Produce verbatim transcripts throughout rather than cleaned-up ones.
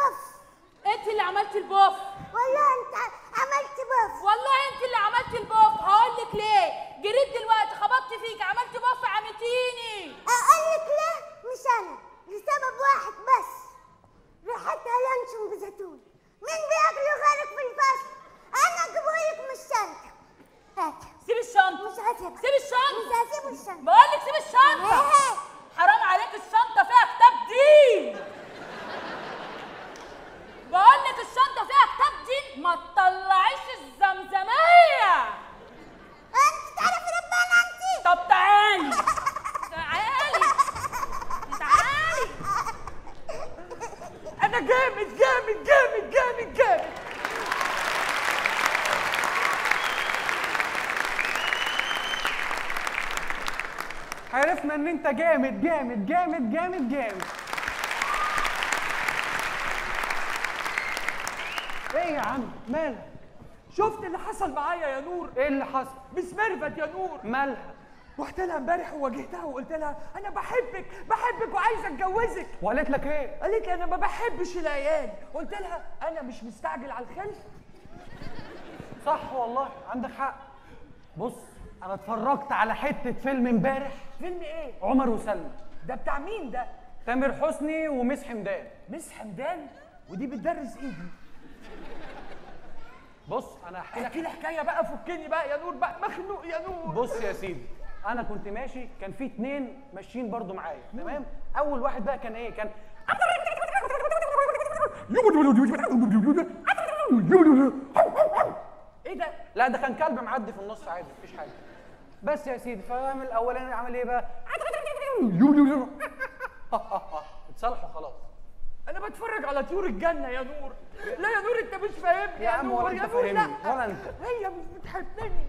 بوف. انت اللي عملتي البوف. والله انت عملت بوف. والله انت اللي عملتي البوف. هقول لك ليه. جريت دلوقتي خبطت فيك عملتي بوف عمتيني. اقول لك ليه؟ مش انا، لسبب واحد بس، ريحتها لانشون بزيتون. مين بياكلوا غيرك في الفصل؟ انا اجيبهولك من الشنطه. هات. سيب الشنطه. مش هسيبها. سيب الشنطه. مش هسيب الشنطه. بقول لك سيب الشنطه. ايه؟ حرام عليك، الشنطه فيها كتاب دين. بقول لك الشنطه فيها كتاب دين، ما تطلعيش الزمزميه. انت تعرفي ربنا انت؟ طب تعالي تعالي تعالي. انا جامد جامد جامد جامد جامد. عرفنا ان انت جامد جامد جامد جامد جامد. ايه يا عم مالك؟ شفت اللي حصل معايا يا نور؟ ايه اللي حصل؟ مس ميرفت يا نور مالها؟ رحت لها امبارح وواجهتها وقلت لها انا بحبك بحبك وعايزه اتجوزك. وقالت لك ايه؟ قالت لي انا ما بحبش العيال. قلت لها انا مش مستعجل على الخلف. صح والله عندك حق. بص انا اتفرجت على حته فيلم امبارح. فيلم ايه؟ عمر وسلمى. ده بتاع مين ده؟ تامر حسني ومس حمدان. مس حمدان؟ ودي بتدرس ايه دي؟ بص انا هحكي لك احكي لي حكايه بقى، فكني بقى يا نور بقى، مخنوق يا نور. بص يا سيدي، انا كنت ماشي كان في اتنين ماشيين برضو معايا، تمام؟ اول واحد بقى كان ايه؟ كان ايه ده؟ لا ده كان كلب معدي في النص عادي مفيش حاجه. بس يا سيدي فقام الاولاني عمل ايه بقى؟ اتصالحوا خلاص. انا بتفرج على طيور الجنه يا نور. لا يا نور انت مش فاهمني يا يا عم نور. ولا انت يا نور لا، فاهمني ولا انت. هي مش بتحبني.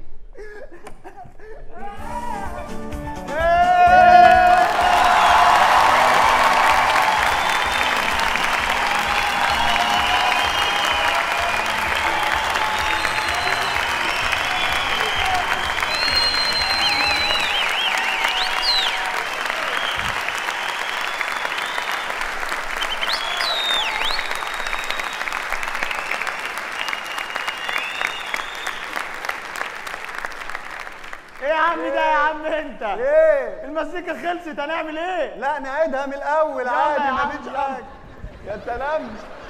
ايه يا عم ده يا عم انت؟ ايه؟ المزيكا خلصت هنعمل ايه؟ لا نعيدها من الاول يلا عادي يا عم، مفيش يلا. حاجه. يا سلام.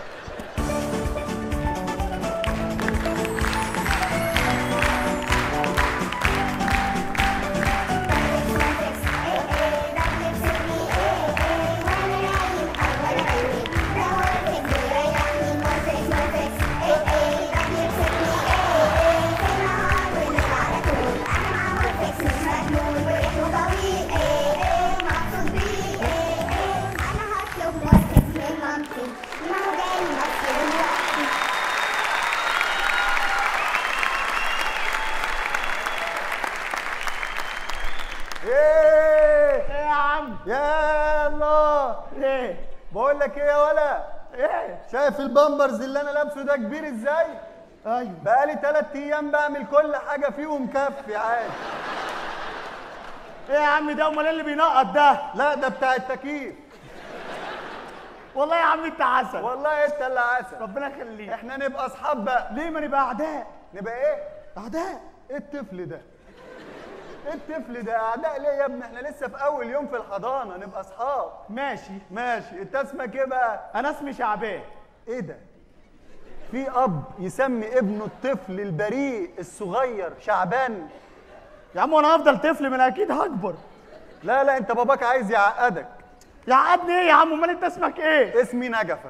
ايه؟ ايه يا عم؟ يا الله. ايه؟ بقول لك ايه يا ولا؟ ايه؟ شايف البامبرز اللي انا لابسه ده كبير ازاي؟ ايوه. بقالي تلات ايام بعمل كل حاجه فيه ومكفي عادي. ايه يا عم ده؟ امال ايه اللي بينقط ده؟ لا ده بتاع التكييف. والله يا عم انت عسل. والله انت اللي عسل. ربنا يخليك. احنا نبقى اصحاب بقى. ليه ما نبقى اعداء؟ نبقى ايه؟ اعداء. ايه الطفل ده؟ ايه الطفل ده؟ اعداء ليه يا ابني؟ احنا لسه في اول يوم في الحضانه، نبقى اصحاب. ماشي. ماشي. انت اسمك ايه بقى؟ انا اسمي شعبان. ايه ده؟ في اب يسمي ابنه الطفل البريء الصغير شعبان؟ يا عم وانا هفضل طفل؟ من اكيد هكبر. لا لا انت باباك عايز يعقدك. يعقدني ايه يا عم؟ امال انت اسمك ايه؟ اسمي نجفه.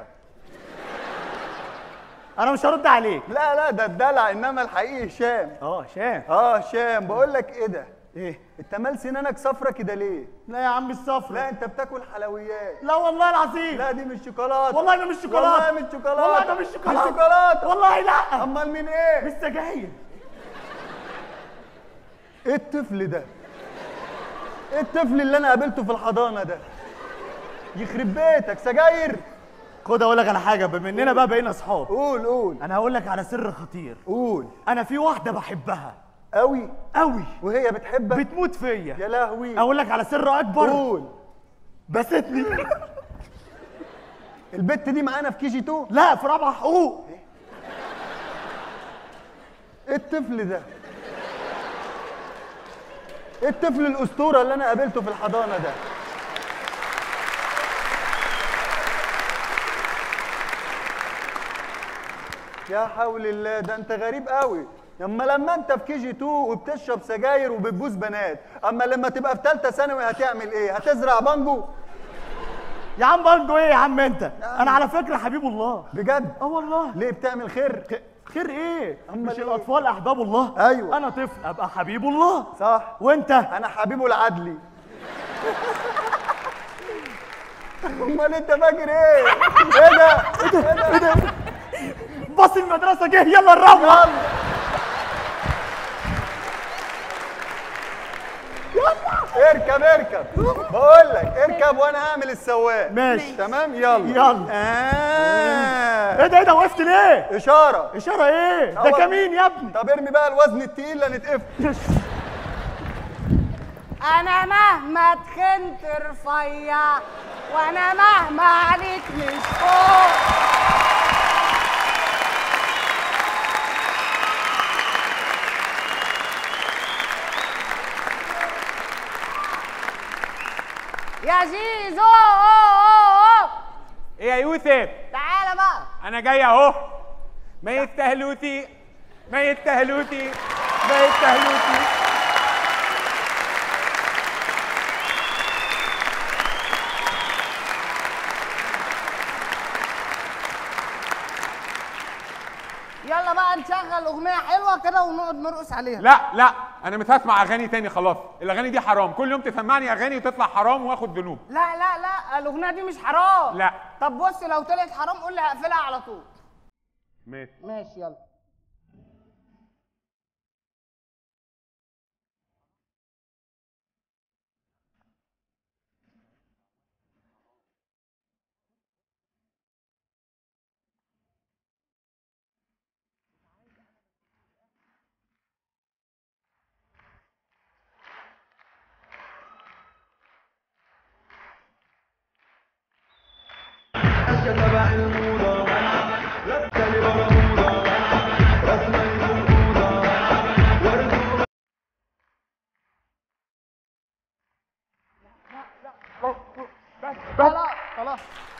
انا مش هرد عليك. لا لا ده الدلع، انما الحقيقي هشام. اه هشام. اه هشام. بقول لك ايه ده؟ ايه؟ انت مال سنانك صفرة كده ليه؟ لا يا عم الصفر. لا انت بتاكل حلويات. لا والله العظيم. لا دي مش شوكولاته. والله ده مش شوكولاته. والله مش شوكولاته. والله ده مش شوكولاته. مش شوكولاته. والله لا. امال مين ايه؟ مش سجاير. ايه الطفل ده؟ ايه الطفل اللي انا قابلته في الحضانه ده؟ يخرب بيتك سجاير. خد اقول لك على حاجه، بما اننا بقى بقينا اصحاب. قول قول. انا هقول لك على سر خطير. قول. انا في واحده بحبها قوي قوي، وهي بتحبك؟ بتموت فيا. يا لهوي. اقول لك على سر اكبر. قول. بستني. البت دي معانا في كي جي اتنين؟ لا في رابعه حقوق. ايه الطفل ده؟ ايه الطفل الاسطوره اللي انا قابلته في الحضانه ده؟ يا حول الله، ده انت غريب قوي. اما لما انت في كي جي اتنين وبتشرب سجاير وبتبوس بنات، اما لما تبقى في ثالثه ثانوي هتعمل ايه؟ هتزرع بانجو؟ يا عم برضه ايه يا عم انت؟ انا على فكره حبيب الله. بجد؟ اه والله. ليه بتعمل خير؟ خير ايه؟ أمال مش إيه؟ الاطفال احباب الله؟ أيوة. انا طفل ابقى حبيب الله. صح. وانت؟ انا حبيبه العدلي. امال انت فاكر ايه؟ ايه ده؟ ايه ده؟ ايه ده؟ باص المدرسه جه، يلا نروح. يلا اركب اركب، بقول لك اركب وانا هعمل السواق. ماشي. تمام يلا يلا. آه. ايه ده ايه ده وقفت ليه؟ اشاره. اشاره ايه؟ ده أول- كمين يا ابني. طب ارمي بقى الوزن التقيل لنتقفل. انا مهما تخنت رفيع وانا مهما عليك مش فوق. يا زيزو. ايه يا يوسف؟ تعالى بقى. انا جاي اهو. ما يستهلوتي ما يستهلوتي ما يستهلوتي. يلا بقى نشغل اغنيه حلوه كده ونقعد نرقص عليها. لا لا انا مش هسمع اغاني تاني خلاص. الاغاني دي حرام، كل يوم تسمعني اغاني وتطلع حرام واخد ذنوب. لا لا لا الاغنيه دي مش حرام. لا. طب بص لو طلعت حرام قول لي هقفلها على طول. ماشي. ماشي يلا. خلاص خلاص.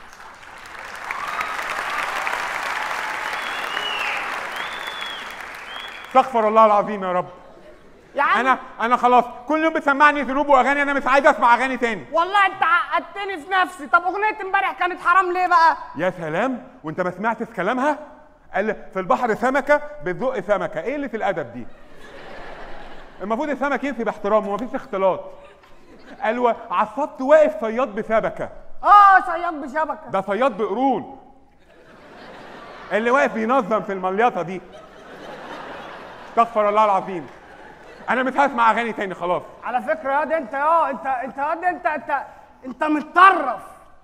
استغفر الله العظيم يا رب. يا عم انا انا خلاص كل يوم بتسمعني ذنوب واغاني، انا مش عايز اسمع اغاني تاني. والله انت عقدتني في نفسي. طب اغنيه امبارح كانت حرام ليه بقى؟ يا سلام، وانت ما سمعتش كلامها؟ قال في البحر سمكه بتزق سمكه. ايه اللي في الادب دي؟ المفروض السمك يمشي باحترام ومفيش اختلاط. قال على الشط واقف صياد بسمكه. اه صياد بشبكه. ده صياد بقرون اللي واقف بينظم في المليطه دي. استغفر الله العظيم. انا مش هسمع اغاني تاني خلاص. على فكره يا ده انت يا انت انت يا ده انت انت انت متطرف.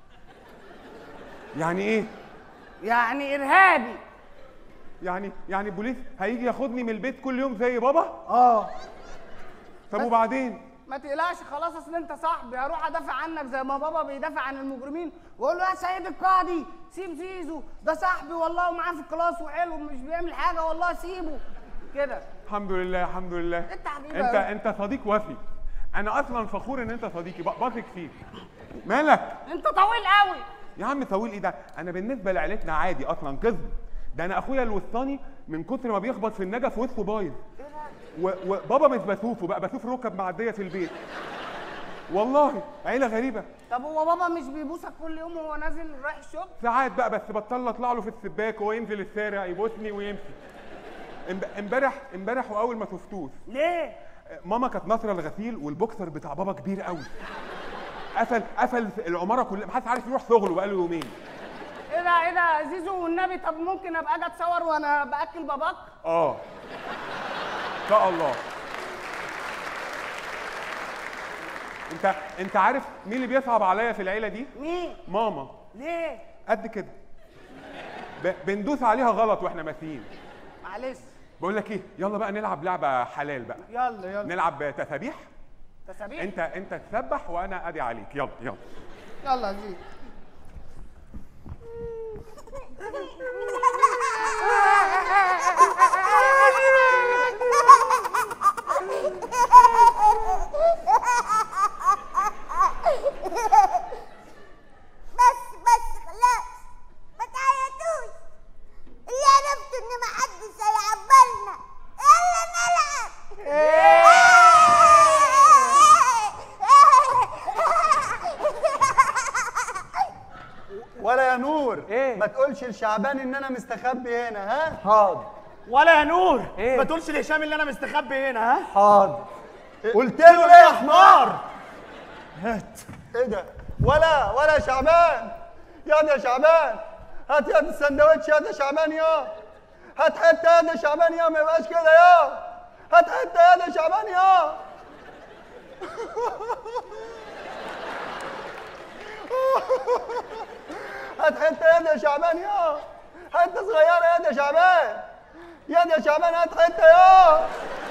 يعني ايه؟ يعني ارهابي. يعني يعني البوليس هيجي ياخدني من البيت كل يوم زي بابا؟ اه. طب وبعدين؟ ما تقلقش خلاص، اصل انت صاحبي هروح ادافع عنك زي ما بابا بيدافع عن المجرمين واقول له يا سيد القاضي سيب زيزو ده صاحبي والله ومعاه في الكلاس وحلو ومش بيعمل حاجه والله سيبه كده. الحمد لله الحمد لله. انت حبيبي انت أوي. انت صديق وفي. انا اصلا فخور ان انت صديقي، بثق فيك. مالك؟ انت طويل قوي. يا عم طويل ايه ده؟ انا بالنسبه لعيلتنا عادي اصلا كذب. ده انا اخويا الوسطاني من كتر ما بيخبط في النجف وسطه بايظ. وبابا مش بشوفه بقى، بشوف ركب معديه في البيت. والله عيله غريبه. طب هو بابا مش بيبوسك كل يوم وهو نازل رايح الشغل؟ ساعات بقى، بس بطل اطلع له في السباك وهو ينزل الشارع يبوسني ويمشي. امبارح امبارح واول ما شفتوش. ليه؟ ماما كانت ناصره الغسيل والبوكسر بتاع بابا كبير قوي. قفل قفل العماره كلها، محدش عارف يروح شغله بقاله يومين. ايه ده ايه ده زيزو والنبي، طب ممكن ابقى اجي اتصور وانا باكل باباك؟ اه ان شاء الله. انت انت عارف مين اللي بيصعب عليا في العيله دي؟ مين؟ ماما. ليه؟ قد كده. ب... بندوس عليها غلط واحنا ماشيين. معلش. بقول لك ايه، يلا بقى نلعب لعبه حلال بقى. يلا يلا. نلعب تسابيح. تسابيح؟ انت انت تسبح وانا ادي عليك. يلا يلا. يلا يا زيزو. تقولش لشعبان ان انا مستخبي هنا، ها؟ حاضر. ولا يا نور إيه؟ ما تقولش لهشام اللي انا مستخبي هنا، ها؟ حاضر. قلت له ليه يا حمار؟ هات. ايه ده؟ ولا ولا يا شعبان، ياض يا شعبان، هات ياض السندوتش ياض يا شعبان يا، هات حته ياض يا شعبان يا، ما يبقاش كده يا، هات حته ياض يا شعبان يا. هات حته ياض يا شعبان يا، حته صغيره ياض يا شعبان، ياض يا شعبان هات حته يا.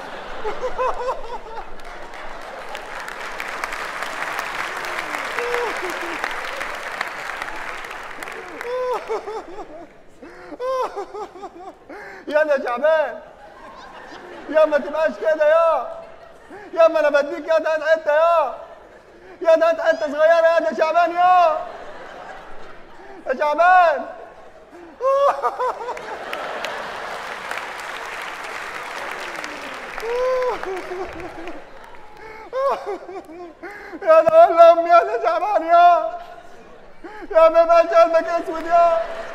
يلا يا شعبان، يا ما تبقاش كده يا، يا ما انا بديك يا هات حته يا، يا هات حته صغيره يا يا شعبان يا، يا شعبان. يا ده والله يا ده شعبان يا، يا ما يبقاش قلبك اسود يا،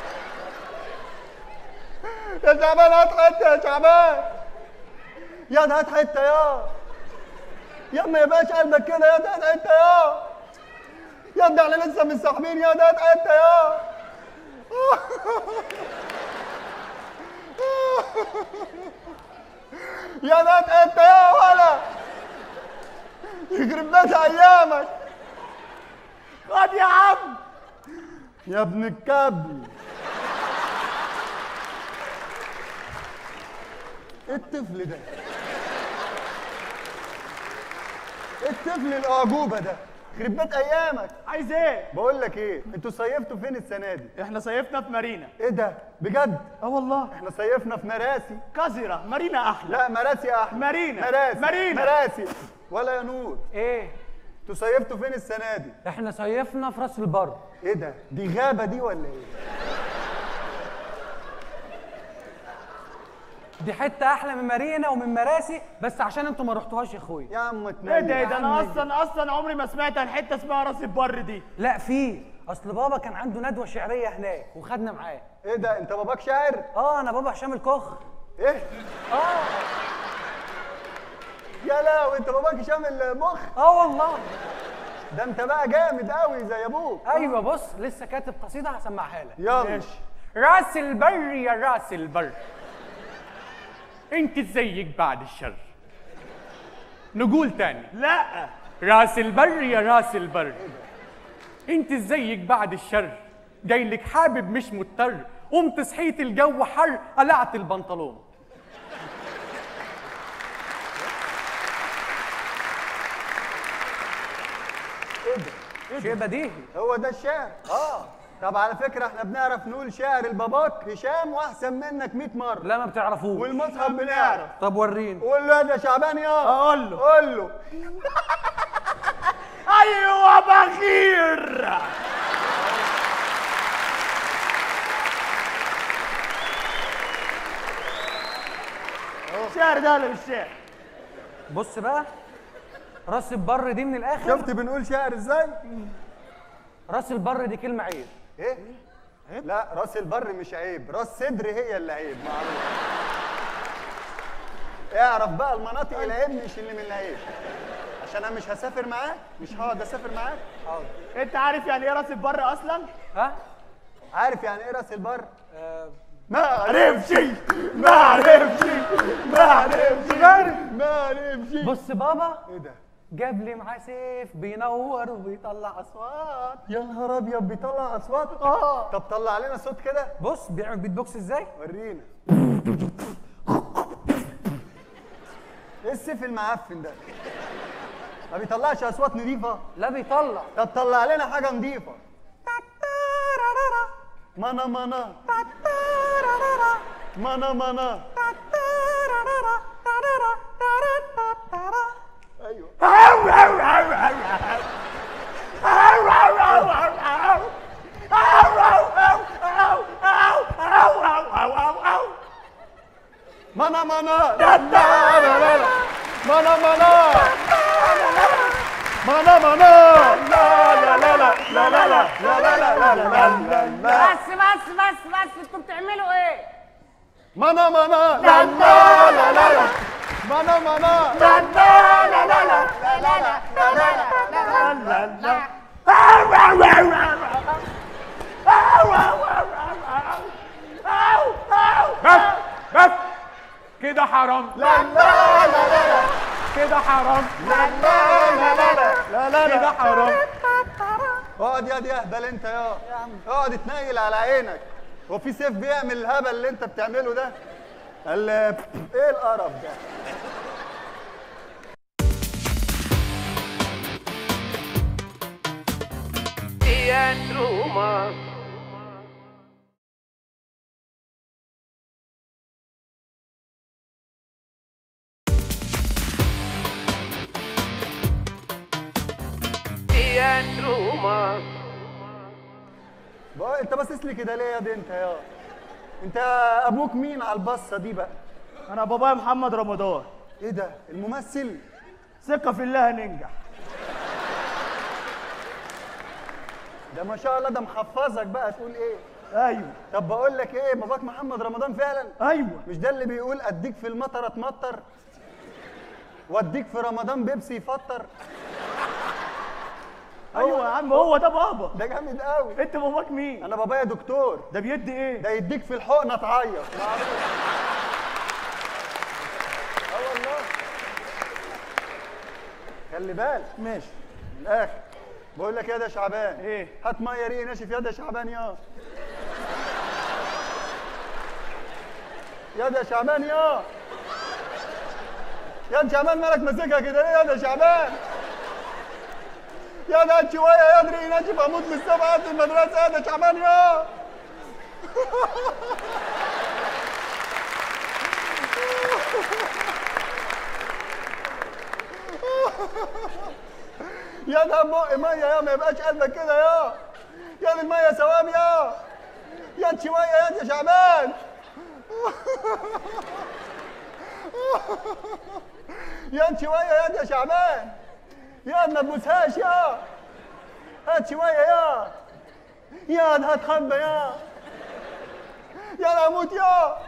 يا شعبان هات حته يا شعبان، يا ده هات حته يا، يا ما يبقاش قلبك كده يا ده هات حته يا، يا ده احنا لسه متصاحبين يا ده هات حته يا. يا ده هات حته يا ولا يخرب بيت ايامك. خد يا عم يا ابن الكبل، ايه الطفل ده؟ ايه الطفل الاعجوبه ده؟ يخرب بيت ايامك. عايز ايه؟ بقول لك ايه، انتوا صيفتوا فين السنه دي؟ احنا صيفنا في مارينا. ايه ده؟ بجد؟ اه والله. احنا صيفنا في مراسي. قذرة، مارينا احلى. لا مراسي احلى. مارينا. مراسي. مارينا. مراسي. ولا يا نور، ايه؟ انتوا صيفتوا فين السنه دي؟ احنا صيفنا في راس البر. ايه ده؟ دي غابه دي ولا ايه؟ دي حته احلى من مارينا ومن مراسي، بس عشان انتوا ما رحتوهاش يا اخويا. يا عم ايه اتنين. ده؟ ده انا اصلا اصلا عمري ما سمعت عن حته اسمها راس البر دي. لا في، اصل بابا كان عنده ندوه شعريه هناك وخدنا معاه. ايه ده؟ انت باباك شاعر؟ اه انا بابا هشام الكخ. ايه؟ اه يا لا، وانت باباك هشام المخ؟ اه والله. ده انت بقى جامد قوي زي ابوك. ايوه بص، لسه كاتب قصيده هسمعها لك. يلا. ماشي. راس البر يا راس البر، انت ازيك بعد الشر. نقول تاني. لا. راس البر يا راس البر، انت ازيك بعد الشر، جايلك حابب مش مضطر، قمت صحيت الجو حر قلعت البنطلون. ايه ده؟ شيء بديهي. هو ده الشعر؟ اه. طب على فكره احنا بنعرف نقول شعر الباباك هشام واحسن منك مية مره. لا ما بتعرفوش. والمصحف بنعرف. طب وريني. قول له يا شعبان يا. اقول له. قول له. ايوه بخير. الشعر ده ولا مش شعر؟ بص بقى، راس البر دي من الاخر. شفت بنقول شعر ازاي؟ راس البر دي كلمه عيب. ايه؟ عيب؟ لا راس البر مش عيب، راس صدر هي اللي عيب، معروف. اعرف بقى المناطق العيب مش اللي من العيب، عشان انا مش هسافر معاك، مش هقعد اسافر معاك. حاضر. انت عارف يعني ايه راس البر اصلا؟ ها؟ عارف يعني ايه راس البر؟ آه. ما عرفش ما عرفش ما عرفش ما عرفش. بص بابا ايه ده؟ جاب لي معاه سيف بينور وبيطلع اصوات. يا نهار ابيض، بيطلع اصوات؟ اه. طب طلع علينا صوت كده. بص بيعمل بيت بوكس ازاي؟ ورينا. ايه السيف المعفن ده؟ ما بيطلعش اصوات نظيفه؟ لا بيطلع. طب طلع لنا حاجه نظيفه. مانا مانا مانا مانا. ايوه. مانا مانا لا لا لا لا مانا مانا مانا مانا لا لا لا لا لا لا لا لا لا لا لا. بس بس بس بس انتوا بتعملوا ايه؟ مانا مانا لا لا لا لا لا مانا مانا لا لا لا لا لا لا لا لا لا لا بس بس كده حرام. لا لا لا لا كده حرام. لا لا لا لا لا كده حرام. اقعد يا دي اهبل انت يا اقعد اتنيل على عينك. هو في سيف بيعمل الهبل اللي انت بتعمله ده؟ ال ايه القرف ده؟ بقى انت باصص لي كده ليه يا دي انت يا انت ابوك مين على البصه دي بقى؟ انا بابايا محمد رمضان. ايه ده الممثل؟ ثقة في الله هننجح. ده ما شاء الله ده محفظك بقى تقول ايه؟ ايوه. طب بقول لك ايه باباك محمد رمضان فعلا؟ ايوه. مش ده اللي بيقول اديك في المطر اتمطر واديك في رمضان بيبسي يفطر؟ ايوه يا عم هو ده بابا. ده جامد قوي. انت باباك مين؟ انا بابايا دكتور. ده بيدي ايه؟ ده يديك في الحقنه تعيط. معروف. اه والله. خلي بالك. ماشي. من الاخر بقول لك يا ده شعبان ايه؟ هات ميه ريق ناشف يا ده شعبان يا يا ده شعبان يا يا ده شعبان مالك ماسكها كده ليه يا ده شعبان؟ يا ده شويه يا ده ريق ناشف اموت من السبعه في المدرسه يا ده شعبان يا يا ده بق ميه يا ما يبقاش قلبك كده يا يا دي الميه سوام يا يا شويه يا ده شعبان يا شويه يا ده شعبان يا ما تبوسهاش يا هات شويه يا يا ده هتخبى يا يا انا اموت يا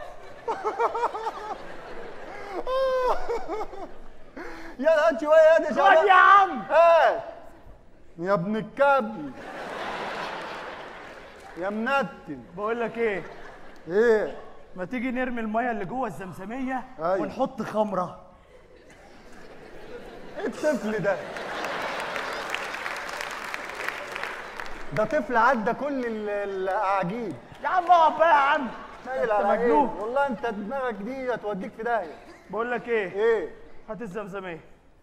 يا ده هات شويه يا ده شعبان خد يا عم. هات يا ابن الكبل يا منتن. بقول لك ايه؟ ايه؟ ما تيجي نرمي الميه اللي جوه الزمزميه أيوة. ونحط خمره. ايه الطفل ده؟ ده طفل عدى كل ال- الاعاجيب. يا عم اقعد بقى يا عم. نايل انت على ايه؟ مجنون. والله انت دماغك دي هتوديك في داهيه. بقول لك ايه؟ ايه؟ هات الزمزميه.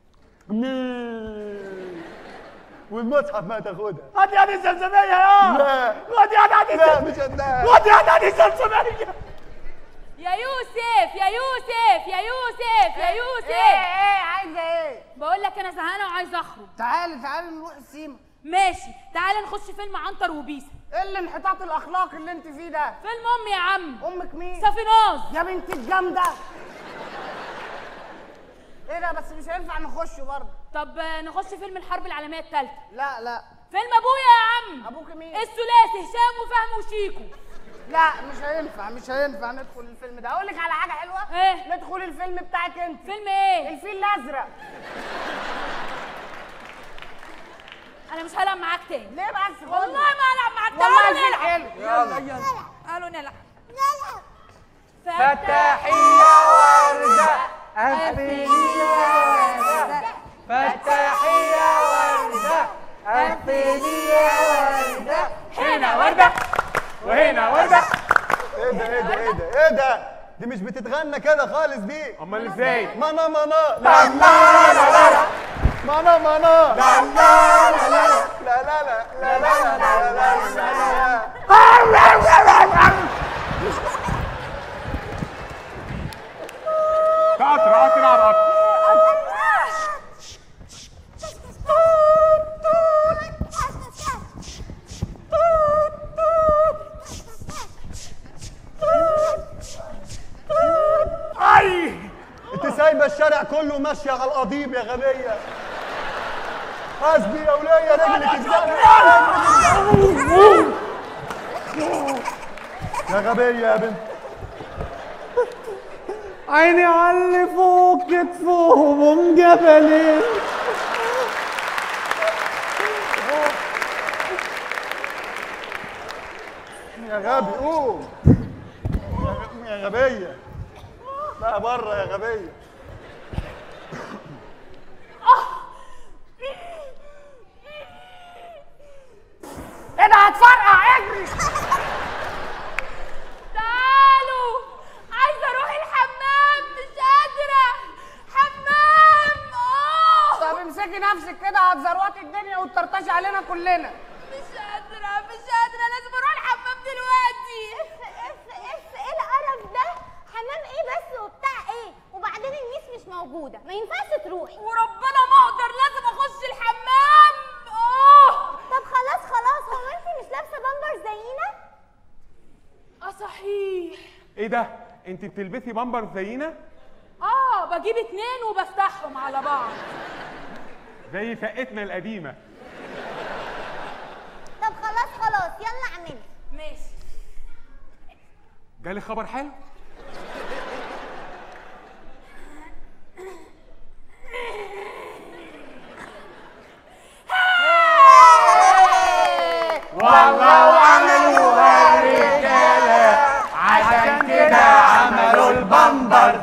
مين؟ والمصحف ما تاخدها. هات يا دي الزمزميه يا. لا. خد يا دي لا الزمزميه. مش قدها. خد يا دي الزمزميه. يا يوسف يا يوسف يا يوسف يا يوسف ايه ايه عايزه ايه؟ بقول لك انا زهقانه وعايزه اخرج. تعالي تعالي نروح السيما. ماشي تعالى نخش فيلم عنتر وبيسا. ايه الانحطاط الاخلاقي اللي انت فيه ده؟ فيلم امي يا عم. امك مين؟ صافيناز. يا بنت الجامده. ايه ده بس مش هينفع نخش برضه. طب نخش فيلم الحرب العالميه الثالثه. لا لا. فيلم ابويا يا عم. ابوك مين؟ الثلاثي هشام وفهمي وشيكو. لا مش هينفع مش هينفع ندخل الفيلم ده. اقول لك على حاجه حلوه. ايه؟ ندخل الفيلم بتاعك انت. فيلم ايه؟ الفيل الازرق. انا مش هلعب معاك تاني. ليه بس؟ والله ما هلعب معاك تاني. والله تعالوا الفيل نلعب. حلو. يلا يلا تعالوا نلعب. نلعب. فتحي يا وردة قفلي يا وردة فتحي يا وردة قفلي يا وردة هنا وردة وهنا وردة. ايه ده ايه ده ايه ده ايه ده؟ دي مش بتتغنى كده خالص دي. امال ازاي؟ مانا مانا لا لا لا لا مانا مانا لا لا لا لا لا لا لا لا لا لا لا لا قطر قطر على قطر. اي انت سايبه الشارع كله ماشيه على القضيب يا غبيه. حسبي يا وليه رجلك اتزنقت. يا غبية يا بنت. عيني على اللي فوق كتفهم جبلين. يا غبي قوم. يا غبية. لا بره يا غبية. ايه ده هتفرقع اجري. تعالوا عايزه اروح الحمام مش قادره. حمام اه طب امسكي نفسك كده هتزروطي الدنيا وتطرطشي علينا كلنا. مش قادره مش قادره لازم اروح الحمام دلوقتي. اف اف ايه القرف ده؟ حمام ايه بس وبتاع ايه؟ وبعدين الميس مش موجوده، ما ينفعش تروحي. وربنا ما اقدر لازم اخش الحمام. اه طب خلاص خلاص، هو انت مش لابسه بامبر زينا؟ اه صحيح. ايه ده؟ انت بتلبسي بامبر زينا؟ اه بجيب اتنين وبفتحهم على بعض زي شقتنا القديمه. طب خلاص خلاص يلا اعملي. ماشي. جالي خبر حلو؟ والله وعملوها الرجالة عشان كده عملوا البامبرز.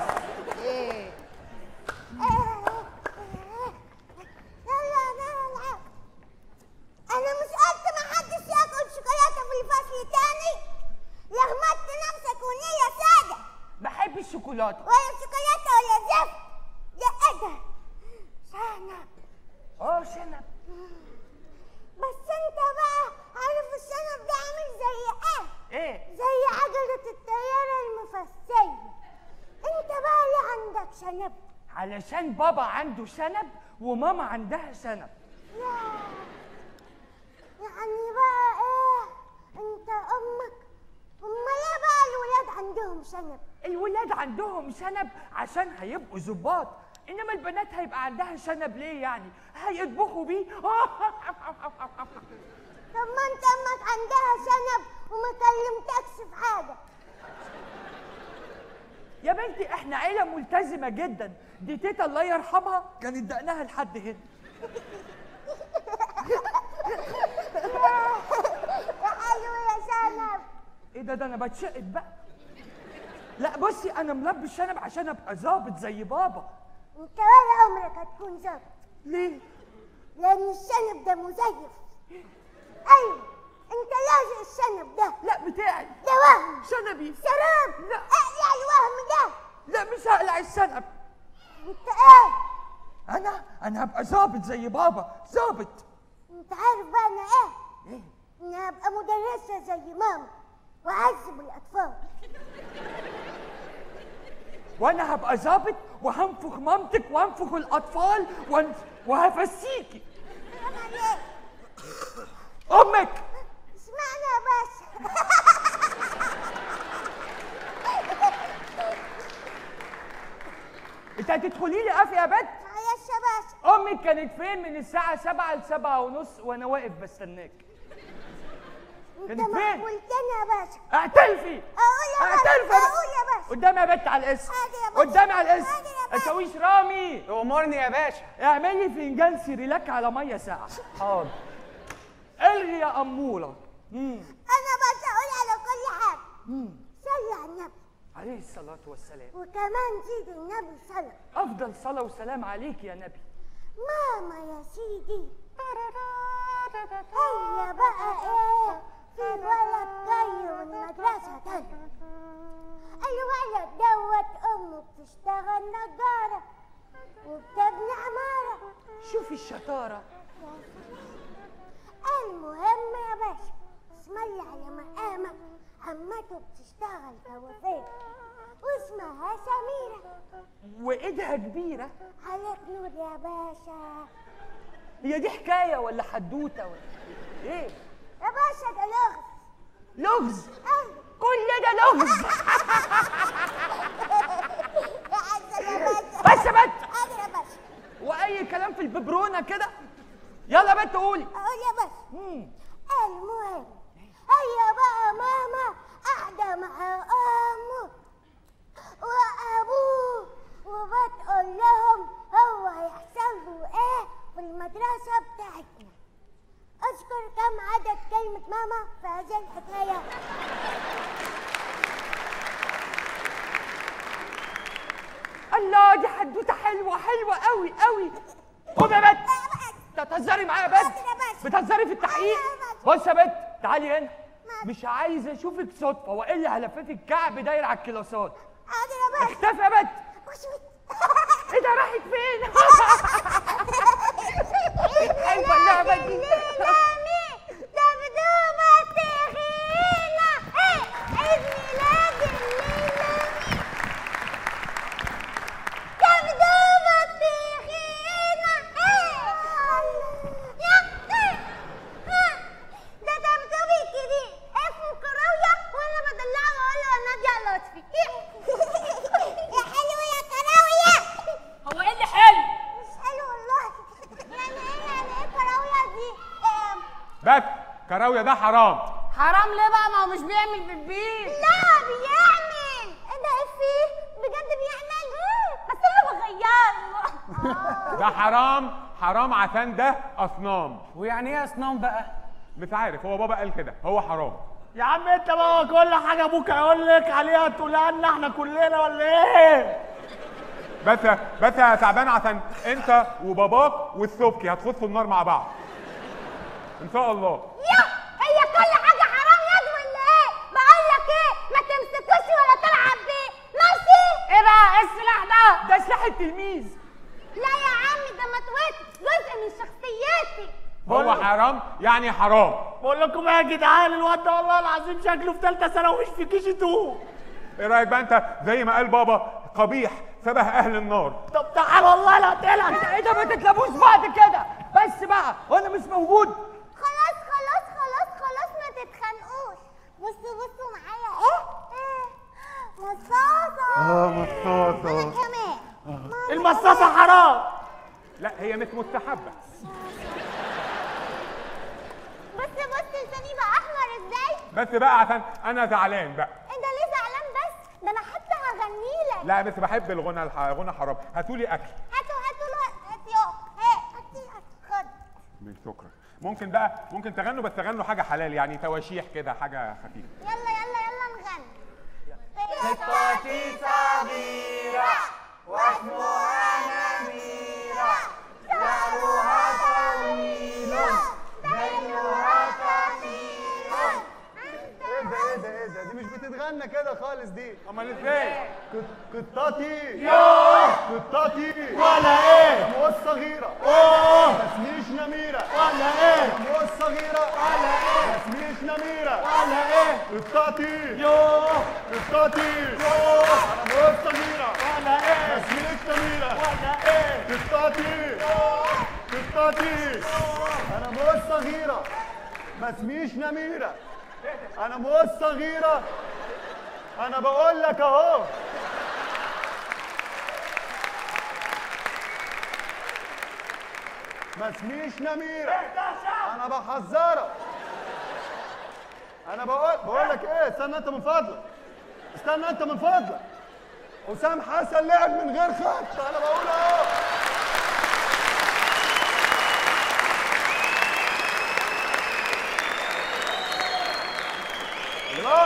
يلا نلعب. انا مش قلت ما حدش ياكل شوكولاته في الفصل تاني؟ لغمت نفسك ونية سادة. بحب الشوكولاته. ولا شوكولاته ولا زفت. يا ايه ده؟ شنب. اه شنب. بس انت بقى عارف الشنب ده عامل زي ايه؟ ايه؟ زي عجلة الطيارة المفسية. انت بقى ليه عندك شنب؟ علشان بابا عنده شنب وماما عندها شنب. يعني بقى ايه؟ انت امك امال ايه بقى الولاد عندهم شنب؟ الولاد عندهم شنب عشان هيبقوا ظباط، انما البنات هيبقى عندها شنب ليه يعني؟ هيطبخوا بيه. طب ما انت امك عندها شنب وما كلمتكش في حاجه. يا بنتي احنا عيله ملتزمه جدا، دي تيتا الله يرحمها كانت دقنها لحد هنا. يا حلو يا شنب. ايه ده ده انا بتشقد بقى. لا بصي انا ملبس شنب عشان ابقى ظابط زي بابا. انت ولا عمرك هتكون ظابط. ليه؟ لان الشنب ده مزيف. ايوه انت لازق الشنب ده. لا بتاعي. ده وهم. شنبي. سراب. لا. اقلع الوهم ده. لا مش هقلع الشنب. انت ايه؟ انا انا هبقى ظابط زي بابا، ظابط. انت عارف بقى انا ايه؟ ايه؟ اني هبقى مدرسه زي ماما واعذب الاطفال. وانا هبقى ظابط وهنفخ مامتك وهنفخ الاطفال وهن- وهفسيكي. اعمل ايه؟ امك. اسمعني يا باشا. انت هتدخلي لي قافي يا بت؟ معلش يا باشا. امك كانت فين من الساعه سبعة لسبعة ونص وانا واقف بستناك؟ انت كانت فين؟ مقبولتني يا باشا. اعترفي. اقول يا باشا. اعترفي. اقول يا باشا. قدامي يا بت على الاسم. عادي يا باشا. قدامي على الاسم. عادي يا ما باشا. تسويش رامي. امرني يا باشا. اعملي فنجان سيريلاك على ميه ساقعه. حاضر. الغي يا اموره. امم انا باشا اقول على كل حاجه. صلي على النبي. عليه الصلاه والسلام. وكمان زيد النبي صلى. افضل صلاه وسلام عليك يا نبي. ماما يا سيدي. هي بقى ايه؟ في ولد جاي من مدرسة تانية. الولد دوت امه بتشتغل نجارة وبتبني عمارة. شوفي الشطاره. المهم يا باشا اسم الله على مقامك، عمته بتشتغل كوافير واسمها سميرة وايدها كبيره. عليك نور يا باشا. هي دي حكايه ولا حدوته ولا ايه؟ يا باشا ده لغز. لغز. أيوة. كل ده لغز. يا عسل يا باشا. بس يا بت. قادر يا باشا. واي كلام في الببرونه كده. يلا يا بت قولي. اقول يا باشا. مم. المهم هي بقى ماما قاعدة قاعدة مع أمه وأبوه وبتقول لهم هو هيحصل له إيه في المدرسة بتاعتنا. أذكر كم عدد كلمة ماما في هذه الحكاية؟ الله دي حدوته حلوه حلوه قوي قوي. خد يا بت، انت بتهزري معايا يا بت؟ بتهزري في التحقيق؟ بص يا بت تعالي هنا، مش عايز اشوفك صدفه والا هلفت الكعب داير على الكلاسات. حاضر يا بت. اختفي يا بت. ايه ده راحت فين؟ حلوه اللعبه دي. ده بدوبة تخينة. ايه عيد ميلاد الليلة ده بدوبة تخينة. ايه ده ده بدوبي الكبير اسمه كراوية وانا بدلعه واقول له يا نادية لطفي. يا حلو يا كراوية. هو ايه اللي حلو؟ مش حلو والله. يعني ايه يعني ايه كراوية دي؟ آم، بس كراويه ده حرام. حرام ليه بقى؟ ما هو مش بيعمل في البيت. لا بيعمل. ايه ده ايه فيه؟ بجد بيعمل؟ بس انا بغيره. ده حرام حرام عشان ده اصنام. ويعني ايه اصنام بقى؟ مش عارف، هو بابا قال كده، هو حرام. يا عم انت بقى كل حاجه ابوك هيقول لك عليها تقولها لنا احنا كلنا ولا ايه؟ بس بس يا تعبان عشان انت وباباك والسبكي هتخشوا النار مع بعض ان شاء الله. يا هي كل حاجة حرام يد ولا ايه؟ بقول لك ايه؟ ما تمسكوش ولا تلعب بيه، ماشي؟ ايه بقى؟ ايه السلاح ده؟ ده سلاح التلميذ. لا يا عم ده متوت جزء من شخصيتي. هو حرام يعني حرام. بقول لكم ايه يا جدعان، الواد ده والله العظيم شكله في ثالثه ثانوي في كي جي اتنين. ايه رايك بقى انت زي ما قال بابا قبيح شبه اهل النار. طب تعال والله لا تقلق. ايه ده ما تتلبوش بعض كده بس بقى وانا مش موجود. خلاص خلاص خلاص خلاص ما تتخانقوش. بصوا بصوا معايا ايه؟ ايه؟ مصاصة. اه مصاصة. وانا كمان. المصاصه حرام. لا هي مش مستحبة. بص بص لساني بقى احمر ازاي؟ بس بقى عشان انا زعلان بقى. انت ليه زعلان بس؟ ده انا حتى هغنيلك. لا بس بحب الغنى الح... غنى حرام. هاتولي اكل. هاتوا هاتوا له هات يو هات هاتي خد. مش شكرا. ممكن بقى ممكن تغنوا بس تغنوا حاجة حلال يعني تواشيح كده حاجة خفيفة. يلا يلا يلا نغني. قطتي صغيرة واسمها نميرة، شعرها طويل ذيلها كثير. ايه ده ايه ده ايه ده؟ دي مش بتتغنى كده خالص دي. امال ازاي؟ قطتي يوه قطتي ولا ايه؟ موز صغيرة اوه ما اسميش نميرة. ولا ايه؟ موز صغيرة ولا ايه؟ ما اسميش نميرة. ولا ايه؟ قطتي يوه قطتي يوه انا موز صغيرة ولا ما ايه؟ اسميش نميرة. ولا ايه؟ قطتي قطتي انا موز صغيرة ما اسميش نميرة. انا موز صغيرة انا بقول لك اهو. ما اسميش نميرة. انا بحذرك. انا بقول بقول لك ايه، استنى انت من فضلك. استنى انت من فضلك. حسام حسن لعب من غير خط. انا بقول اهو. لا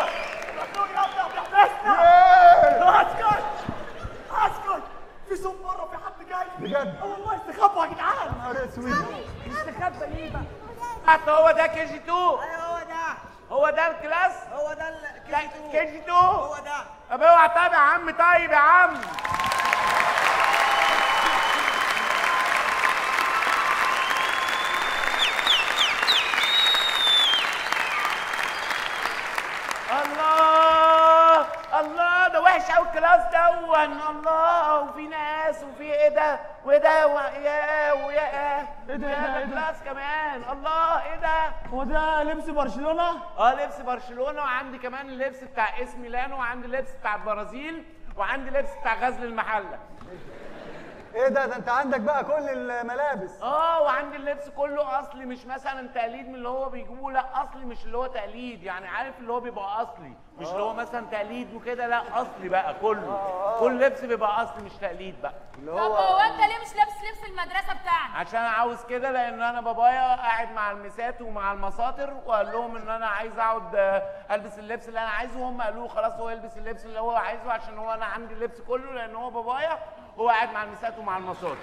اسكت اسكت، في صوت بره، في حد جاي بجد والله استخبوا يا جدعان. نهار اسود. استخبى ليه بقى؟ حتى هو ده كي جي اتنين. ايوه هو ده هو ده الكلاس. هو ده الكي جي كي جي اتنين. هو ده. طب اوعى طيب يا عم. طيب يا عم الله الله ده وحش قوي الكلاس دون. الله وفي ناس وفي ايه ده وايه ده ويا ويا ايه ده ايه ده الكلاس كمان. الله ايه ده؟ هو ده لبس برشلونه؟ اه لبس برشلونه، وعندي كمان اللبس بتاع اس ميلانو، وعندي لبس بتاع البرازيل، وعندي لبس بتاع غزل المحله. ايه ده ده انت عندك بقى كل الملابس. اه وعندي اللبس كله اصلي، مش مثلا تقليد من اللي هو بيجيبوه، لا اصلي، مش اللي هو تقليد، يعني عارف اللي هو بيبقى اصلي، مش اللي هو مثلا تقليد وكده، لا اصلي بقى كله. كل لبس بيبقى اصلي مش تقليد بقى. طب هو انت ليه مش لابس لبس المدرسه بتاعنا؟ عشان عاوز كده، لان انا بابايا قاعد مع المسات ومع المساطر وقال لهم ان انا عايز اقعد البس اللبس اللي انا عايزه، وهم قالوا له خلاص هو يلبس اللبس اللي هو عايزه، عشان هو انا عندي اللبس كله، لان هو بابايا هو قاعد مع المسات ومع المساطر.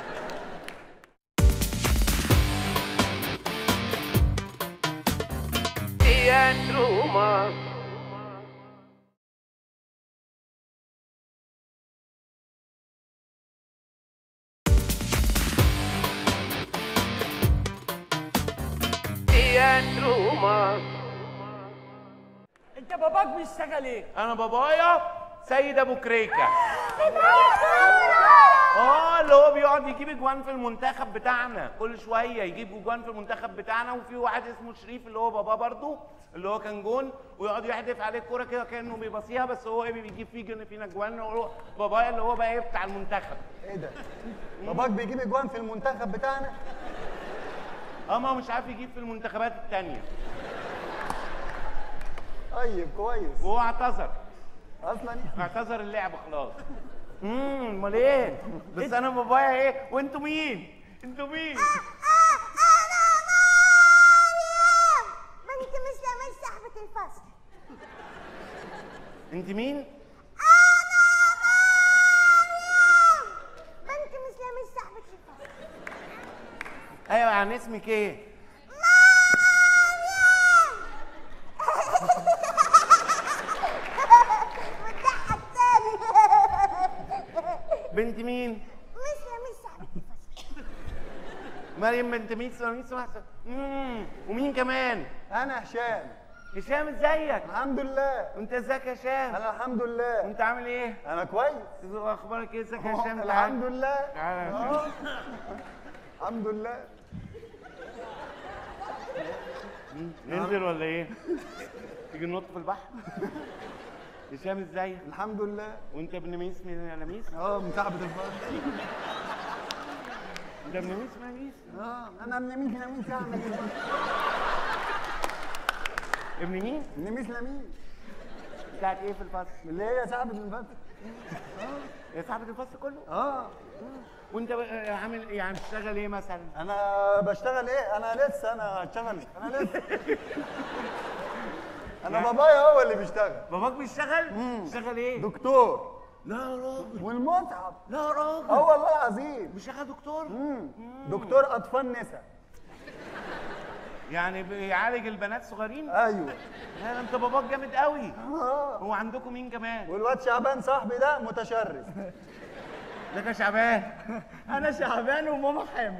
انت باباك بيشتغل ايه؟ انا بابايا سيد ابو كريكه. اه اللي هو بيقعد يجيب اجوان في المنتخب بتاعنا، كل شويه يجيب اجوان في المنتخب بتاعنا، وفي واحد اسمه شريف اللي هو باباه برضو، اللي هو كان جون، ويقعد يحدف عليه الكوره كده كانه بيبصيها، بس هو ايه بيجيب فيه جن فينا اجوان. هو بابايا اللي هو بقى ايه بتاع المنتخب. ايه ده؟ باباك بيجيب اجوان في المنتخب بتاعنا؟ اه ما هو مش عارف يجيب في المنتخبات الثانيه. طيب كويس. وهو اعتذر اصلا اعتذر اللعب خلاص. امم امال ايه؟ بس انا بابايا ايه؟ وانتوا مين؟ انتوا مين؟ انا مريم بنت مسلمة صاحبة الفصل. انت مين؟ انا مريم بنت مسلمة صاحبة الفصل. ايوه يعني اسمك ايه؟ بنت مين؟ مسلمة صاحبة الفصل. مريم بنت مسلمة صاحبة. امم ومين كمان؟ انا هشام. هشام ازيك؟ الحمد لله. وانت ازيك يا هشام؟ انا الحمد لله. وانت عامل ايه؟ انا كويس. اخبارك ايه؟ ازيك يا هشام؟ الحمد لله. تعالى. الحمد لله. ننزل ولا ايه؟ تيجي ننط في البحر؟ هشام ازيك؟ الحمد لله. وانت ابن ميس من نميس؟ اه من صاحبة الفصل. انت ابن ميس من نميس؟ اه انا ابن ميس نميس اعمل ايه؟ ابن مين؟ ابن ميس نميس. بتاعت ايه في الفصل؟ اللي هي صاحبة الفصل. اه هي صاحبة الفصل كله؟ اه. وانت عامل ايه؟ يعني بتشتغل ايه مثلا؟ انا بشتغل ايه؟ انا لسه انا هشتغل انا لسه. انا بابايا هو اللي بيشتغل. باباك بيشتغل؟ بيشتغل ايه؟ دكتور. لا يا راجل. والمصعب. لا يا راجل. اه والله العظيم. بيشتغل دكتور؟ امم دكتور اطفال نسا. يعني بيعالج البنات صغيرين؟ ايوه. لا ده انت باباك جامد قوي. اه. هو عندكم مين كمان؟ والواد شعبان صاحبي ده متشرس. ازيك يا شعبان؟ انا شعبان وماما حامل.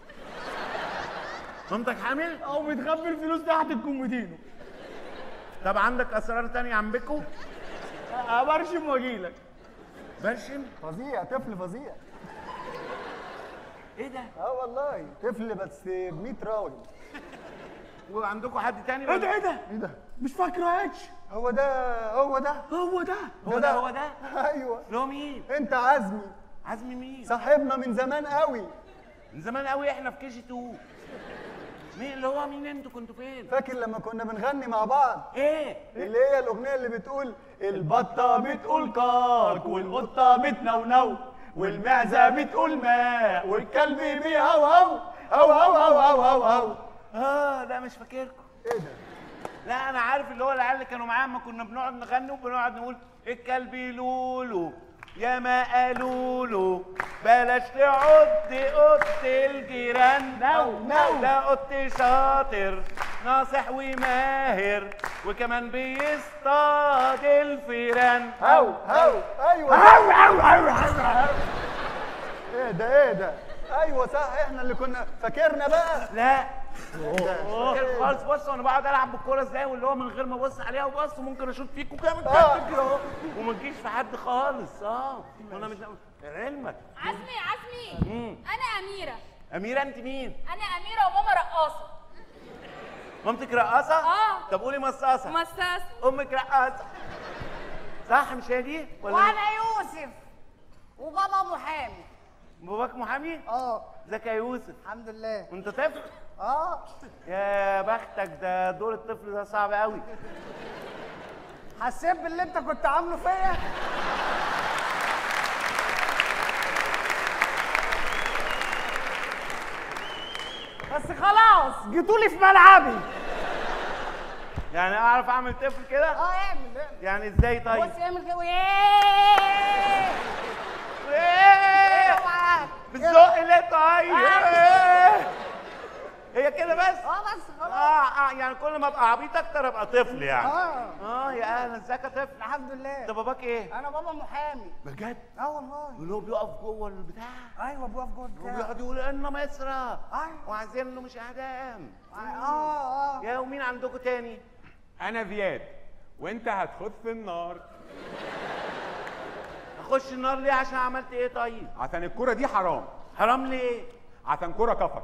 مامتك حامل؟ او بتخبي الفلوس تحت الكومودينو. طب عندك اسرار تانية عن بيكو؟ ابرشم واجيلك. برشم؟ فظيع طفل فظيع. ايه ده؟ اه والله طفل بس ب مية راجل. وعندكم حد تاني؟ ايه ده ايه ده؟ ايه ده؟ مش فاكره اتش. هو ده هو ده هو ده هو ده هو ده؟ ايوه. اللي هو مين؟ انت عزمي. عزمي مين؟ صاحبنا من زمان قوي. من زمان قوي احنا في كي جي اتنين. مين اللي هو مين انتوا كنتوا فين؟ فاكر لما كنا بنغني مع بعض؟ ايه؟ اللي هي الاغنيه اللي بتقول البطه بتقول كاك والقطه بتنونو والمعزه بتقول ماء والكلب بيهوهو هو هو هو هو هو هو. اه لا مش فاكركم. ايه ده؟ لا انا عارف اللي هو العيال اللي كانوا معايا اما كنا بنقعد نغني وبنقعد نقول الكلب لولو يا ما قالوا له بلاش تعد قط الجيران. نو نو ده قط شاطر ناصح وماهر وكمان بيصطاد الفيران. هو هو ايوه. هو هو هو هو. ايه ده ايه ده؟ ايوه صح احنا اللي كنا فاكرنا بقى. لا فاكر خالص. بص انا بقعد العب بالكوره ازاي واللي هو من غير ما ابص عليها وبص ممكن اشوط فيك وكده من تحت كده اهو وما تجيش في حد خالص. اه وانا مش علمك. عزمي عزمي مم. انا اميره. اميره انت مين؟ انا اميره وماما رقاصه. مامتك رقاصه؟ اه. طب قولي مصاصه. مصاصه. امك رقاصه صح مش هي دي؟ ولا وانا يوسف وبابا محامي. باباك محامي؟ اه. ازيك يا يوسف؟ الحمد لله. وانت طفل؟ اه. يا بختك، ده دور الطفل ده صعب قوي. حسيت باللي انت كنت عامله فيا؟ بس خلاص جيتولي في ملعبي. يعني اعرف اعمل طفل كده؟ اه اعمل اعمل. يعني ازاي طيب؟ بص اعمل كده. ايه ايه بالذوق ليه طيب؟ ايه هي كده بس؟ اه بس خلاص. اه اه يعني كل ما ابقى عبيط اكتر ابقى طفل يعني. اه اه يا اهلا، ازيك يا طفل؟ الحمد لله. انت باباك ايه؟ انا بابا محامي. بجد؟ اه والله. اللي هو بيقف جوه البتاع؟ ايوه بيقف جوه البتاع وبيقعد يقول ان مصر ايوه وعايزين له مش اعدام. اه اه. يا ومين عندكم تاني؟ انا زياد وانت هتخش النار. اخش النار ليه؟ عشان عملت ايه طيب؟ عشان الكرة دي حرام. حرام ليه؟ عشان كرة كفر.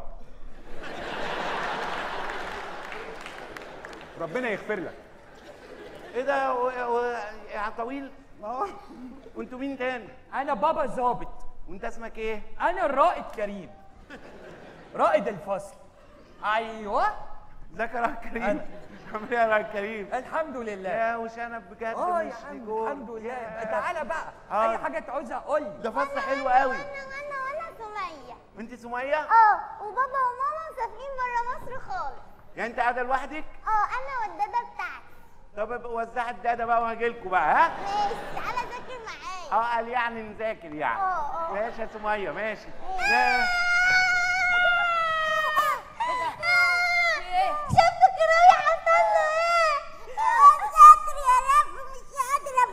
ربنا يغفر لك. ايه ده و... و... يا طويل؟ اه. وانتوا مين تاني؟ انا بابا ظابط. وانت اسمك ايه؟ انا الرائد كريم، رائد الفصل. ايوه. ازيك يا رائد كريم؟ عامل ايه يا رائد كريم؟ الحمد لله. يا وشنب بجد. اه يا مش عم نجوم. الحمد لله. يا. تعالى بقى آه. اي حاجه تعوزها قول لي. ده فصل حلو قوي. انا وانا وانا سميه. وانت سميه؟ اه وبابا وماما مسافرين بره مصر خالص. يعني انت قاعده لوحدك؟ اه انا والدادا بتاعتي. طب ابقى وزعي الداده بقى وهاجي لكم بقى. ها؟ ماشي تعالى ذاكر معايا. اه قال يعني نذاكر يعني. اه اه. ماشي يا سميه ماشي. ايه؟ شفتوا كراوي حصل له ايه؟ يا ساتر يا رب مش قادره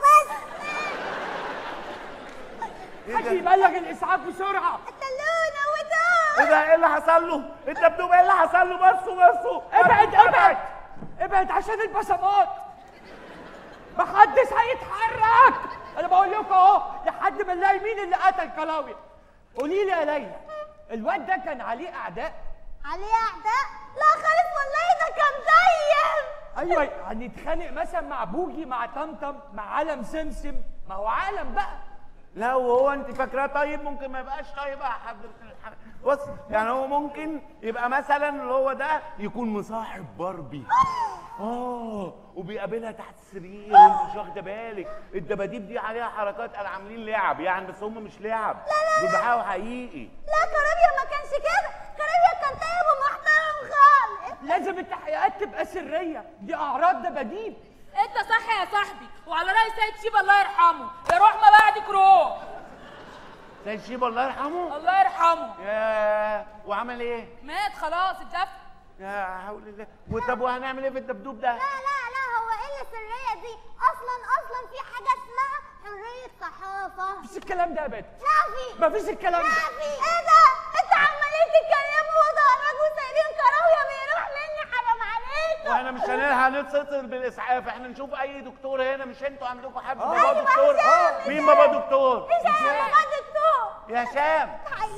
بس. حد يبلغ الاسعاف بسرعه. قتلوه نوتوه. ايه ده؟ ايه اللي حصل له؟ الدبدوب ايه اللي حصل له؟ بصوا بصوا. ابعد ابعد ابعد عشان البصمات. محدش هيتحرك. انا بقول لكم اهو لحد ما نلاقي مين اللي قتل كلاوي. قولي لي يا ليلى، الواد ده كان عليه اعداء؟ عليه اعداء؟ لا خالص والله ده كان طيب. ايوه هنتخانق مثلا مع بوجي مع طمطم مع علم سمسم، ما هو عالم بقى. لا وهو انت فاكراه طيب؟ ممكن ما يبقاش طيب يا حضرة الحضرة. بص يعني هو ممكن يبقى مثلا اللي هو ده يكون مصاحب باربي. اه وبيقابلها تحت السرير وانت مش واخده بالك. الدباديب دي عليها حركات قال عاملين لعب يعني، بس هم مش لعب. لا لا دول بيحاولوا حقيقي. لا كرابيا ما كانش كده. كرابيا كان طيب ومحترم خالص. لازم التحقيقات تبقى سريه، دي اعراض دباديب. انت صح يا صاحبي، وعلى راي سيد شيبه الله يرحمه، يا روح ما بعدك روح. سيد شيبه الله يرحمه؟ الله يرحمه. يا وعمل ايه؟ مات خلاص اتدفن. يا حول الله. وطب وهنعمل ايه في الدبدوب ده؟ لا لا لا هو ايه السريه دي؟ اصلا اصلا في حاجه اسمها حريه صحافه. مفيش الكلام ده يا بنت. لا في. مفيش الكلام ده. لا في. ايه ده؟ انتوا عمالين تتكلموا وتهرجوا وسايبين كراويه بيروح مني، حرام عليكم. واحنا مش هنلحق نتصل بالاسعاف، احنا نشوف اي دكتور هنا. مش انتوا عندكم حد أيوة بابا دكتور؟ هشام. مين بابا دكتور؟ هشام بابا دكتور. يا هشام.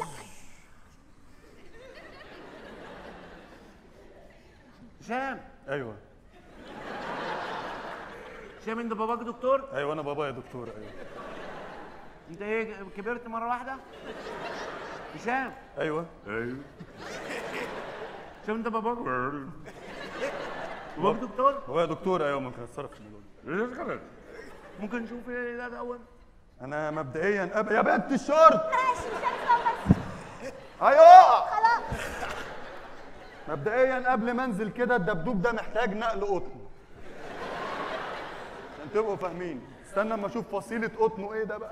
هشام. ايوه هشام انت باباك دكتور؟ ايوه انا بابا يا دكتور. ايوه انت ايه كبرت مره واحده؟ هشام. ايوه ايوه هشام انت باباك باباك دكتور؟ بابا دكتور. ايوه ممكن اتصرف في الموضوع ده. ممكن نشوف ايه ده الاول؟ انا مبدئيا أب... يا بنت الشرط. ماشي مش هنسوي بس. ايوه خلاص. مبدئيا قبل ما انزل كده الدبدوب ده محتاج نقل قطن عشان تبقوا فاهمين. استنى اما اشوف فصيله قطنه ايه ده بقى.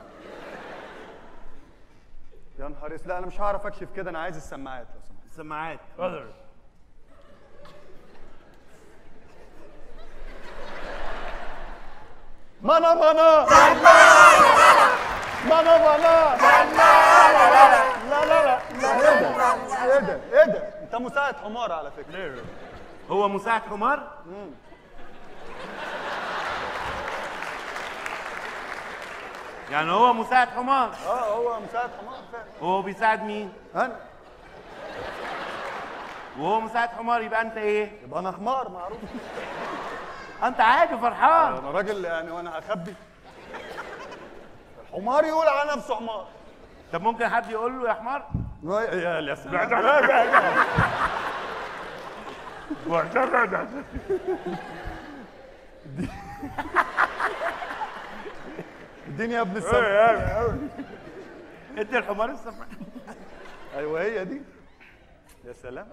يا نهار اسود. لا انا مش هعرف اكشف كده، انا عايز السماعات لو سمحت. السماعات. مانا مانا مانا مانا لا لا لا ايه ده ايه ده ايه ده؟ انت مساعد حمار على فكره. هو مساعد حمار؟ امم يعني هو مساعد حمار؟ اه هو مساعد حمار فعلا. وهو بيساعد مين؟ انا. وهو مساعد حمار يبقى انت ايه؟ يبقى انا حمار معروف. انت عادي فرحان. انا راجل يعني وانا هخبي؟ الحمار يقول على نفسه حمار. طب ممكن حد يقول له يا حمار؟ يا يا سلام اديني يا ابن السماء. انت الحمار السماء. ايوه هي دي. يا سلام.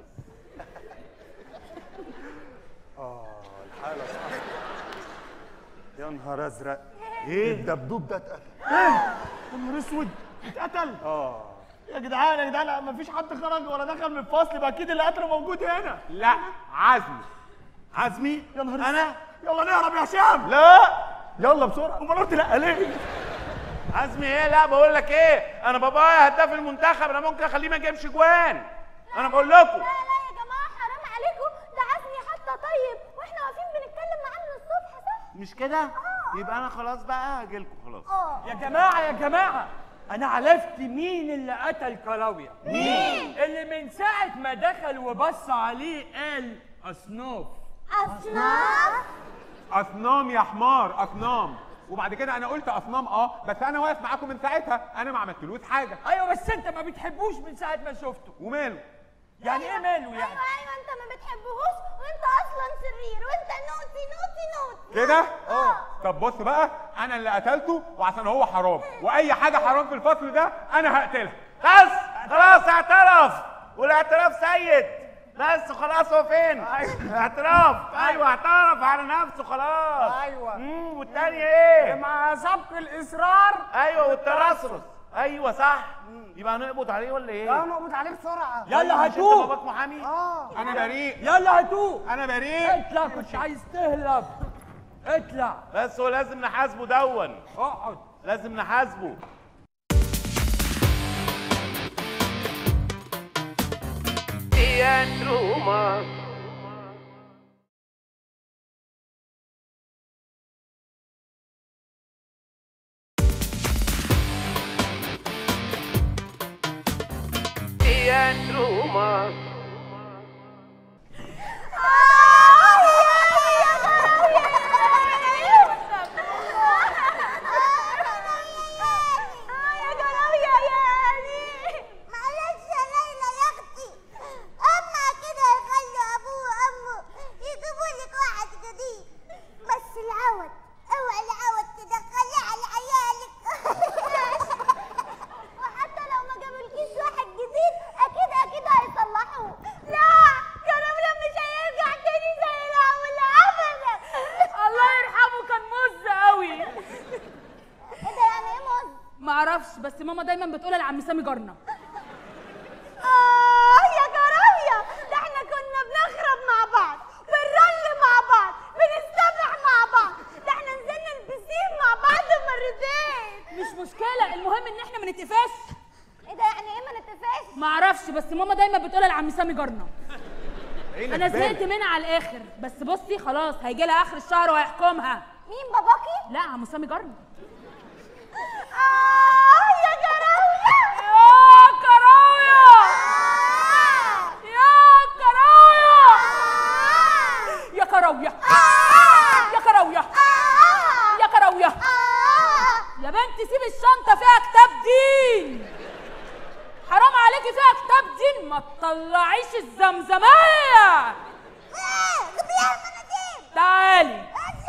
اه الحاله صعبه. يا نهار ازرق. ايه؟ الدبدوب ده اتقتل. يا نهار اسود اتقتل. اه يا جدعان يا جدعان مفيش حد خرج ولا دخل من الفصل، يبقى اكيد اللي قتله موجود هنا. لا عزمي. عزمي؟ يا نهار انا؟ يلا نهرب يا هشام. لا يلا بسرعه. امال قلت لا ليه؟ عزمي ايه؟ لا بقول لك ايه، انا بابايا هداف المنتخب، انا ممكن اخليه ما يجيبش جوان. انا بقول لكم. لا لا يا جماعه حرام عليكم، ده عزمي حتى طيب واحنا واقفين بنتكلم معاه من الصبح صح؟ مش كده؟ يبقى انا خلاص بقى هاجيلكم خلاص. اه يا جماعه يا جماعه انا عرفت مين اللي قتل كراويه. مين؟ اللي من ساعه ما دخل وبص عليه قال اصناف. اصناف؟ اصنام يا حمار، اصنام. وبعد كده انا قلت اصنام اه، بس انا واقف معاكم من ساعتها، انا ما عملتلوش حاجه. ايوه بس انت ما بتحبوش من ساعه ما شفته. وماله؟ يعني ايه ماله يعني؟ ايوه ايوه انت ما بتحبهوش وانت اصلا شرير وانت نوتي نوتي نوتي. كده؟ اه. طب بص بقى، انا اللي قتلته وعشان هو حرام، واي حاجه حرام في الفصل ده انا هقتلها. بس خلاص اعترف، والاعتراف سيد. بس خلاص هو فين؟ أيوة. اعتراف. ايوه اعترف على نفسه خلاص. ايوه. امم والتانية ايه؟ مع سبق الاصرار. ايوه والترصص. ايوه صح. يبقى هنقبض عليه ولا ايه؟ لا نقبض عليه بسرعه. يلا مش انت هاتوه. باباك محامي؟ اه انا بريء، يلا هاتوه. انا بريء. اطلع كنت عايز تهلب. اطلع. بس هو لازم نحاسبه دون. اقعد. لازم نحاسبه. تياترو مصر. تياترو مصر. معرفش، بس ماما دايما بتقولها لعم سامي جارنا. اه يا كراوية، ده احنا كنا بنخرب مع بعض، بنرل مع بعض، بنستبح مع بعض، ده احنا نزلنا البسين مع بعض مرتين. مش مشكله، المهم ان احنا ما نتقفاش. ايه ده يعني ايه ما نتقفاش؟ معرفش، بس ماما دايما بتقولها لعم سامي جارنا. عينك انا بالك. زهقت منها على الاخر، بس بصي خلاص هيجي لها اخر الشهر وهيحكمها. مين باباكي؟ لا عم سامي جارنا. اه يا كراوية، يا كراوية، يا كراوية، يا كراوية، يا كراوية، يا كراوية. يا بنتي سيبي الشنطة فيها كتاب دين، حرام عليكي فيها كتاب دين، ما تطلعيش الزمزمية. تعالي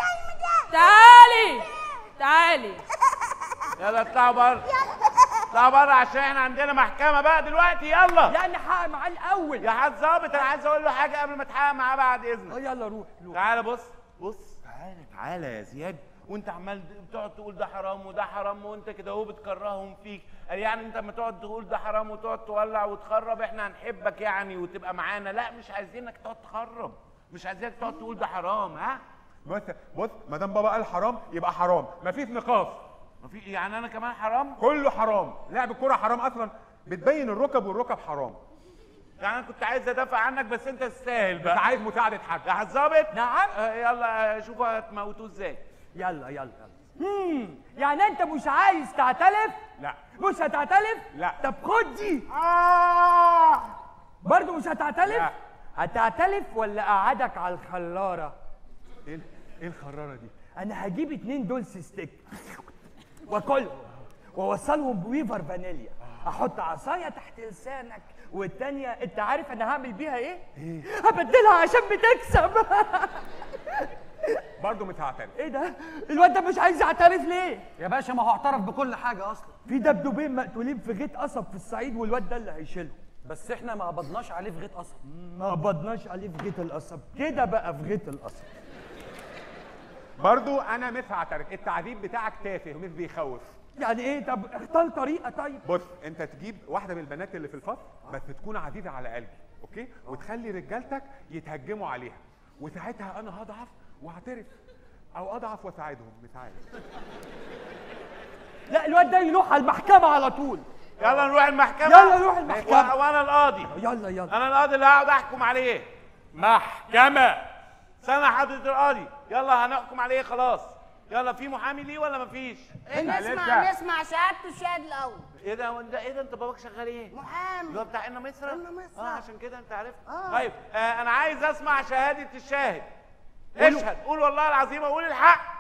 تعالي تعالي. يلا اطلعوا بره. اطلعوا بره عشان احنا عندنا محكمة بقى دلوقتي. يلا. يعني حق معاه الاول. يا حاج ظابط انا عايز اقول له حاجة قبل ما اتحقق معاه بعد اذنك. اه يلا روح روح. تعالى بص بص تعالى تعالى يا زياد، وانت عمال بتقعد تقول ده حرام وده حرام وانت كده اهو بتكرههم فيك. قال يعني انت لما تقعد تقول ده حرام وتقعد تولع وتخرب احنا هنحبك يعني وتبقى معانا؟ لا مش عايزينك تقعد تخرب، مش عايزينك تقعد تقول ده حرام. ها بص بص، ما دام بابا قال حرام يبقى حرام، مفيش نقاش. مفي يعني انا كمان حرام؟ كله حرام، لعب الكوره حرام اصلا، بتبين الركب والركب حرام. يعني انا كنت عايز ادافع عنك بس انت تستاهل بس بقى. عايز مساعده حد. يا حاج ظابط. نعم. آه يلا شوفوا هتموتوه ازاي. يلا يلا يلا. امم يعني انت مش عايز تعتلف؟ لا. مش هتعتلف؟ لا. طب خد دي. آه. برضه مش هتعتلف؟ لا. هتعتلف ولا اقعدك على الخلاره؟ ايه ايه الخراره دي؟ انا هجيب اتنين دولس ستيك واكلهم واوصلهم بويفر فانيليا احط عصايه تحت لسانك، والتانيه انت عارف انا هعمل بيها ايه؟ ايه؟ هبدلها عشان بتكسب. برضه مش هعترف. ايه ده؟ الواد ده مش عايز يعترف ليه؟ يا باشا ما هو اعترف بكل حاجه اصلا. في دبدوبين مقتولين في غيط قصب في الصعيد، والواد ده اللي هيشيلهم. بس احنا ما قبضناش عليه في غيط قصب. ما قبضناش عليه في غيط القصب، كده بقى في غيط القصب. برضو انا مش هعترف، التعذيب بتاعك تافه ومش بيخوف. يعني ايه؟ طب اختار طريقه. طيب بص، انت تجيب واحده من البنات اللي في الفصل بس تكون عزيزه على قلبي، اوكي؟ وتخلي رجالتك يتهجموا عليها، وساعتها انا هضعف واعترف، او اضعف واساعدهم، مش عارف. لا الواد ده يروح على المحكمه على طول. يلا نروح المحكمه. يلا نروح المحكمه. وانا القاضي. يلا يلا. انا القاضي اللي هقعد احكم عليه. محكمه. استنى حضرة القاضي، يلا هنحكم عليه خلاص. يلا في محامي ليه ولا مفيش؟ نسمع نسمع شهادته الشاهد الاول. ايه ده انت ايه ده انت باباك شغال ايه؟ محامي. اللي هو بتاع إنا مصر؟ إنا مصر. اه عشان كده انت عرفت؟ آه. طيب آه انا عايز اسمع شهادة الشاهد. اشهد، قول والله العظيم وقول الحق.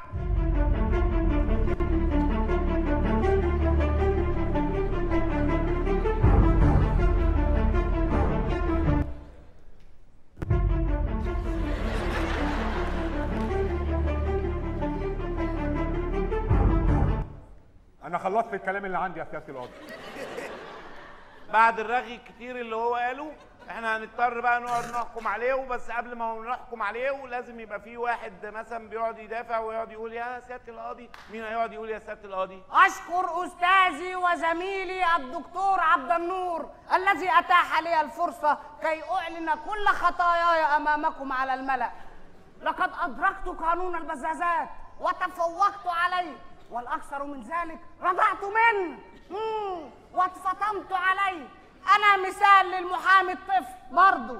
انا خلصت الكلام اللي عندي يا سياده القاضي. بعد الرغي الكتير اللي هو قاله احنا هنضطر بقى نقعد نحكم عليه، وبس قبل ما نحكم عليه لازم يبقى في واحد مثلا بيقعد يدافع ويقعد يقول يا سياده القاضي. مين هيقعد يقول يا سياده القاضي؟ اشكر استاذي وزميلي الدكتور عبد النور الذي اتاح لي الفرصه كي اعلن كل خطاياي امامكم على الملأ. لقد ادركت قانون البزازات وتفوقت عليه، والاكثر من ذلك رضعت منه واتفطمت عليه. انا مثال للمحامي الطفل برضو.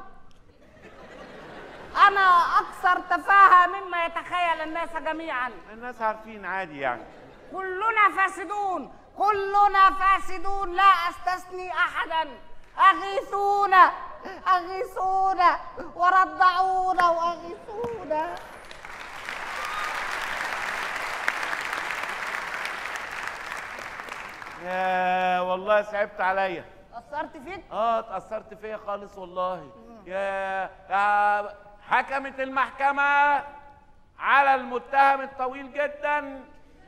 انا اكثر تفاهه مما يتخيل الناس جميعا. الناس عارفين عادي يعني. كلنا فاسدون، كلنا فاسدون لا استثني احدا. اغيثونا اغيثونا ورضعونا واغيثونا. يا والله صعبت عليا. قصرت فيك؟ اه اتأثرت فيا خالص والله. يا يا حكمت المحكمة على المتهم الطويل جدا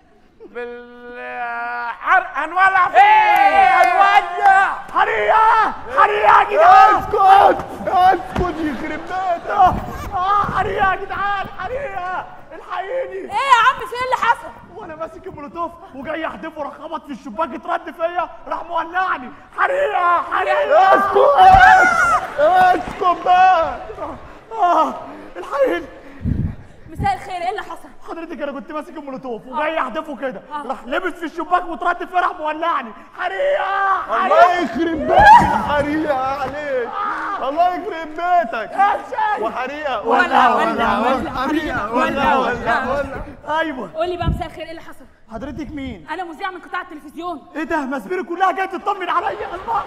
بالحرق. هنولع فيه. هنولع حريقة حريقة يا جدعان. اسكت اسكت يخرب بيتك. اه حريقة يا جدعان، حريقة الحقيني. ايه يا عم في ايه اللي حصل؟ وانا ماسك المولوتوف وجاي احدفه، راح خبط في الشباك اترد فيا، راح مولعني. حريقة حريقة. اسكت اسكت بقى. اه الحقيني. مساء الخير، ايه اللي حصل؟ حضرتك انا كنت ماسك المولوتوف وجاي احدفه كده، راح لبس في الشباك واترد فيا، راح مولعني. حريقة الله يخرب بيتك الحريقة عليك. الله يخرب بيتك. وحريقة ولا ولا ولا حريقة ولا ولا ولا. ايوه قول لي بقى مساء الخير، ايه اللي حصل؟ حضرتك مين؟ انا مذيعه من قطاع التلفزيون. ايه ده؟ مسبيري كلها جايه تطمن عليا. الله.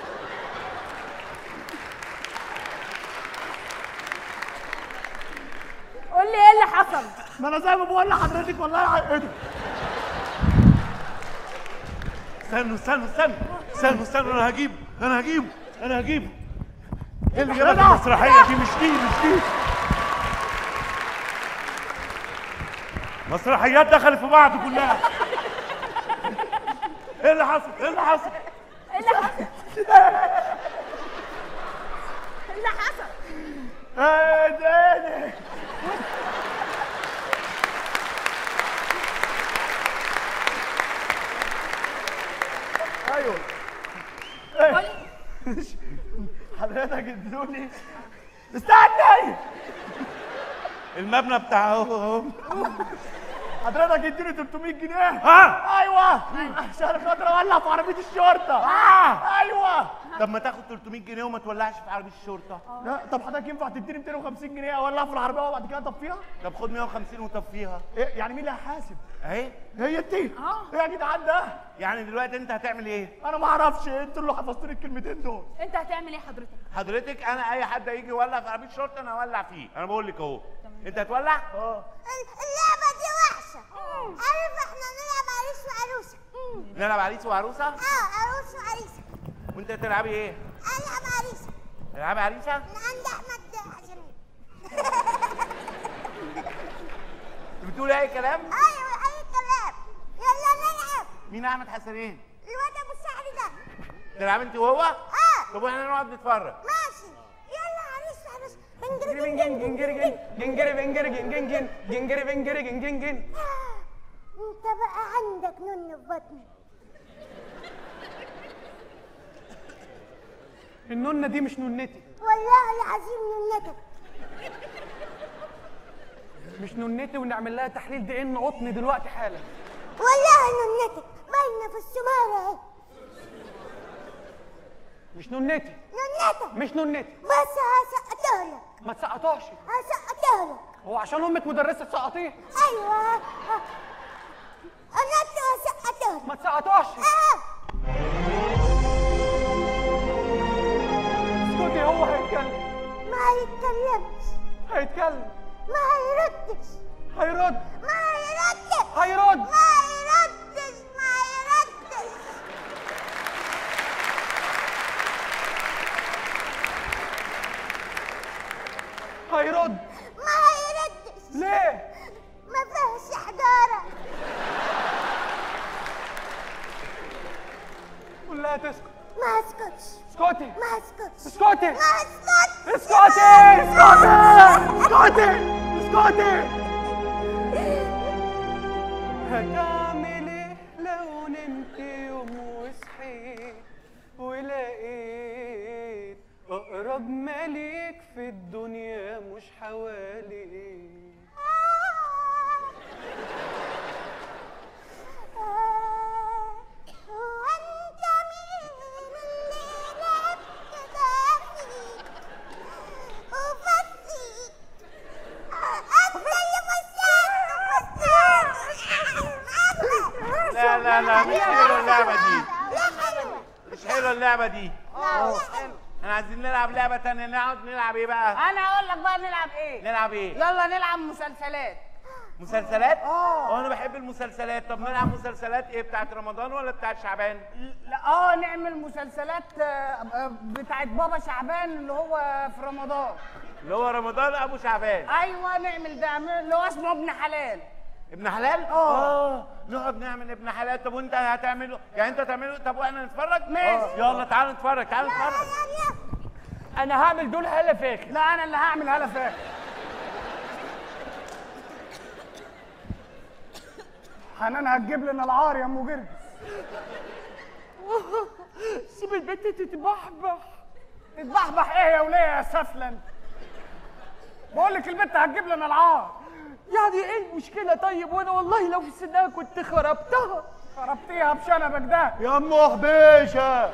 قول لي ايه اللي حصل؟ ما انا زي ما بقول لحضرتك والله. ايه ده؟ استنوا استنوا استنوا استنوا استنوا انا هجيبه انا هجيبه انا هجيبه. ايه اللي جابك المسرحية دي؟ مش دي مش دي. مسرحيات دخلت في بعض كلها. ايه اللي حصل؟ ايه اللي حصل؟ ايه اللي حصل؟ ايه اللي حصل؟ ايه ده؟ ايه ده؟ ايوه. حضرتك ادوني. استني. المبنى بتاع اهو. حضرتك اديني تلتمية جنيه. ها؟ ايوه عشان خاطر اولع في عربيه الشرطه. اه ايوه. طب ما تاخد تلتمية جنيه وما تولعش في عربيه الشرطه. لا طب حضرتك ينفع تديني مئتين وخمسين جنيه اولع في العربيه وبعد كده اطفيها؟ طب خد مئة وخمسين وطفيها. ايه يعني مين اللي هيحاسب؟ اهي هي انت. اه ايه يا جدعان ده؟ يعني دلوقتي انت هتعمل ايه؟ انا ما اعرفش، انتوا اللي حفظتوني الكلمتين دول. انت هتعمل ايه حضرتك؟ حضرتك انا اي حد هيجي يولع في عربيه الشرطه انا هولع فيه. انا بقول لك اهو. انت هتولع؟ اه. اللعبة دي وحشة. عارف احنا نلعب عريس وعروسة. نلعب عريس وعروسه؟ اه عروس وعريسة. وانت تلعبي ايه؟ العب عريسه. تلعبي عريسه؟ من عند احمد حسن. بتقولي اي كلام؟ ايوه اي كلام. يلا نلعب. مين احمد حسنين؟ الواد ابو الشعر ده. تلعب انت وهو؟ اه. طب واحنا نقعد نتفرج. ماشي. يلا عريس عريس. جنجري بنجن جنجري جن جنجري بنجري جن جن جن جنجري بنجري جن جن جن. انت بقى عندك نن في بطنك. النونه دي مش نونتي. والله العظيم ننتك. مش نونتي، ونعمل لها تحليل دي ان قطن دلوقتي حالا. والله ننتك باينه في السماره اهي. مش نونتي. ننتك. مش نونتي. بس هسقطها لك. ما تسقطهاش. هسقطها لك. هو عشان امك مدرسه تسقطيه؟ ايوه. انا هسقطها لك. ما تسقطهاش. اه. اسكتي، هو هيتكلم. ما هيتكلمش. هيتكلم. ما هيردش. هيرد. ما هيردش. هيرد. ما هيردش. ما هيردش. هيرد. ما هيردش. ليه؟ ما فيهش حجاره. قول لها تسكت. ما اسكتش. اسكتي. ما اسكتش. اسكتي. ما اسكتش. اسكتي. اسكتي. اسكتي. هتعمل ايه لو نمت يوم وصحيت ولقيت اقرب مليك في الدنيا مش حواليك؟ هو انت مين اللي لعبت ده فيك وفسيك؟ انت اللي فسيت وفسيت. لا لا لا مش حلوه اللعبه دي. لا حلوه. مش حلوه اللعبه دي. لا حلوه. احنا عايزين نلعب لعبه تانية. نقعد نلعب ايه بقى؟ انا هقول لك بقى نلعب ايه. نلعب ايه؟ يلا نلعب مسلسلات. مسلسلات؟ اه. انا بحب المسلسلات. طب نلعب مسلسلات ايه؟ بتاعت رمضان ولا بتاعت شعبان؟ لا اه نعمل مسلسلات آه، آه، بتاعت بابا شعبان اللي هو في رمضان. اللي هو رمضان ابو شعبان. ايوه نعمل ده اللي هو اسمه ابن حلال. ابن حلال؟ اه. اه نقعد نعمل ابن حلال. طب وانت هتعمله؟ يعني انت هتعمله؟ طب واحنا نتفرج؟ ماشي. يلا تعالوا نتفرج. تعالوا نتفرج. انا هعمل دول هلا فاكر. لا انا اللي هعمل هلا فاكر. حنان هتجيب لنا العار يا ام جرجس. سيب البنت تتبحبح. تتبحبح ايه يا وليه يا سفلن؟ بقول لك البنت هتجيب لنا العار. يعني ايه المشكله طيب؟ وانا والله لو في سنها كنت خربتها. خربتيها بشنبك ده. يا ام حبيشه.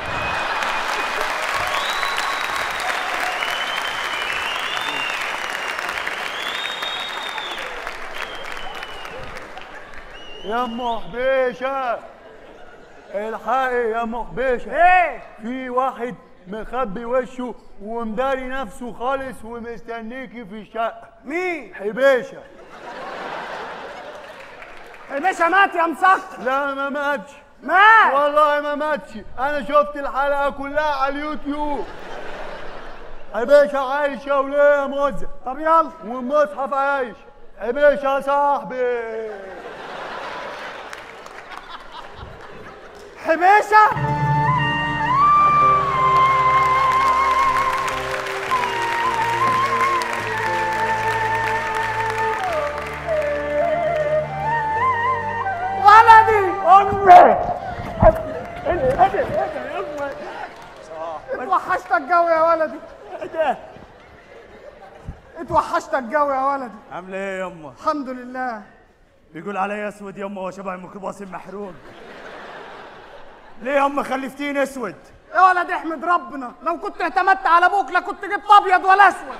يا ام حبيشه الحقي يا ام حبيشه. ايه؟ في واحد مخبي وشه ومداري نفسه خالص ومستنيكي في الشقه. مين؟ حبيشه. حبيشه مات يا مسخر. لا ما ماتش. مات والله ما ماتش. انا شفت الحلقه كلها على اليوتيوب. حبيشه عايشه وليه يا موزه. طب يلا. والمصحف عايش. حبيشه يا صاحبي. حبيشه. ولدي امي. اتوحشتك جو يا ولدي. اتوحشتك جو يا ولدي. عامله ايه يما؟ الحمد لله. بيقول عليا اسود يما وشبه الميكروباص المحروق. ليه يما خلفتيني اسود؟ يا ولد احمد ربنا، لو كنت اعتمدت على ابوك لا كنت جبت ابيض ولا اسود.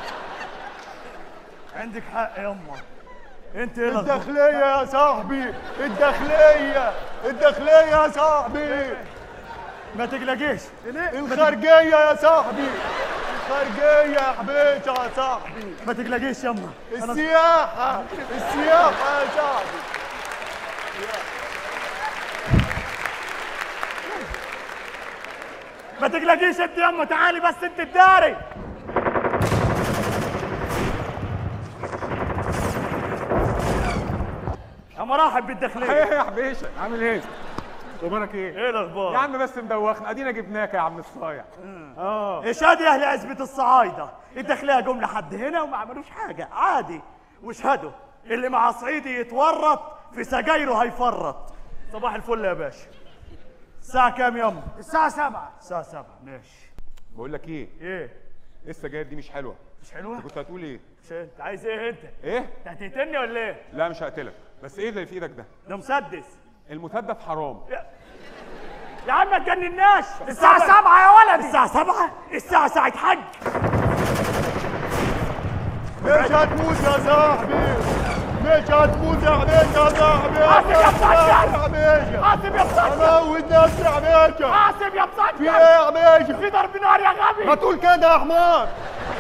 عندك حق يما. انت ايه الداخليه يا صاحبي. الداخليه. الداخليه يا صاحبي. ما تقلقيش. الخارجيه يا صاحبي. الخارجيه يا حبيبتي يا صاحبي. ما تقلقيش يما. السياحه. السياحه يا صاحبي. ما تقلقيش انت يما، تعالي بس انت الداري. يا مرحب بالداخليه. ايه يا حبيشه عامل ايه؟ اخبارك ايه؟ ايه الاخبار؟ يا عم بس مدوخنا، ادينا جبناك يا عم الصايع. اه ايش هادي اهل عزبه الصعايده، الداخليه جم لحد هنا وما عملوش حاجه عادي، واشهدوا اللي مع صعيدي يتورط في سجايره هيفرط. صباح الفل يا باشا. الساعة كام يما؟ الساعة سبعة. الساعة سبعة ماشي. بقول لك ايه؟ ايه؟ السجاير دي مش حلوه. مش حلوه؟ انت كنت هتقول ايه؟ مش انت عايز ايه انت؟ ايه؟ انت هتقتلني ولا ايه؟ لا مش هقتلك، بس ايه اللي في ايدك ده؟ ده مسدس. المسدس حرام. يا, يا عم ما تجنناش. الساعة سبعة يا ولدي. الساعة سبعة؟ الساعة ساعة حج. مش هتموت يا صاحبي، مش هتموت يا حبيبي يا صاحبي. حاسب يا مسكر. يا حبيبي حاسب يا مسكر. اموت نفسي يا حبيبي. حاسب يا مسكر. في ايه يا حبيبي؟ في ضرب نار يا غبي. ما تقول كده يا حمار.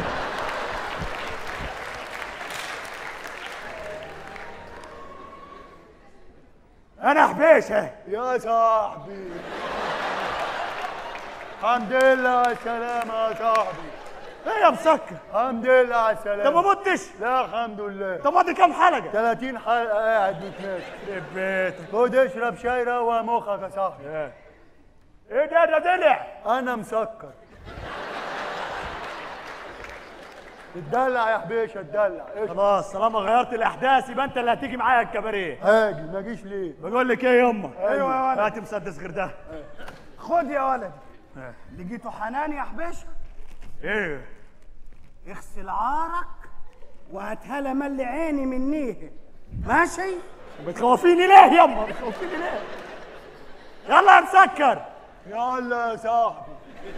انا حبيشه يا صاحبي. الحمد لله على السلامة يا صاحبي. ايه يا مسكر؟ الحمد لله على السلامة. انت ما متش؟ لا الحمد لله. طب ماضي كام حلقة؟ ثلاثين حلقة قاعد بتناقش. يخرب بيتك. خد اشرب شاي روق مخك يا صاحبي. ايه ده ده دلع؟ أنا مسكر. اتدلع يا حبيشه اتدلع. خلاص طالما غيرت الاحداث يبقى انت اللي هتيجي معايا الكباريه. هاجي ما اجيش ليه؟ بقول لك ايه يما؟ ايوه يا ولد. هات مسدس غير ده. خد يا ولدي. لقيته حنان يا حبيشه. ايه؟ اغسل عارك وهاتها لها ملي عيني منيه. ماشي؟ بتخوفيني ليه يما؟ بتخوفيني ليه؟ يلا يا مسكر. يلا يا صاحبي.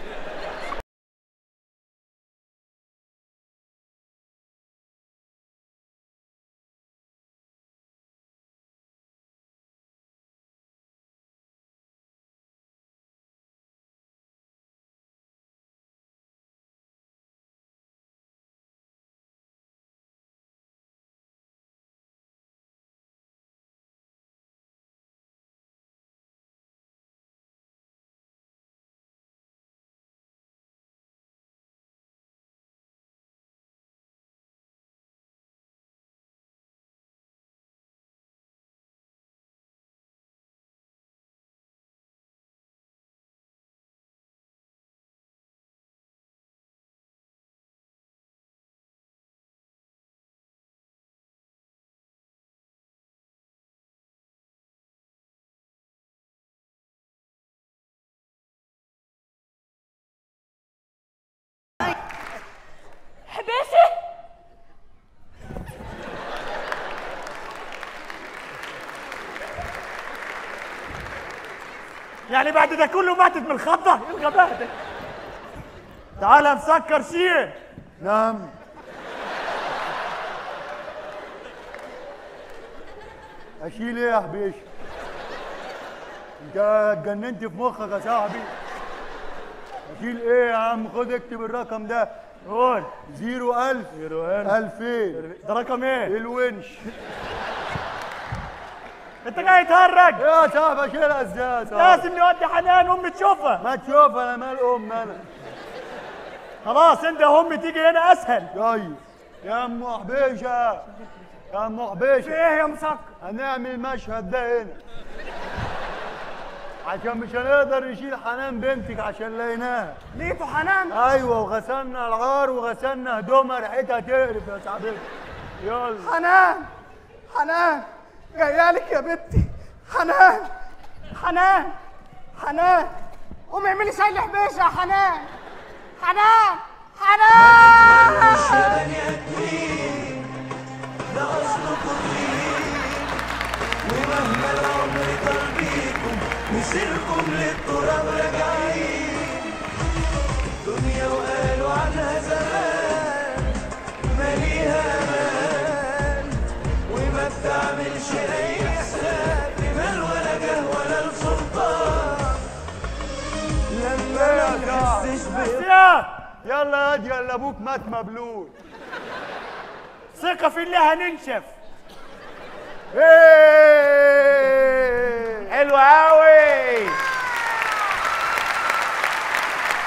حبيشه يعني بعد ده كله ماتت من الخضه؟ ايه الغباء ده؟ تعال يا مسكر شيل. نعم. اشيل ايه يا حبيشه؟ انت اتجننت في مخك يا صاحبي. اشيل ايه يا عم؟ خد اكتب الرقم ده. قول. زيرو ألف. زيرو ألف. ألفين. ده رقم ايه؟ الونش. انت جاي تهرج؟ يا صاحبي اشيلها ازاي يا صاحبي؟ لازم نودي حنان امي تشوفها. ما تشوفها انا مال ام انا. خلاص انت يا امي تيجي هنا اسهل. طيب يا ام حبيشه، يا ام حبيشه. في ايه يا مسكر؟ هنعمل المشهد ده هنا عشان مش هنقدر نشيل حنان بنتك عشان لقيناها. لقيته حنان؟ ايوه وغسلنا العار وغسلنا هدومها ريحتها تقرف يا صاحبتي. يلا. حنان حنان جايالك يا بنتي. حنان حنان حنان قومي اعملي شاي لحبيشه يا حنان. حنان حنان مش يا بني ادمين ده اصلكم مين، ومهما العمر طال بيكم مسيركم للتراب راجعين. الدنيا وقالوا عنها زمان ماليها امان، وما بتعملش اي حساب لمال ولا جاه ولا لسلطان. لما ما تحسش يلا يلا يا يلا ابوك مات مبلول. ثقة في الله هننشف. حلو قوي.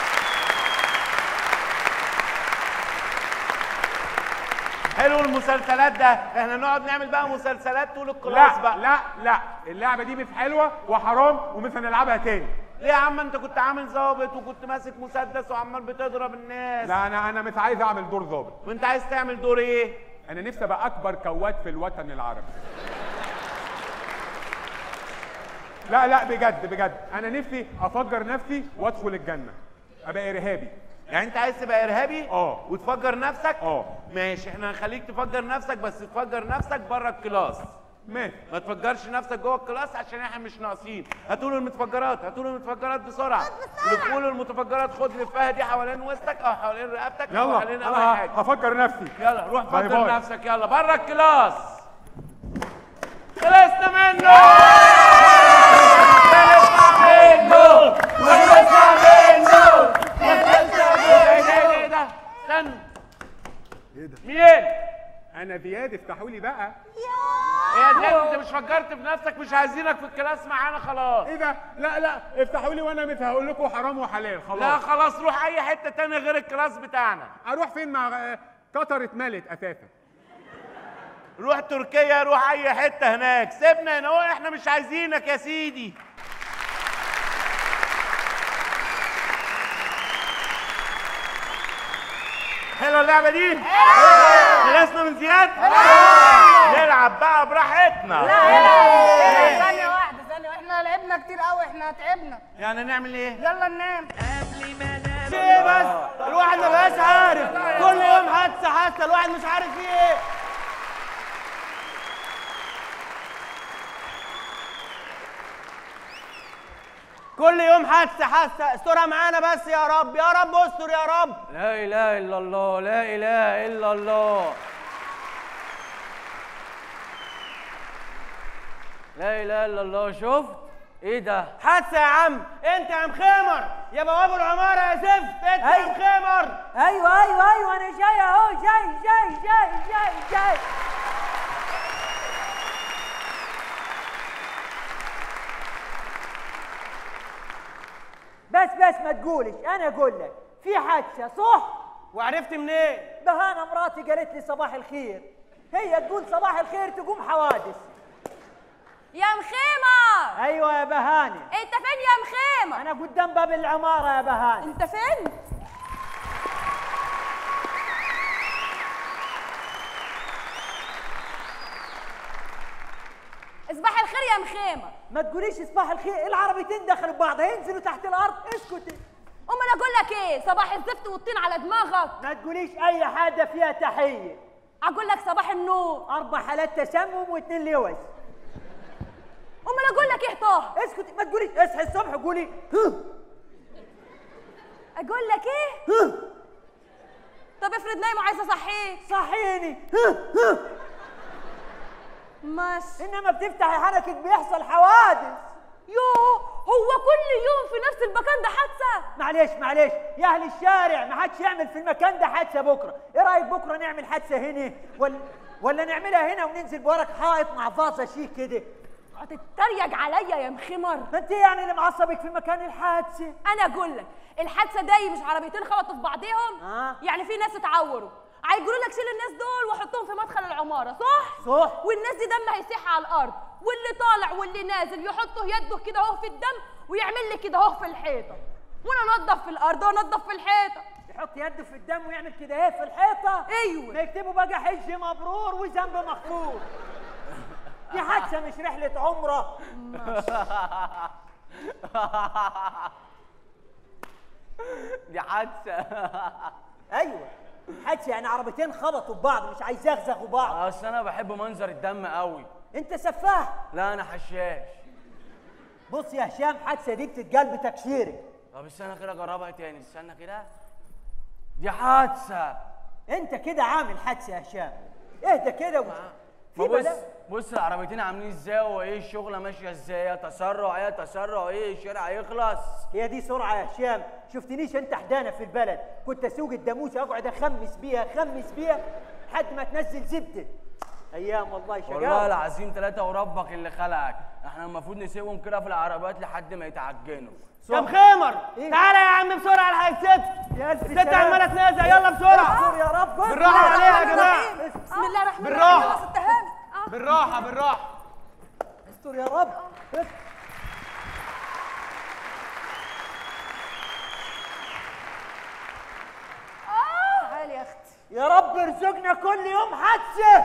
المسلسلات ده؟ احنا نقعد نعمل بقى مسلسلات طول الكلاس لا بقى. لا لا اللعبه دي مش حلوه وحرام ومش هنلعبها تاني. ليه يا عم انت كنت عامل ظابط وكنت ماسك مسدس وعمال بتضرب الناس؟ لا انا انا مش عايز اعمل دور ظابط. وانت عايز تعمل دور ايه؟ انا نفسي ابقى اكبر كواد في الوطن العربي. لا لا بجد بجد انا نفسي افجر نفسي وادخل الجنه ابقى ارهابي. يعني انت عايز تبقى ارهابي؟ اه. وتفجر نفسك؟ اه. ماشي، احنا هنخليك تفجر نفسك بس تفجر نفسك بره الكلاس. ماشي. ما تفجرش نفسك جوه الكلاس عشان احنا مش ناقصين. هاتوا له المتفجرات، هاتوا له المتفجرات بسرعه. لفوا له المتفجرات، خد لفها دي حوالين وسطك او حوالين رقبتك او يلا حوالين اي انا حاجه. هفجر نفسي. يلا روح باي فجر باي. نفسك، يلا بره الكلاس. خلصنا منه. خلصنا منه. خلصنا منه. خلصنا منه. ايه ده؟ استنى. ايه ده؟ مين؟ انا زياد، افتحوا لي بقى. ايه يا زياد انت مش فكرت في نفسك؟ مش عايزينك في الكلاس معانا خلاص. ايه ده؟ لا لا افتحوا لي وانا مش هقول لكم حرام وحلال خلاص. لا خلاص روح اي حته تانية غير الكلاس بتاعنا. اروح فين؟ مع قطر اتملت اساسا. روح تركيا، روح اي حته هناك، سيبنا هنا، هو احنا مش عايزينك يا سيدي. حلوه اللعبه دي؟ خلصنا من زياد؟ نلعب بقى براحتنا. لا لا ثانية واحدة ثانية، احنا لعبنا كتير قوي، احنا تعبنا. يعني نعمل ايه؟ يلا ننام. قبل ما انام في ايه بس؟ الواحد ما بقاش عارف، كل يوم حادثة حادثة، الواحد مش عارف فيه ايه. كل يوم حادثة حادثة، استرها معانا بس يا رب، يا رب استر يا رب. لا اله الا الله، لا اله الا الله، لا اله الا الله. شفت ايه ده؟ حادثة يا عم، انت يا مخمر يا بواب العمارة يا زفت، انت يا مخمر. ايوه ايوه ايوه انا جاي اهو، جاي جاي جاي جاي جاي. بس بس ما تقولش، انا اقول لك في حادثه صح؟ وعرفت منين؟ بهانه مراتي قالت لي صباح الخير، هي تقول صباح الخير تقوم حوادث. يا مخيمة. ايوه يا بهانه. انت فين يا مخيمة؟ انا قدام باب العماره يا بهانه. انت فين؟ صباح الخير يا مخيمة. ما تقوليش صباح الخير، العربيتين دخلوا ببعض هينزلوا تحت الارض، اسكتي. امال اقول لك ايه؟ صباح الزفت والطين على دماغك. ما تقوليش اي حاجه فيها تحيه. اقول لك صباح النور. اربع حالات تسمم واثنين لوز. امال اقول لك ايه طه؟ اسكتي، ما تقوليش اصحي الصبح قولي ها. اقول لك ايه؟ ها. طب افرض نايم وعايزه اصحيك. صحيني. ها ها. ماشي. انما بتفتحي حنكك بيحصل حوادث. يوه، هو كل يوم في نفس المكان ده حادثه؟ معلش معلش يا اهل الشارع، ما حدش يعمل في المكان ده حادثه بكره، ايه رايك بكره نعمل حادثه هنا ولا ولا نعملها هنا وننزل بورك حائط مع فاصه شيك كده؟ هتتريق عليا يا مخمر. ما انت يعني اللي معصبك في مكان الحادثه. انا اقول لك الحادثه دي مش عربيتين خبطوا في بعضيهم؟ آه. يعني في ناس اتعوروا، هيقولوا لك شيل الناس دول وحطهم في مدخل العماره، صح؟ صح. والناس دي دمها هيسيح على الارض، واللي طالع واللي نازل يحطه يده كده اهو في الدم ويعمل لي كده اهو في الحيطه، وانا انضف في الارض وانضف في الحيطه. يحط يده في الدم ويعمل كده اهي في الحيطه؟ ايوه. ما يكتبوا بقى حج مبرور وذنب مغفور. دي حادثه مش رحله عمره. دي حادثه. ايوه حادثه، يعني عربيتين خبطوا ببعض مش عايز يغزغوا بعض. اصل انا بحب منظر الدم قوي. انت سفاح. لا انا حشاش. بص يا هشام، حادثه دي بتتقال بتكشيرك. طب استنى كده اجربها تاني، استنى كده. دي حادثه. انت كده عامل حادثه يا هشام، اهدى كده و... ما بص بص العربيتين عاملين ازاي وايه الشغله ماشيه ازاي، يا تسرع يا تسرع، ايه الشارع هيخلص. هي دي سرعه يا هشام؟ شفتنيش انت حدانا في البلد كنت اسوق الداموسه اقعد اخمس بيها اخمس بيها لحد ما تنزل زبده. ايام والله شقاوه. والله العظيم ثلاثة وربك اللي خلقك، احنا المفروض نسيبهم كده في العربيات لحد ما يتعجنوا. طب خمر إيه؟ تعالى يا عم بسرعه الحق الست. الست عماله تنازع، يلا بسرعه. يا رب بالراحه عليها يا جماعه. بسم الله الرحمن الرحيم. بالراحه ست هاني. بالراحه بالراحه. استر يا رب. تعالي يا اختي. يا رب ارزقنا كل يوم حادثه.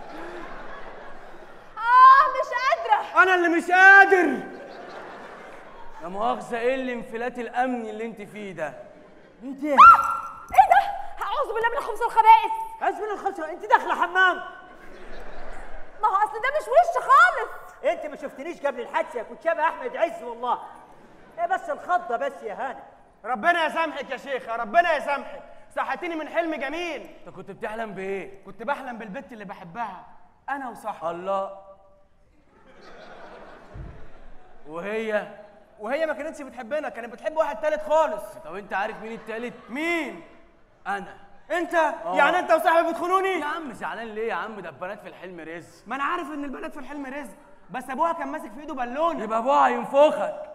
اه مش قادره. انا اللي مش قادر. لا مؤاخذة، ايه الانفلات الامني اللي انت فيه ده؟ ايه ده؟ ايه ده؟ اعوذ بالله من الخبث والخبائث. اعوذ بالله من الخبث، انت داخله حمام. ما هو اصل ده مش وش خالص. انت ما شفتنيش قبل الحادثه، كنت شبه احمد عز والله. ايه بس الخضه بس يا هاني. ربنا يسامحك يا شيخه، ربنا يسامحك. صحتيني من حلم جميل. انت كنت بتحلم بايه؟ كنت بحلم بالبت اللي بحبها انا وصاحبي. الله. وهي وهي ما كانتش بتحبنا، كانت بتحب واحد تالت خالص. طب انت عارف مين التالت؟ مين؟ انا. انت؟ أوه. يعني انت وصاحبي بتخونوني؟ يا عم زعلان ليه يا عم؟ ده البنات في الحلم رزق. ما انا عارف ان البنات في الحلم رزق، بس ابوها كان ماسك في ايده بالونه. يبقى ابوها هينفخك.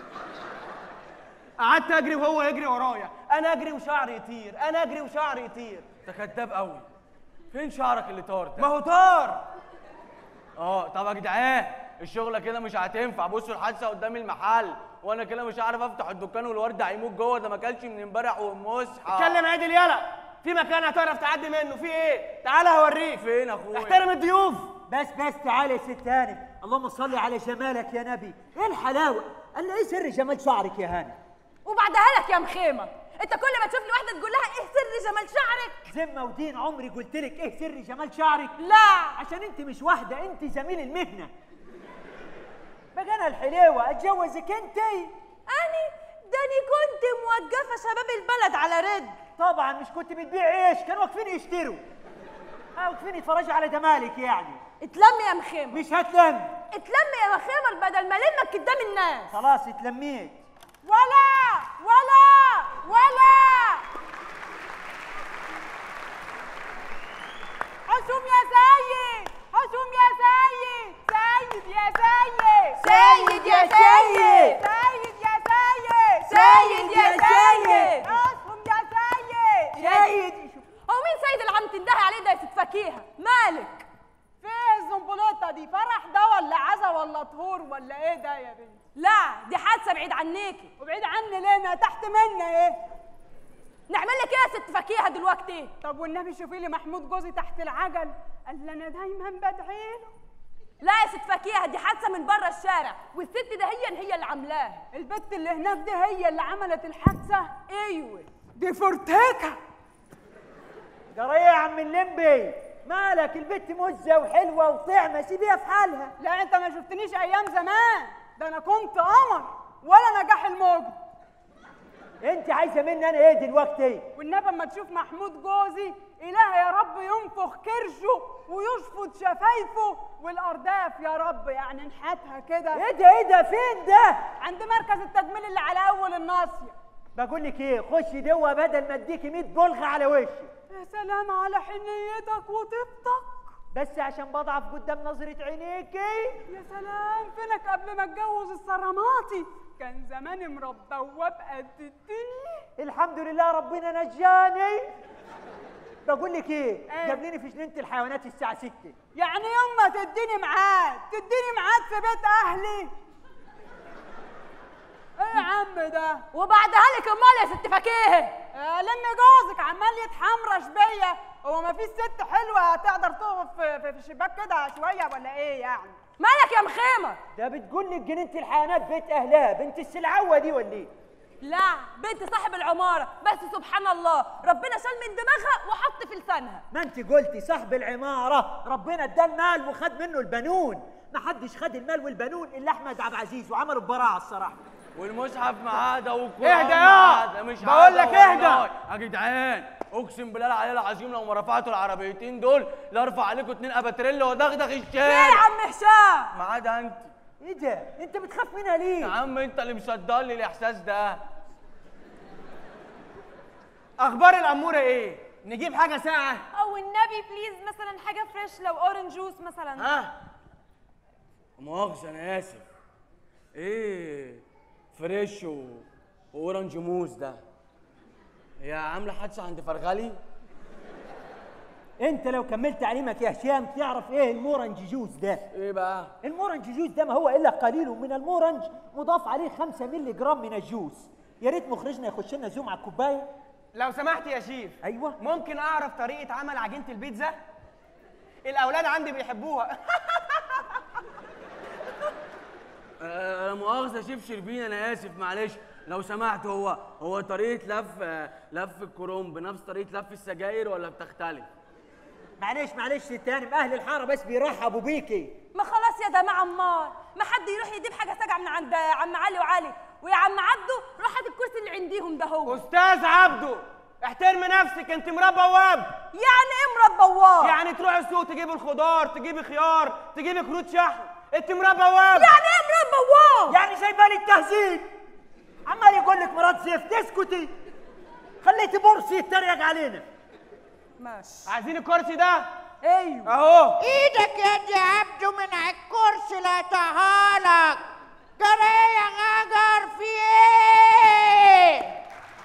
قعدت اجري وهو يجري ورايا، انا اجري وشعري يطير، انا اجري وشعري يطير. انت كداب قوي. فين شعرك اللي طار ده؟ ما هو طار. اه طب يا جدعان الشغله كده مش هتنفع. بصوا الحادثه قدام المحل وانا كده مش هعرف افتح الدكان والورد هيموت جوه. ده ما كلش من امبارح ومصحى. اتكلم عادل يلا، في مكان هتعرف تعدي منه. في ايه؟ تعالى هوريك. فين اخويا؟ احترم الضيوف. بس بس تعالى يا ست هاني، اللهم صل على جمالك يا نبي. ايه الحلاوه؟ قال ايه سر جمال شعرك يا هاني؟ وبعدها لك يا مخيمه، انت كل ما تشوف لي واحده تقول لها ايه سر جمال شعرك؟ ذمه ودين عمري قلت لك ايه سر جمال شعرك؟ لا، عشان انت مش واحده، انت زميل المهنه. بقى انا الحليوه اتجوزك انت؟ اني ده اني كنت موقفه شباب البلد على رد. طبعا مش كنت بتبيع ايش؟ كانوا واقفين يشتروا. اه واقفين يتفرجوا على جمالك يعني. اتلم يا مخيمه. مش هتلم. اتلم يا مخيمه بدل ما المك قدام الناس. خلاص اتلميت. ولا ولا ولا حشوم يا سيد، حشوم يا سيد، سيد يا سيد، سيد يا سيد، سيد يا سيد، سيد يا سيد، حشوم يا سيد، سيد. هو مين سيد اللي عم تندهي عليه ده يا ست فكيهه؟ مالك؟ فيه الزنبلوطه دي فرح ده ولا عزا ولا طهور ولا ايه ده يا بنتي؟ لا دي حادثه بعيد عنيكي. وبعيد عني ليه؟ ما تحت منا ايه؟ نعمل لك ايه يا ست فكيهه دلوقتي؟ طب والنبي شوفي لي محمود جوزي تحت العجل، قال لي انا دايما بدعي له. لا يا ست فكيهه دي حادثه من بره الشارع، والست ده هي هي اللي عاملاها. البت اللي هناك دي هي اللي عملت الحادثه؟ ايوه دي فورتيكا. جرى يا عم اللمبي؟ مالك البت مزه وحلوه وطعمه، سيبيها في حالها. لا انت ما شفتنيش ايام زمان، ده انا كنت قمر ولا نجاح الموجود. انت عايزه مني انا ايه دلوقتي؟ والنبي اما تشوف محمود جوزي اله يا رب ينفخ كرشه ويشفط شفايفه والارداف يا رب يعني نحاتها كده. ايه ده ايه ده فين ده؟ عند مركز التجميل اللي على اول الناصيه. بقول لك ايه، خشي جوه بدل ما اديكي مية بلغه على وشي. يا سلام على حنيتك وطيبتك، بس عشان بضعف قدام نظرة عينيكي. يا سلام فينك قبل ما اتجوز الصراماتي، كان زماني مربى وابقى قد الدنيا. الحمد لله ربنا نجاني. بقول لك ايه، ايه؟ جابليني في جنينة الحيوانات الساعة ستة. يعني يوم ما تديني ميعاد تديني ميعاد في بيت اهلي. ايه يا عم ده؟ وبعدها لك امال يا ست فكيهه؟ لم جوزك عمال يتحمرش بيا، هو ما فيش ست حلوه هتقدر تقف في, في الشباك كده شويه ولا ايه يعني؟ مالك يا مخيمه؟ ده بتقول لك جنينة الحيوانات بيت اهلها، بنت السلعوه دي ولا ايه؟ لا بنت صاحب العماره، بس سبحان الله ربنا شال من دماغها وحط في لسانها. ما انت قلتي صاحب العماره، ربنا اداه المال وخد منه البنون، ما حدش خد المال والبنون الا احمد عبد العزيز وعملوا ببراعه الصراحه. والمصحف معاه ده والقران اهدى معاه ده. يا مش بقول لك اهدى يا جدعان، اقسم بالله العلي العظيم لو ما رفعتوا العربيتين دول لارفع عليكم اتنين اباتريلا ودغدغ الشارع. ايه يا عم هشام؟ ما عدا انت. ايه ده؟ انت بتخاف منها ليه؟ يا عم انت اللي مصدر لي الاحساس ده. اخبار الاموره ايه؟ نجيب حاجه ساقعه. او النبي بليز مثلا حاجه فريش، لو اورنج جوس مثلا. ها مؤاخذه انا اسف. ايه فريش و... واورنج موز ده؟ هي عامله حادثه عند فرغلي؟ انت لو كملت تعليمك يا هشام تعرف ايه المورنج جوز ده؟ ايه بقى؟ المورنج جوز ده ما هو الا قليل من المورنج مضاف عليه خمسة مللي جرام من الجوز. يا ريت مخرجنا يخش لنا زوم على الكوبايه. لو سمحت يا شيف. ايوه. ممكن اعرف طريقه عمل عجينه البيتزا؟ الاولاد عندي بيحبوها. انا مؤاخذه شيف شربين، انا اسف معلش. لو سمحت، هو هو طريقه لف لف الكروم بنفس طريقه لف السجاير ولا بتختلف؟ معلش معلش تاني، اهل الحاره بس بيرحبوا بيكي. ما خلاص يا جماعه امال ما حد يروح يجيب حاجه ساقعه من عند عم علي وعلي. ويا عم عبده روح هات الكرسي اللي عنديهم ده. هو استاذ عبده احترمي نفسك، انت مربى بواب. يعني ايه مربى بواب؟ يعني تروحي السوق تجيبي الخضار، تجيبي خيار، تجيبي كروت شحن. انت مربى بواب. يعني ايه مربى بواب؟ يعني جايبه لي التهذيب. عمال يقول لك مرات زفت، اسكتي. خليتي بورسي يتريق علينا. ماشي. عايزين الكرسي ده؟ ايوه اهو. ايدك يا دي عبده من على الكرسي لا طهالك. جري يا غجر في ايه؟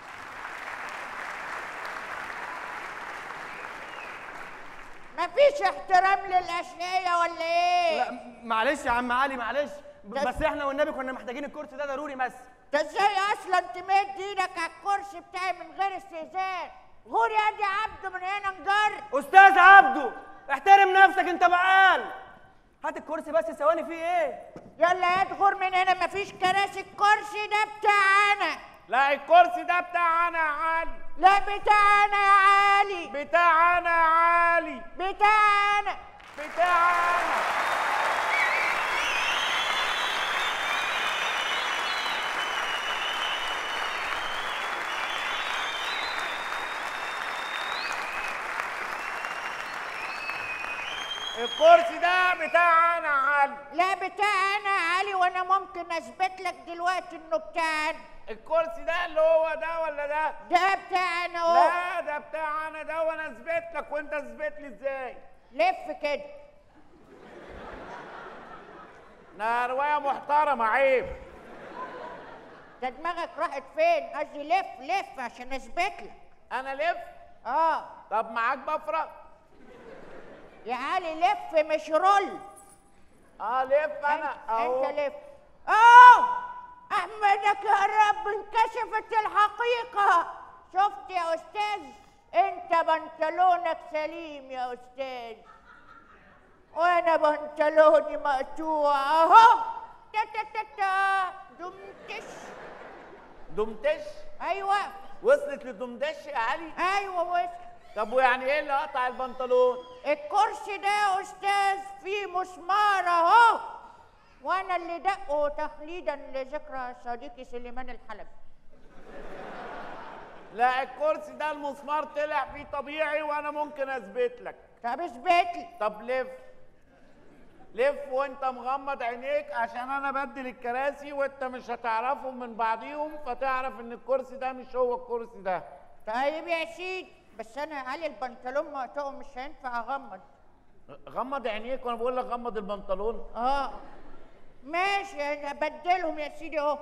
مفيش احترام للاشقية ولا ايه؟ لا معلش يا عم علي معلش، بس احنا والنبي كنا محتاجين الكرسي ده ضروري. بس انت ازاي اصلا تمد ايدك على الكرسي بتاعي من غير استئذان؟ غور يا دي عبده من هنا نجر. استاذ عبده احترم نفسك، انت بقال. هات الكرسي بس، ثواني فيه ايه؟ يلا هات غور من هنا، مفيش كراسي. الكرسي ده بتاعنا. لا الكرسي ده بتاعنا يا علي. لا بتاعنا يا علي. بتاعنا يا علي. بتاعنا بتاعنا. الكرسي ده بتاعنا يا علي. لا بتاعنا يا علي، وانا ممكن اثبت لك دلوقتي انه بتاعنا. الكرسي ده اللي هو ده ولا ده؟ ده بتاعنا اهو. لا ده بتاعنا ده، وانا اثبت لك وانت تثبت لي ازاي؟ لف كده. ده روايه محترمه، عيب. ده دماغك راحت فين؟ قصدي لف لف عشان اثبت لك. انا لف؟ اه. طب معاك بفرق؟ يا علي لف مش رول. اه لف انا اهو. انت لف. اه احمدك يا رب انكشفت الحقيقه. شفت يا استاذ؟ انت بنطلونك سليم يا استاذ، وانا بنطلوني مقطوع اهو. تا تا تا تا دمتش. دمتش؟ ايوه. وصلت لدمدش يا علي؟ ايوه وصلت. طب ويعني ايه اللي قطع البنطلون؟ الكرسي ده يا استاذ فيه مسمار اهو، وانا اللي دقه تخليدا لذكرى صديقي سليمان الحلبي. لا الكرسي ده المسمار طلع فيه طبيعي، وانا ممكن اثبت لك. طب اثبت لي. طب لف لف وانت مغمض عينيك، عشان انا بدل الكراسي وانت مش هتعرفهم من بعضيهم، فتعرف ان الكرسي ده مش هو الكرسي ده. طيب يا سيدي، بس انا علي البنطلون مقطوع مش هينفع اغمض. غمض عينيك وانا بقول لك غمض البنطلون. اه ماشي، انا بدلهم يا سيدي اهو.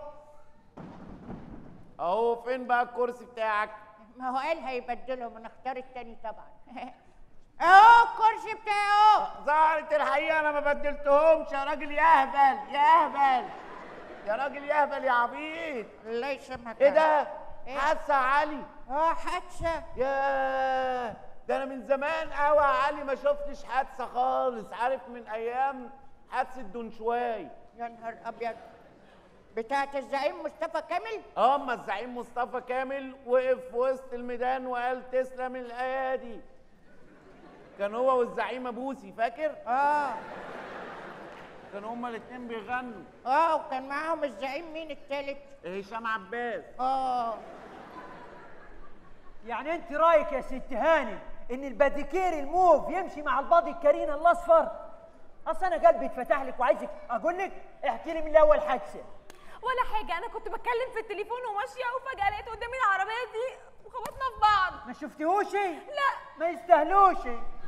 اهو. فين بقى الكرسي بتاعك؟ ما هو قال هيبدلهم، انا اختار التاني طبعا. اهو الكرسي بتاعي اهو. ظهرت الحقيقه انا ما بدلتهمش يا راجل يا اهبل يا اهبل يا راجل يا اهبل يا عبيط. الله يسامحك. ايه ده؟ حادثه يا علي. اه حادثه. ياه ده انا من زمان قوي يا علي ما شفتش حادثه خالص. عارف من ايام حادثه دونشواي. يا نهار ابيض. بتاعت الزعيم مصطفى كامل؟ اه اما الزعيم مصطفى كامل وقف في وسط الميدان وقال تسلم الايادي. كان هو والزعيمه بوسي، فاكر؟ اه. كانوا هما الاثنين بيغنوا. اه وكان معاهم الزعيم مين التالت؟ هشام عباس. اه. يعني انت رايك يا ست هاني ان الباديكير الموف يمشي مع البادي الكارينا الاصفر؟ اصل انا قلبي اتفتح لك وعايزك اقول لك احكي لي من الاول حادثه. ولا حاجه، انا كنت بتكلم في التليفون وماشيه وفجاه لقيت قدامي العربيه دي وخبطنا في بعض. ما شفتيهوش؟ لا. ما يستاهلوش.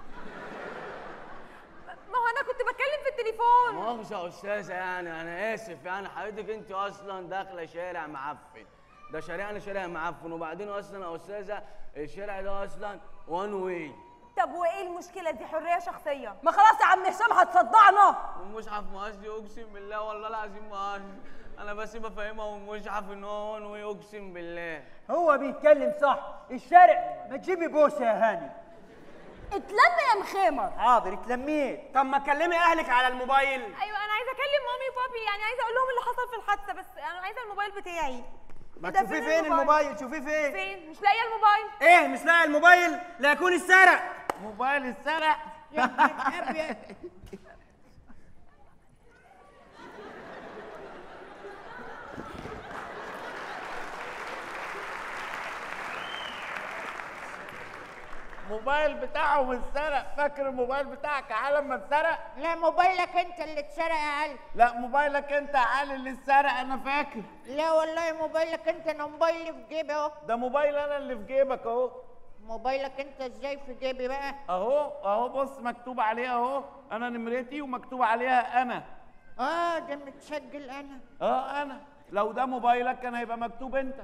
ما هو انا كنت بتكلم في التليفون. مؤاخذة يا استاذه، يعني انا اسف، يعني حضرتك انت اصلا داخله شارع معفن، ده شارعنا شارع معفن، وبعدين اصلا يا استاذه الشارع ده اصلا وان واي. طب وايه المشكله؟ دي حريه شخصيه. ما خلاص يا عم هشام هتصدعنا. والمصحف ما قصدي، اقسم بالله والله العظيم ما قصدي، انا بس بفهمها والمصحف ان هو وان واي، اقسم بالله. هو بيتكلم صح، الشارع ما تجيبي بوسه يا هاني. اتلم يا مخمر. حاضر اتلميت. طب ما تكلمي اهلك على الموبايل. ايوه انا عايزه اكلم مامي وبابي، يعني عايزه اقول لهم اللي حصل في الحادثه، بس انا عايزه الموبايل بتاعي. ما تشوفيه فين الموبايل؟ شوفيه فين؟ فين؟ مش لاقيه الموبايل. ايه مش لاقي الموبايل؟ لا يكون اتسرق. موبايل اتسرق؟ يا ابن الابيض. موبايل بتاعهم اتسرق. فاكر الموبايل بتاعك يا علي لما اتسرق؟ لا موبايلك انت اللي اتسرق يا علي. لا موبايلك انت يا علي اللي اتسرق، انا فاكر. لا والله موبايلك انت، انا موبايلي في جيبي اهو. ده موبايل انا اللي في جيبك اهو. موبايلك انت ازاي في جيبي بقى؟ اهو اهو بص مكتوب عليها اهو، انا نمرتي ومكتوب عليها انا. اه ده متسجل انا. اه انا. لو ده موبايلك كان هيبقى مكتوب انت.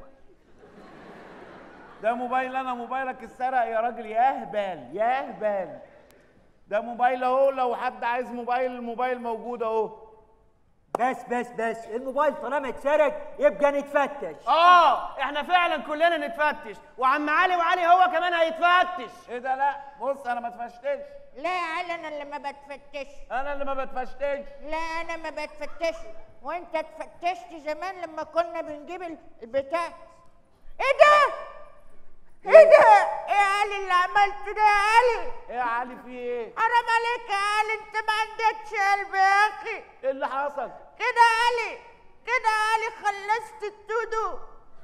ده موبايل انا، موبايلك اتسرق يا راجل يا هبال يا هبال. ده موبايل اهو، لو حد عايز موبايل الموبايل موجود اهو. بس بس بس الموبايل طالما اتسرق يبقى نتفتش. اه احنا فعلا كلنا نتفتش، وعم علي وعلي هو كمان هيتفتش. ايه ده؟ لا بص انا ما اتفتشتش. لا يا علي انا اللي ما بتفتش. انا اللي ما بتفتشتش. لا انا ما بتفتش، وانت اتفتشت زمان لما كنا بنجيب البتاع. ايه ده؟ ايه ده؟ ايه يا علي اللي عملته ده يا علي؟ ايه يا علي في ايه؟ حرام عليك يا علي، انت ما عندكش قلب يا اخي. ايه اللي حصل؟ كده يا علي، كده يا علي خلصت التودو.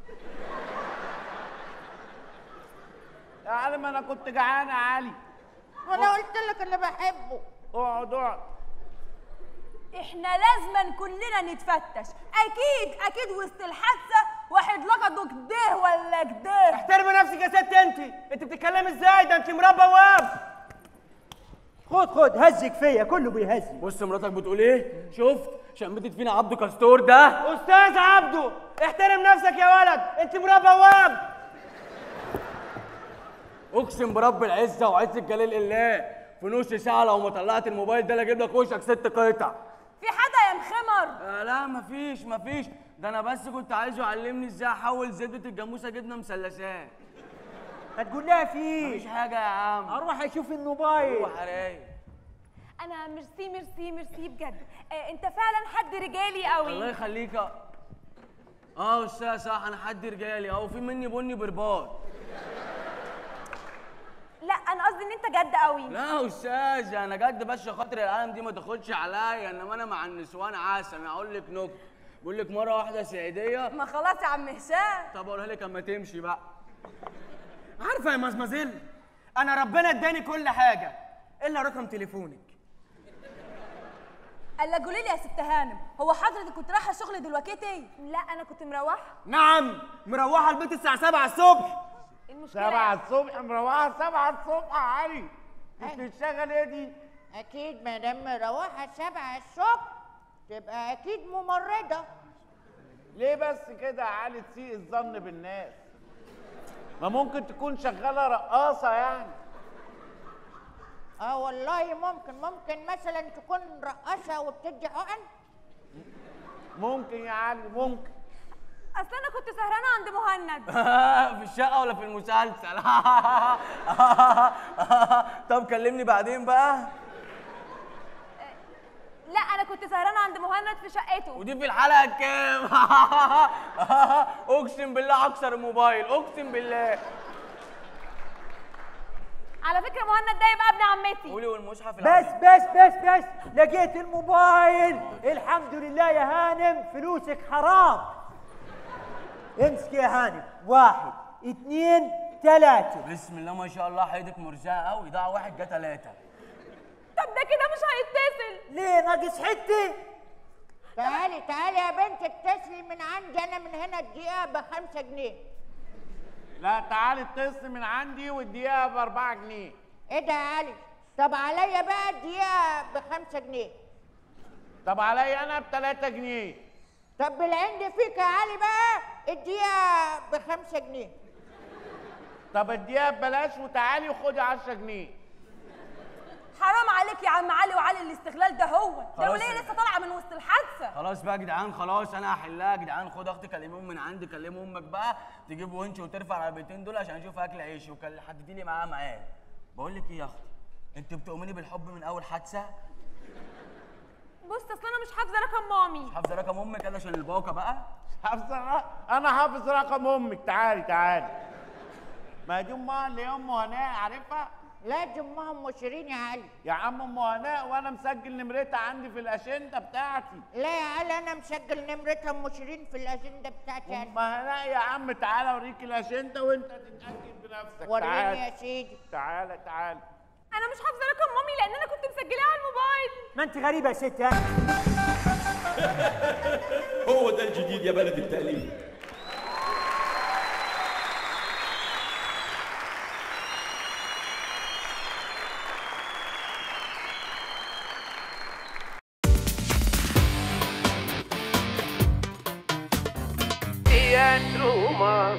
يا علي ما انا كنت جعان يا علي. وانا قلت لك اللي بحبه. اقعد اقعد. احنا لازما كلنا نتفتش، اكيد اكيد وسط الحادثه واحد لقطه كده ولا كده. احترمي نفسك يا ست انت، انت بتتكلمي ازاي؟ ده انت مربى بواب. خد خد هزك فيا، كله بيهزك. بص مراتك بتقول ايه؟ شفت شمتت فينا عبده كاستور ده؟ استاذ عبده احترم نفسك يا ولد، انت مربى بواب. اقسم برب العزه وعزه جلال الله في نص ساعه لو ما طلعت الموبايل ده لاجيب لك وشك ست قطع. في حدا يا مخمر؟ آه لا مفيش مفيش، ده انا بس كنت عايزه يعلمني ازاي احول زبده الجاموسه جبنه مثلثات. ما تقول لها فيه. مفيش حاجه يا عم. اروح اشوف الموبايل. روح يا رايق. انا ميرسي ميرسي ميرسي بجد. آه انت فعلا حد رجالي قوي. الله يخليك. اه استاذ صح، انا حد رجالي اهو، في مني بني برباط. لا انا قصدي ان انت جد قوي. لا يا استاذ انا جد، بس خاطر العالم دي ما تاخدش عليا، انما انا مع النسوان عسل. انا اقول لك نكته، بقول لك مره واحده سعيديه. ما خلاص يا عم هشام. طب اقولها لك اما تمشي بقى. عارفه يا مزمزل، انا ربنا اداني كل حاجه الا رقم تليفونك. قال قولي لي يا ست هانم، هو حضرتك كنت رايحه الشغل دلوقتي؟ لا انا كنت مروحه. نعم مروحه البيت الساعه سبعة الصبح. المشكله سبعة الصبح مروحة سبعة الصبح يا علي. انت بتشتغل ايه دي؟ اكيد ما دام مروحه سبعة الصبح تبقى اكيد ممرضه. ليه بس كده يا علي تسيء الظن بالناس؟ ما ممكن تكون شغاله رقاصه يعني. اه والله ممكن، ممكن مثلا تكون رقاصه وبتدي حقن. ممكن يا علي ممكن. اصل انا كنت سهرانه عند مهند. في الشقه ولا في المسلسل؟ طب كلمني بعدين بقى. لا انا كنت سهرانه عند مهند في شقته. ودي في الحلقه كام؟ اقسم بالله اكسر الموبايل، اقسم بالله. على فكره مهند ده يبقى ابن عمتي. قولي والمصحف بس بس بس بس لقيت الموبايل. الحمد لله يا هانم، فلوسك حرام. امسك يا هانم، واحد اثنين ثلاثة. بسم الله ما شاء الله، حيدك مرزقه قوي، ضاع واحد جه ثلاثة. طب ده كده مش هيتصل. ليه ناقص حتة؟ تعالي تعالي يا بنت اتصلي من عندي انا من هنا الدقيقه بخمسة جنيه. لا تعالي اتصل من عندي والدقيقه باربعة جنيه. ايه ده يا علي؟ طب عليا بقى الدقيقه بخمسة جنيه. طب عليا انا بتلاتة جنيه. طب بالعند فيك يا علي بقى الدقيقه بخمسة جنيه. طب الدقيقه ببلاش وتعالي وخدي عشرة جنيه. حرام عليك يا عم علي وعلي الاستغلال ده هو ده خلاص وليه يا لسه طالعه من وسط الحادثه. خلاص بقى يا جدعان، خلاص انا هحلها يا جدعان. خد اختي كلميهم من عندي، كلمي امك بقى تجيب ونش وترفع العربيتين دول عشان اشوف اكل عيش، وحددي لي معاها معاه. بقول لك ايه يا اختي، انت بتؤمني بالحب من اول حادثه؟ بص اصل انا مش حافظه رقم مامي. مش حافظه رقم امك انا عشان الباقه بقى؟ مش حافظه؟ انا حافظ رقم امك. تعالي تعالي. ما دي امها اللي هي ام هناء، عارفها؟ لا دي امها ام شيرين يا علي. يا عم ام هناء وانا مسجل نمرتها عندي في الاشنده بتاعتي. لا يا علي انا مسجل نمرتها ام شيرين في الاجنده بتاعتي. ام هناء يا عم تعالى اوريك الاشنده وانت تتاكد بنفسك. وريني يا سيدي. تعالى تعالى. انا مش حافظه رقم مامي لان انا كنت مسجلاها على الموبايل. ما انت غريبه يا ست. ها هو ده الجديد يا بلد التقليد. Roma.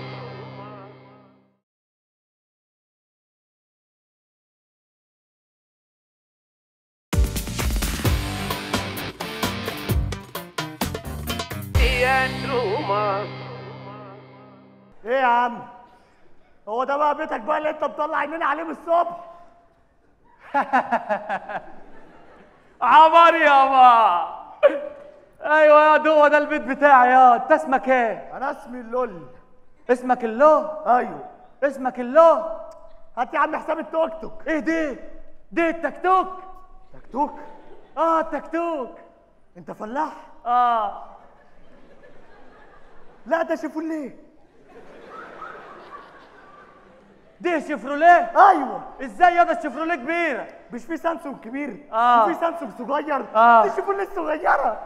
Roma. ايه يا عم؟ هو ده بقى بيتك بقى اللي انت مطلع عينينا عليه من الصبح؟ عمر يابا. ايوه يا هو ده البيت بتاعي. يا انت اسمك ايه؟ انا اسمي اللول. اسمك اللو؟ ايوه. اسمك اللو؟ هات يا عم حساب التوك توك. ايه دي؟ دي التكتوك؟ تكتوك؟ اه التكتوك. انت فلاح؟ اه. لا ده شيفروليه. دي شيفروليه؟ ايوه. ازاي يا ده الشيفروليه كبيره؟ مش في سامسونج كبير؟ اه. وفي سامسونج صغير؟ اه. دي شيفروليه صغيره.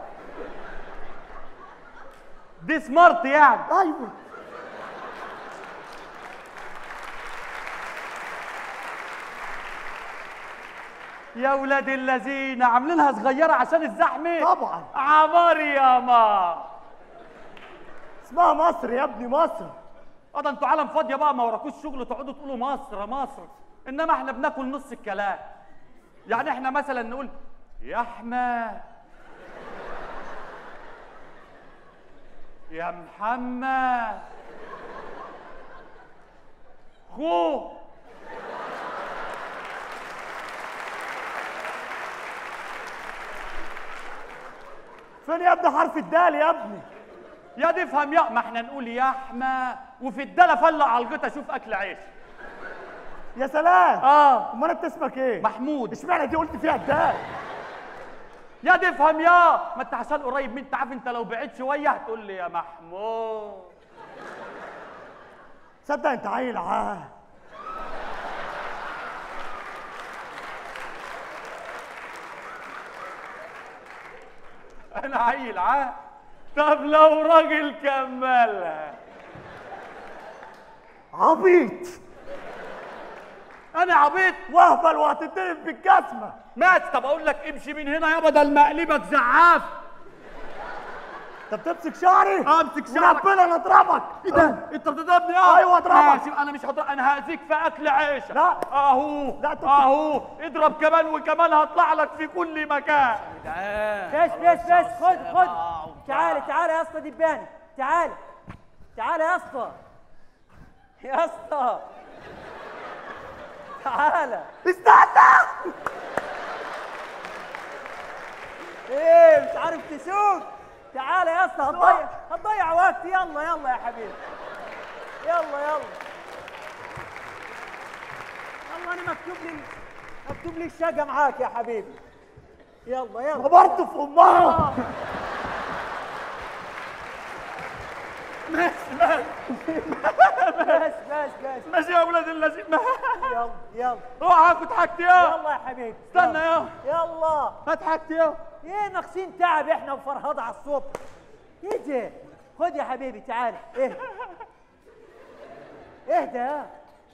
دي سمارت يعني؟ ايوه. يا ولاد الذين عاملينها صغيره عشان الزحمه؟ طبعا. عمار ياما. اسمها مصر يا ابني، مصر. اه ده انتوا عالم فاضيه بقى، ما وراكوش شغل تقعدوا تقولوا مصر مصر، انما احنا بناكل نص الكلام. يعني احنا مثلا نقول يا احمد، يا محمد، خو. فين يا ابني حرف الدال يا ابني؟ يا دي افهم يا، ما احنا نقول يا احمد وفي الداله فلع على الغطا اشوف اكل عيش. يا سلام. اه. امال انت اسمك ايه؟ محمود. اشمعنى دي قلت فيها الدال؟ يا دي افهم يا، ما انت عشان قريب من، انت عارف انت لو بعيد شويه هتقول لي يا محمود. تصدق انت عيل عاه. انا عيل عاه؟ طب لو راجل كملها. عبيط. انا عبيط؟ واهبل وهتتضرب بالجزمه. مات. طب اقول لك امشي من هنا يابا، ده المقلبك زعاف. انت بتمسك شعري؟ اه امسك شعري. ربنا انا اضربك. ايه ده؟ انت بتضربني؟ اه ايوه اضربك. ماشي انا مش هضرب، انا هاذيك في اكل عيشك. لا اهو. لا اهو اضرب كمان وكمان هطلع لك في كل مكان. بس بس بس خد خد. تعالى تعالى يا اسطى دباني. تعالى تعالى يا اسطى. يا اسطى تعالى. استنى. ايه مش عارف تسوق؟ تعالى يا اسطى. هتضيع هتضيع وقت. يلا يلا يا حبيبي. يلا يلا يلا. انا مكتوب لي مكتوب لي الشقه معاك يا حبيبي. يلا يلا. برضه في امها. بس بس بس بس بس ماشي يا ولاد اللذين. يلا يلا. اوعى هاخد حاجتي يا. يلا يا حبيبي. استنى يا. يلا هات حاجتي يا. ايه ناقصين تعب احنا وفرهضه على الصبح. ايه ده؟ خد يا حبيبي تعال اهدى اهدى يا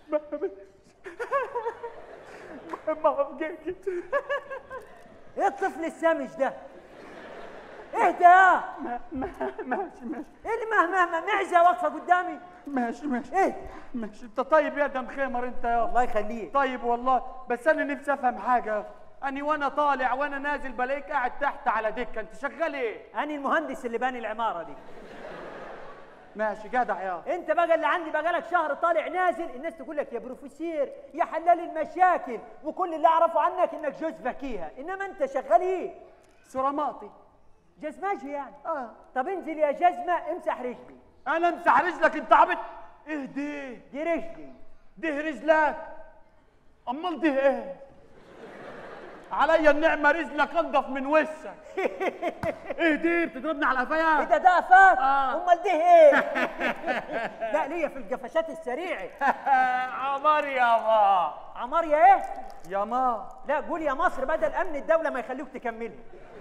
ايه الطفل السامج ده؟ اهدى يا ماشي ماشي ايه اللي مهما مهما معزه واقفه قدامي؟ ماشي ماشي ايه؟ ماشي انت طيب يا دم خيمر انت يا الله يخليك. طيب والله، بس انا نفسي افهم حاجه. اني وانا طالع وانا نازل بلاقيك قاعد تحت على دكه، انت شغال ايه؟ انا المهندس اللي باني العماره دي. ماشي جدع يا انت بقى اللي عندي بقى لك شهر طالع نازل، الناس تقول لك يا بروفيسير يا حلال المشاكل، وكل اللي اعرفه عنك انك جوز فكيهه، انما انت شغال ايه؟ سراماطي. جزماجي يعني. اه طب انزل يا جزمه امسح رجلي. انا امسح رجلك انت عبط؟ ايه دي؟ دي رجلي. دي رجلك؟ امال دي ايه؟ عليا النعمه رجلك انضف من وشك. ايه دي بتضربني على قفايا؟ ايه ده ده قفاك؟ آه. امال دي ايه؟ لا ليا في القفشات السريعه. عمار يابا. عمار يا ايه؟ يا ما. لا قول يا مصر بدل امن الدوله ما يخلوك تكملي.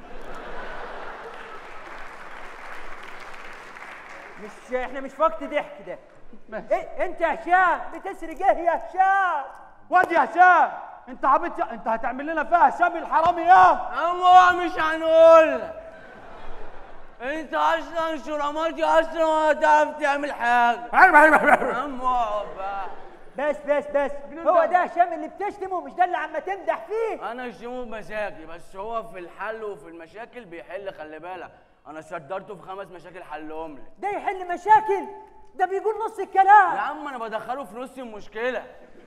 مش احنا مش في وقت ضحك ده. ايه انت يا هشام بتسرق ايه يا هشام؟ واد يا هشام انت عبيط يا انت هتعمل لنا فيها هشام الحرامي يا اما مش هنقول انت اصلا شرماتي اصلا ما تعرف تعمل حاجه. اما بقى بس بس بس هو ده هشام اللي بتشتمه، مش ده اللي عم تمدح فيه؟ انا اشتمه بمزاجي، بس هو في الحل وفي المشاكل بيحل. خلي بالك انا صدرته في خمس مشاكل حلهم لي. ده يحل مشاكل؟ ده بيقول نص الكلام يا عم انا بدخله في نص المشكله.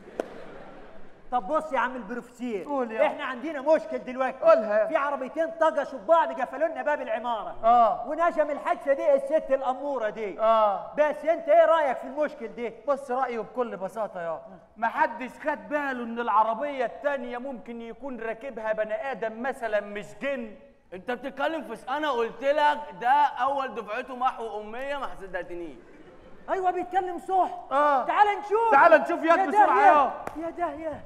طب بص يا عم البروفيسير، قول يا احنا عندنا مشكل دلوقتي. قولها. في عربيتين طقشوا ببعض قفلوا لنا باب العماره. اه ونجم الحادثه دي الست الاموره دي. اه بس انت ايه رايك في المشكل دي؟ بص رايه بكل بساطه يا محدش خد باله ان العربيه الثانيه ممكن يكون راكبها بني ادم مثلا مش جن. انت بتتكلم في انا قلت لك ده اول دفعته محو اميه ما صدقتنيش. ايوه بيتكلم صح. اه تعال نشوف. تعال نشوف يد بسرعه يا يا داهيه.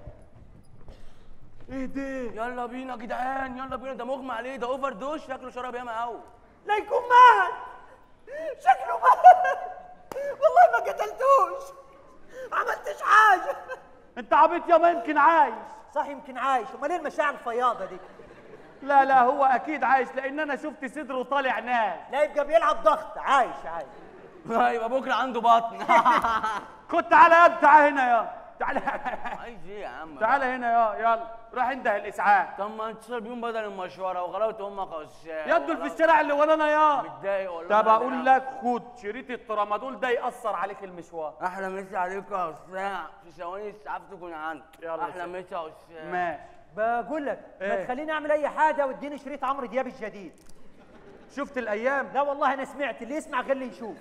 ايه دي؟ يلا بينا يا جدعان يلا بينا. ده مغمى عليه، ده اوفر دوش، شكله شرب ياما قوي. لا يكون مات، شكله مات. والله ما قتلتوش، ما عملتش حاجه. انت عبيط يا ما يمكن عايش. صح يمكن عايش، امال ايه المشاعر الفياضه دي؟ لا لا هو اكيد عايش لان انا شفت صدره طالع ناس. لا يبقى بيلعب ضغط. عايش عايش. يبقى بكره عنده بطن. خد تعالى يا تعالى هنا يا تعالى. عايز ايه يا عم؟ تعالى هنا يا يلا روح انده الاسعاف. طب ما اتصل بيهم بدل المشوره وغلبت امك غشاش. يدوا في الشارع اللي ورانا يا متضايق والله. طب اقول لك خد شريط الترامادول ده ياثر عليك المشوار. احلى مسا عليك يا استاذ، في ثواني الاسعاف تكون عندك. يلا احلى مسا يا استاذ. ماشي. بقول لك ما إيه؟ تخليني اعمل اي حاجه واديني شريط عمرو دياب الجديد. شفت الايام؟ لا والله انا سمعت، اللي يسمع غير اللي يشوف.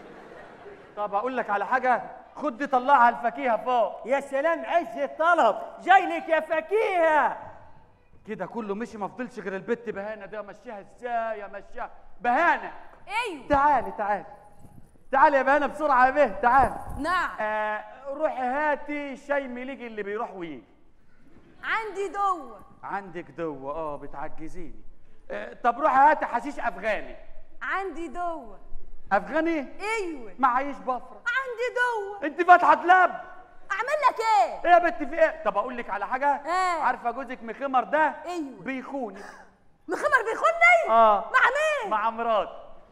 طب اقول لك على حاجه، خد دي طلعها الفكيهه فوق. يا سلام عز الطلب، جاي لك يا فكيهه. كده كله مشي ما فضلش غير البت بهانه دي، امشيها ازاي امشيها؟ بهانه ايوه تعالي تعالي تعالي يا بهانه بسرعه يا به تعالي. نعم. آه روحي هاتي شاي مليجي اللي بيروح ويجي. عندي دوه. عندك دوه؟ اه بتعجزيني. آه طب روحي هاتي حشيش افغاني. عندي دوه. افغاني؟ ايوه. معيش بفره. عندي دوه. انت فاتحه دلاب. اعمل لك ايه؟ ايه يا بنت في ايه؟ طب اقول لك على حاجه؟ ايه؟ عارفه جوزك مخمر ده؟ ايوه. بيخونك. مخمر بيخوني؟ اه. مع مين؟ مع مرات.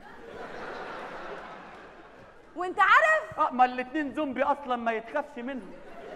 وانت عارف؟ اه ما الاتنين زومبي اصلا ما يتخافش منهم.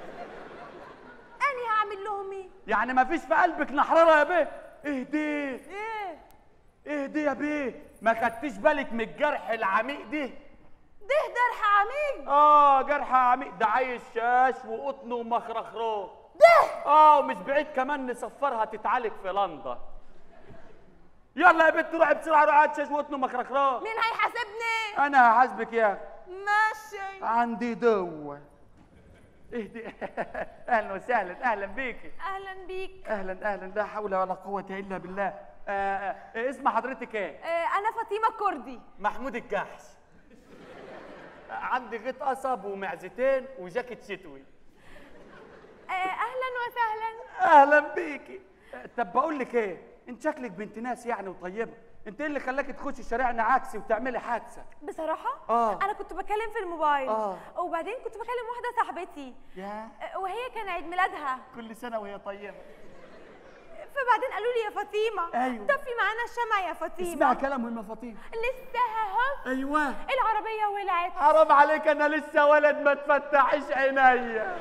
انا هعمل لهم ايه؟ يعني ما فيش في قلبك نحرره يا بيه؟ اهدي. ايه؟ اهدي يا بيه، ما خدتيش بالك من الجرح العميق ده؟ ده جرح عميق. اه جرح عميق ده عايز شاش وقطن ومخرخروه. ده اه ومش بعيد كمان نسفرها تتعالج في لندن. يلا يا بنت روحي بسرعه روحي هات شاش وقطن ومخرخروه. مين هيحاسبني؟ انا هحاسبك يا ماشي. عندي دوه. اهدي. اهلا وسهلا اهلا بيكي. اهلا بيك. اهلا اهلا لا حول ولا قوه الا بالله. آه آه اسم حضرتك ايه؟ آه انا فاطمه كردي. محمود الجحش. عندي غيط قصب ومعزتين وجاكيت شتوي. آه اهلا وسهلا. اهلا بيكي. آه طب بقول لك ايه، انت شكلك بنت ناس يعني وطيبه، انت ايه اللي خلاك تخشي شارعنا عكسي وتعملي حادثه؟ بصراحة؟ آه. أنا كنت بتكلم في الموبايل آه. وبعدين كنت بكلم واحدة صاحبتي يا وهي كان عيد ميلادها، كل سنه وهي طيبه. فبعدين قالوا لي يا فاطمة أيوة. طفي معانا الشمع يا فاطمة. اسمع كلامهم يا فاطمه. لسه اهو ايوه العربية ولعت. حرام عليك، انا لسه ولد ما تفتحش عينيا.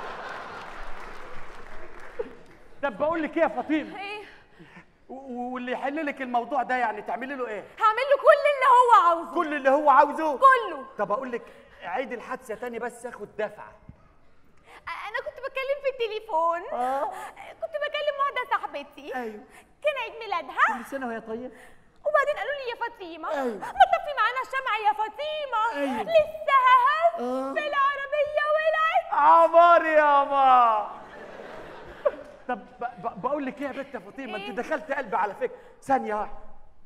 طب بقول لك ايه يا فاطمه؟ ايه؟ و- واللي يحل لك الموضوع ده يعني تعملي له ايه؟ هعمل له كل اللي هو عاوزه. كل اللي هو عاوزه؟ كله. طب اقول لك عيد الحادثه تاني بس اخد دفعه. انا كنت بتكلم في التليفون. اه كنت بكلم واحده صاحبتي. ايوه. كان عيد ميلادها. كل سنه وهي طيبه. وبعدين قالوا لي يا فاطمه أيوة. ما تطفي معانا الشمع يا فاطمه. أيوة. لسه اهو آه. في العربيه ولعت. عمار يابا. طب ب- ب- بقول لك ايه يا بنت يا فاطمه؟ إيه؟ انت دخلت قلبي على فكره. ثانيه واحده.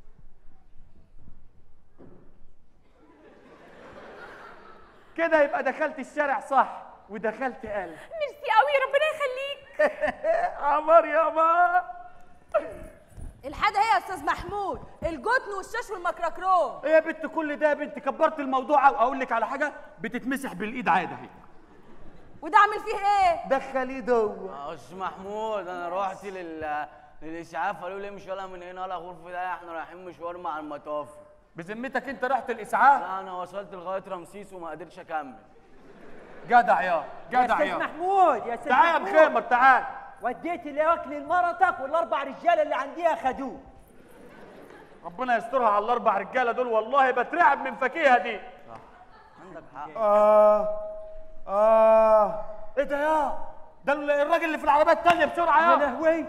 كده يبقى دخلت الشارع صح ودخلت قلب. ميرسي قوي ربنا يخليك. عمار يابا. الحاجه هي يا استاذ محمود، الجتن والشاش والمكركرون. ايه يا بنت كل ده يا بنت؟ كبرت الموضوع. اقول لك على حاجه، بتتمسح بالايد عادي اهي. وده عامل فيه ايه؟ دخليه جوه. يا استاذ محمود انا رحت لل للاسعاف قالوا لي مش ولا من هنا ولا غرف ده، احنا رايحين مشوار مع المطافي. بذمتك انت رحت الاسعاف؟ لا انا وصلت لغايه رمسيس وما قدرتش اكمل. جدع يا جدع يا يا استاذ محمود يا استاذ تعال يا محمود. مخيمر تعال. وديت الاكل لمرتك والاربع رجاله اللي عندي اخدوه. ربنا يسترها على الاربع رجاله دول، والله بترعب من فكيها دي. عندك حق. اه اه ايه ده يا؟ ده الراجل اللي في العربيه الثانيه بسرعه يا. يا لهوي.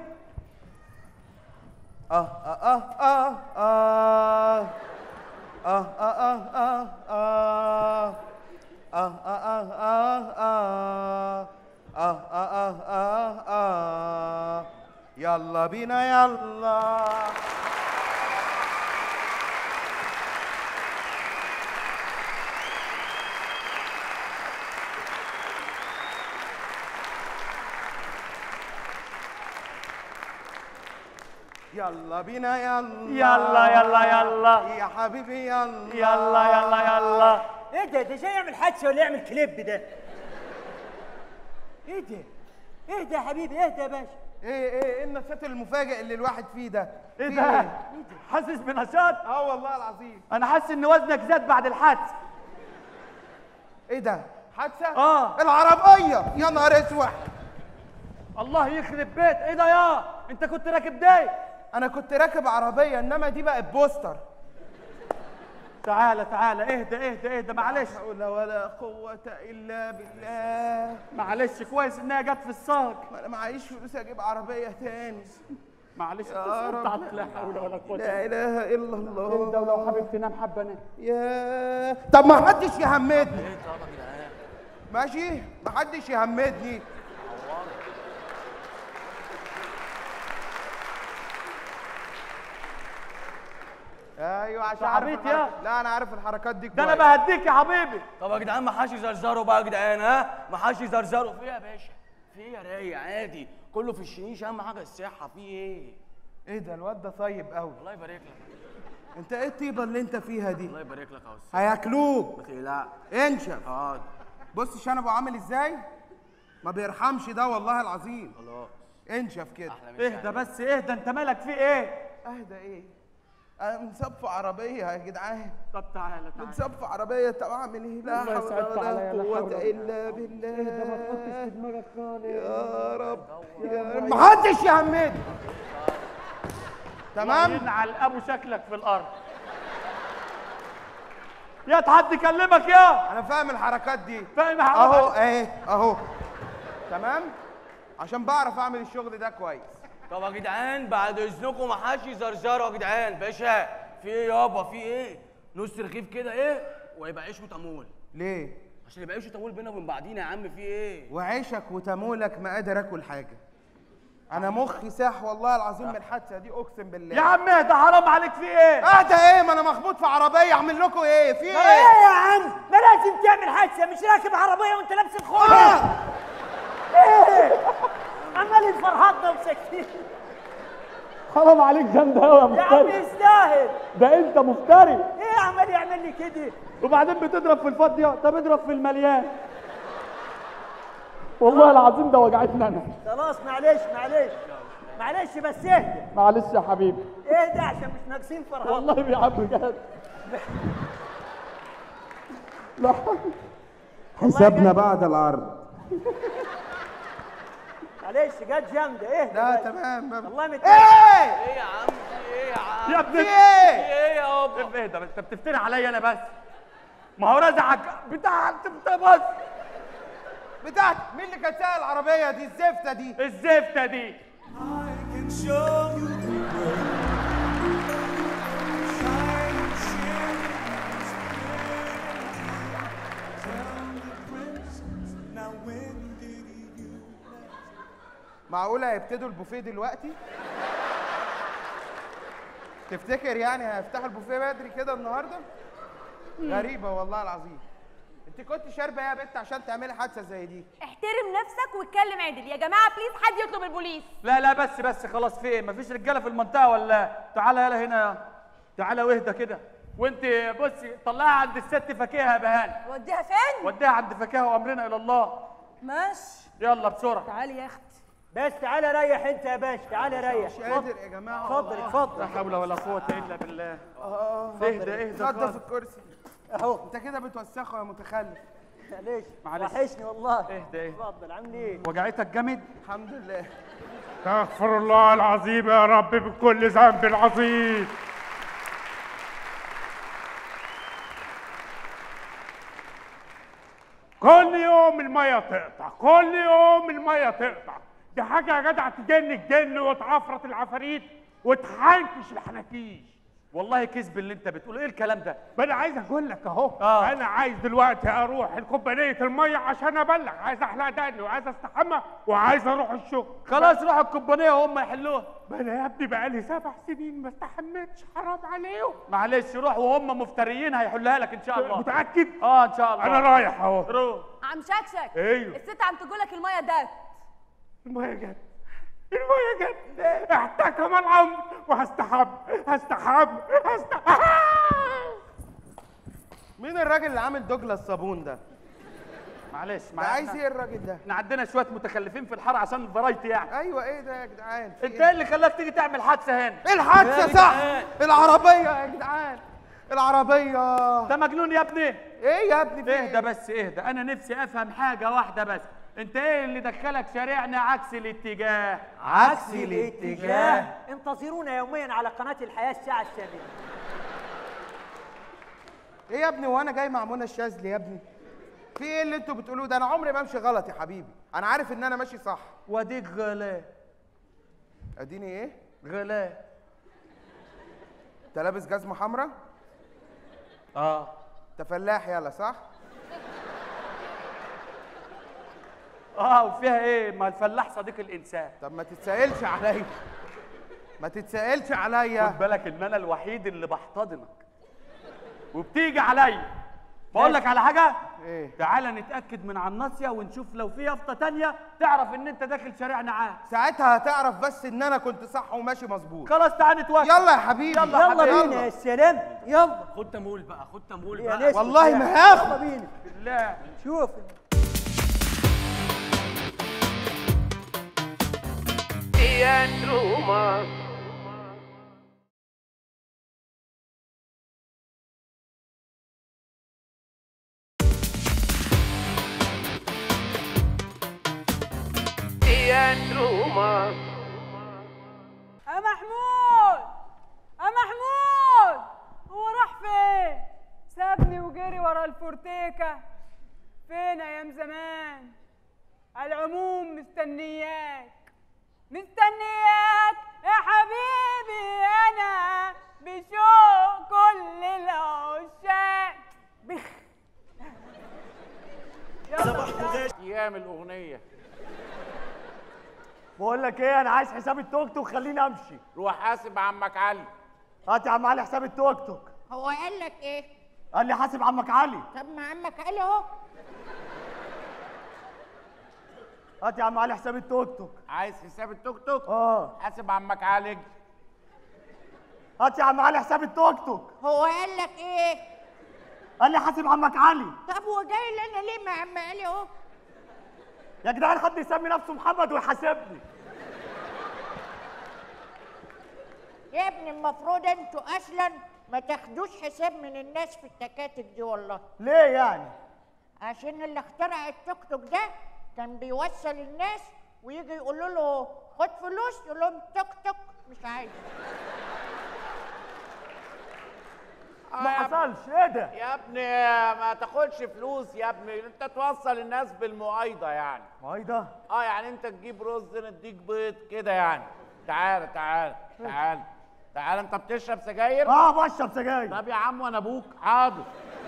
اه اه اه اه اه اه اه اه اه اه اه اه اه اه اه اه اه يلا بينا يلا. يلا بينا يلا يلا يلا يلا يا حبيبي يلا يلا يلا يلا. ايه ده؟ ده جاي يعمل حادثه ولا يعمل كليب ده؟ ايه ده؟ ايه ده يا حبيبي؟ اهدى يا باشا. ايه ايه ايه النشاط المفاجئ اللي الواحد فيه ده؟ ايه في ده؟ حاسس بنشاط؟ اه والله العظيم. انا حاسس ان وزنك زاد بعد الحادثه. ايه ده؟ حادثه؟ اه العربيه يا نهار اسود. الله يخرب بيت. ايه ده يا؟ انت كنت راكب داي؟ انا كنت راكب عربيه انما دي بقت بوستر. تعالى تعالى اهدى اهدى اهدى معلش. لا حول ولا قوه الا بالله. معلش كويس انها جت في الساق. ما انا معيش فلوس اجيب عربيه تاني. معلش يا رب. لا حول ولا قوه. لا اله الا الله. اهدى ولو حابب تنام حبه نام. يا طب ما حدش يهمدني. ايه طبعا يا جدعان. ماشي؟ ما حدش يهمدني. ايوه عشان عارف عبيط يا. الحركات. لا انا عارف الحركات دي ده انا كويس. بهديك يا حبيبي. طب يا جدعان ما حدش يزرزروا بقى يا جدعان، ها؟ ما حدش يزرزروا. في ايه يا باشا؟ في ايه يا رايق؟ عادي كله في الشنيش، اهم حاجه الصحه. في ايه؟ ايه ده الواد ده طيب قوي. الله يبارك لك. انت ايه الطيبه اللي انت فيها دي؟ الله يبارك لك يا استاذ. هياكلوك. ما تقلقش. انشف. اه بص شنبه عامل ازاي؟ ما بيرحمش ده والله العظيم. خلاص انشف كده. اهدى بس اهدى. انت مالك في ايه؟ اهدى ايه؟ انا متصاب في عربيه يا جدعان. طب تعالى تعالى. متصاب في عربيه. طب اعمل ايه؟ لا الله حول يسعدك ولا عليا، لا حول قوه ولا الا بالله. اهدى ما تحطش في دماغك خالص. يا رب يا رب. ما حدش يهمدني. تمام؟ ينعل ابو شكلك في الارض. يا حد يكلمك يا. انا فاهم الحركات دي. فاهم اهو اهي اهو. تمام؟ عشان بعرف اعمل الشغل ده كويس. طب يا جدعان بعد اذنكم ما حدش يزرزروا يا جدعان. باشا في ايه يابا؟ في ايه؟ نص رغيف كده ايه ويبقى عيش وتمول. ليه؟ عشان يبقى عيش وتمول بينا وبين بعضينا يا عم. في ايه؟ وعيشك وتمولك ما قادر اكل حاجه. انا مخي ساح والله العظيم من الحادثه دي اقسم بالله. يا عم اهدى حرام عليك. في ايه؟ اهدى ايه؟ ما انا مخبوط في عربيه. اعمل لكم ايه؟ في ايه؟ ايه يا عم؟ ما لازم تعمل حادثه. مش راكب عربيه وانت لابس الخوذه. آه. ايه؟ عمال فرحتنا وساكتين. حرام عليك جامده قوي يا يا عم مفتري. يستاهل. ده انت مفتري. ايه عمال يعمل لي كده؟ وبعدين بتضرب في الفاضيه، طب اضرب في المليان. والله العظيم ده وجعتني انا. خلاص معلش معلش معلش بس اهدى. معلش يا حبيبي. اهدى عشان مش ناقصين فرهان. والله يا عم بجد. لا حسابنا بعد العرض. معلش جت جامده اهدى. لا بس. تمام. والله مت ايه؟ ايه يا عم في ايه يا عم؟ يا ابني في ايه؟ في ايه يا بابا؟ اهدى بس، انت بتفتري عليا انا بس. ما هو رزعك بتاع انت بس. بتاعت مين اللي كانت سايق العربيه دي الزفته دي؟ الزفته دي. معقولة هيبتدوا البوفيه دلوقتي؟ تفتكر يعني هيفتحوا البوفيه بدري كده النهارده؟ غريبة والله العظيم. انت كنت شاربة ايه يا بنت عشان تعملي حادثة زي دي؟ احترم نفسك واتكلم عدل يا جماعه، بليز حد يطلب البوليس. لا لا بس بس خلاص، في ايه؟ مفيش رجاله في المنطقه ولا؟ تعالى يلا هنا، تعالى واهدى كده. وانت بصي طلعها عند الست فكيها يا بهان. وديها فين؟ وديها عند فكيها وامرنا الى الله. ماشي. يلا بسرعه. تعالي يا اختي. بس تعالى ريح انت يا باشا، تعالى ريح. مش قادر يا جماعة. اتفضل اتفضل. لا حول ولا قوه الا بالله. اه اهدى اهدى اتفضل خالص. في الكرسي. اهو. انت كده بتوسخه يا متخلف. معلش معلش. وحشني والله. اهدى اهدى. اتفضل. عامل ايه؟ وجعتك جامد؟ الحمد لله. استغفر الله العظيم يا رب بكل ذنب عظيم. كل يوم المية تقطع، كل يوم المية تقطع. دي حاجة يا جدع تجن الجن وتعفرت العفاريت وتحنكش الحناكيش. والله كذب اللي انت بتقوله، ايه الكلام ده؟ ما انا عايز اقول لك اهو. آه. انا عايز دلوقتي اروح الكوبانيه الميه عشان ابلغ، عايز احلق دقني وعايز استحمى وعايز اروح الشغل. خلاص روح الكوبانيه وهم يحلوها. ما انا يا ابني بقالي سبع سنين ما استحميتش، حرام عليهم. معلش روح وهم مفتريين هيحلها لك ان شاء الله. متاكد؟ اه ان شاء الله. انا رايح اهو. روح. عم شكشك. ايوه. الست عم تقولك الميه دات. الميه جت، الميه جت، احتكم الامر وهستحب هستحب هستحب. مين الراجل اللي عامل دوجلا الصابون ده؟ معلش ده عايز ايه الراجل ده؟ احنا عندنا شويه متخلفين في الحاره عشان الفرايتي يعني. ايوه ايه ده يا جدعان؟ انت ايه اللي خلاك تيجي تعمل حادثه هنا؟ ايه الحادثه صح؟ العربيه يا جدعان، العربيه. ده مجنون يا ابني. ايه يا ابني؟ اهدى بس اهدى، انا نفسي افهم حاجه واحده بس. انت ايه اللي دخلك شارعنا عكس الاتجاه؟ عكس الاتجاه. انتظرونا يوميا على قناه الحياه الساعه الثامنه. ايه يا ابني وانا جاي مع منى الشاذلي يا ابني؟ في ايه اللي انتوا بتقولوه ده؟ انا عمري ما امشي غلط يا حبيبي، انا عارف ان انا ماشي صح. واديك غلا. اديني ايه؟ غلا. انت لابس جزمه حمراء؟ اه. انت فلاح يالا صح؟ اه وفيها ايه؟ ما الفلاح صديق الانسان. طب ما تتسائلش عليا، ما تتسائلش عليا. خد بالك ان انا الوحيد اللي بحتضنك وبتيجي عليا. بقول لك على حاجه؟ ايه؟ تعالى نتاكد من على الناصيه ونشوف لو في يافطه تانية تعرف ان انت داخل شارعنا عام. ساعتها هتعرف بس ان انا كنت صح وماشي مظبوط. خلاص تعالى نتوكل. يلا يا حبيبي. يلا يا يلا حبيبي. بينا يا سلام. يلا خد تمول بقى، خد تمول يا بقى. نسمة. والله ما يلا هاخد. بينا. بالله. شوف يا تروما يا تروما. يا محمود يا محمود، هو راح فين؟ سابني وجري ورا الفورتيكا. فين ايام زمان؟ على العموم مستنياك مستنياك يا حبيبي، انا بشوق كل العشاق. بخ ايام الاغنيه. بقول لك ايه، انا عايز حساب التوك توك، خليني امشي. روح حاسب عمك علي. هات يا عم علي حساب التوك توك. هو قال لك ايه؟ قال لي حاسب عمك علي. طب ما عمك قال اهو. هات يا عم علي حساب التوك توك. عايز حساب التوك توك؟ اه. حاسب عمك علي. هات يا عم علي حساب التوك توك. هو قال لك ايه؟ قال لي حاسب عمك علي. طب هو جاي لنا ليه مع عم علي اهو؟ يا جدعان حد يسمي نفسه محمد ويحاسبني. يا ابني المفروض انتوا اصلا ما تاخدوش حساب من الناس في التكاتك دي والله. ليه يعني؟ عشان اللي اخترع التوك توك ده كان بيوصل الناس ويجي يقولوا له خد فلوس يقول لهم توك توك مش عايز. ما حصلش. ايه ده؟ يا ابني ما تاخدش فلوس يا ابني، انت توصل الناس بالمؤايده يعني. مؤايده؟ اه يعني انت تجيب رز نديك بيض كده يعني. تعال تعال تعال تعال. انت بتشرب سجاير؟ اه بشرب سجاير. طب يا عم وانا ابوك. حاضر.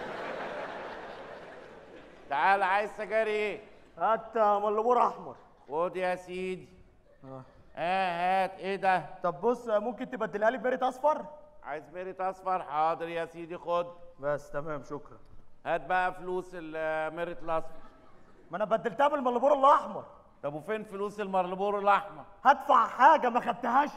تعال عايز سجاير ايه؟ هات ملبور احمر. خد يا سيدي. اه اه هات. ايه ده؟ طب بص ممكن تبدلها لي بميريت اصفر؟ عايز ميريت اصفر؟ حاضر يا سيدي خد. بس تمام شكرا. هات بقى فلوس الميريت الاصفر. ما انا بدلتها بالملبور الاحمر. طب وفين فلوس المرلبور الاحمر؟ هدفع حاجه ما خدتهاش.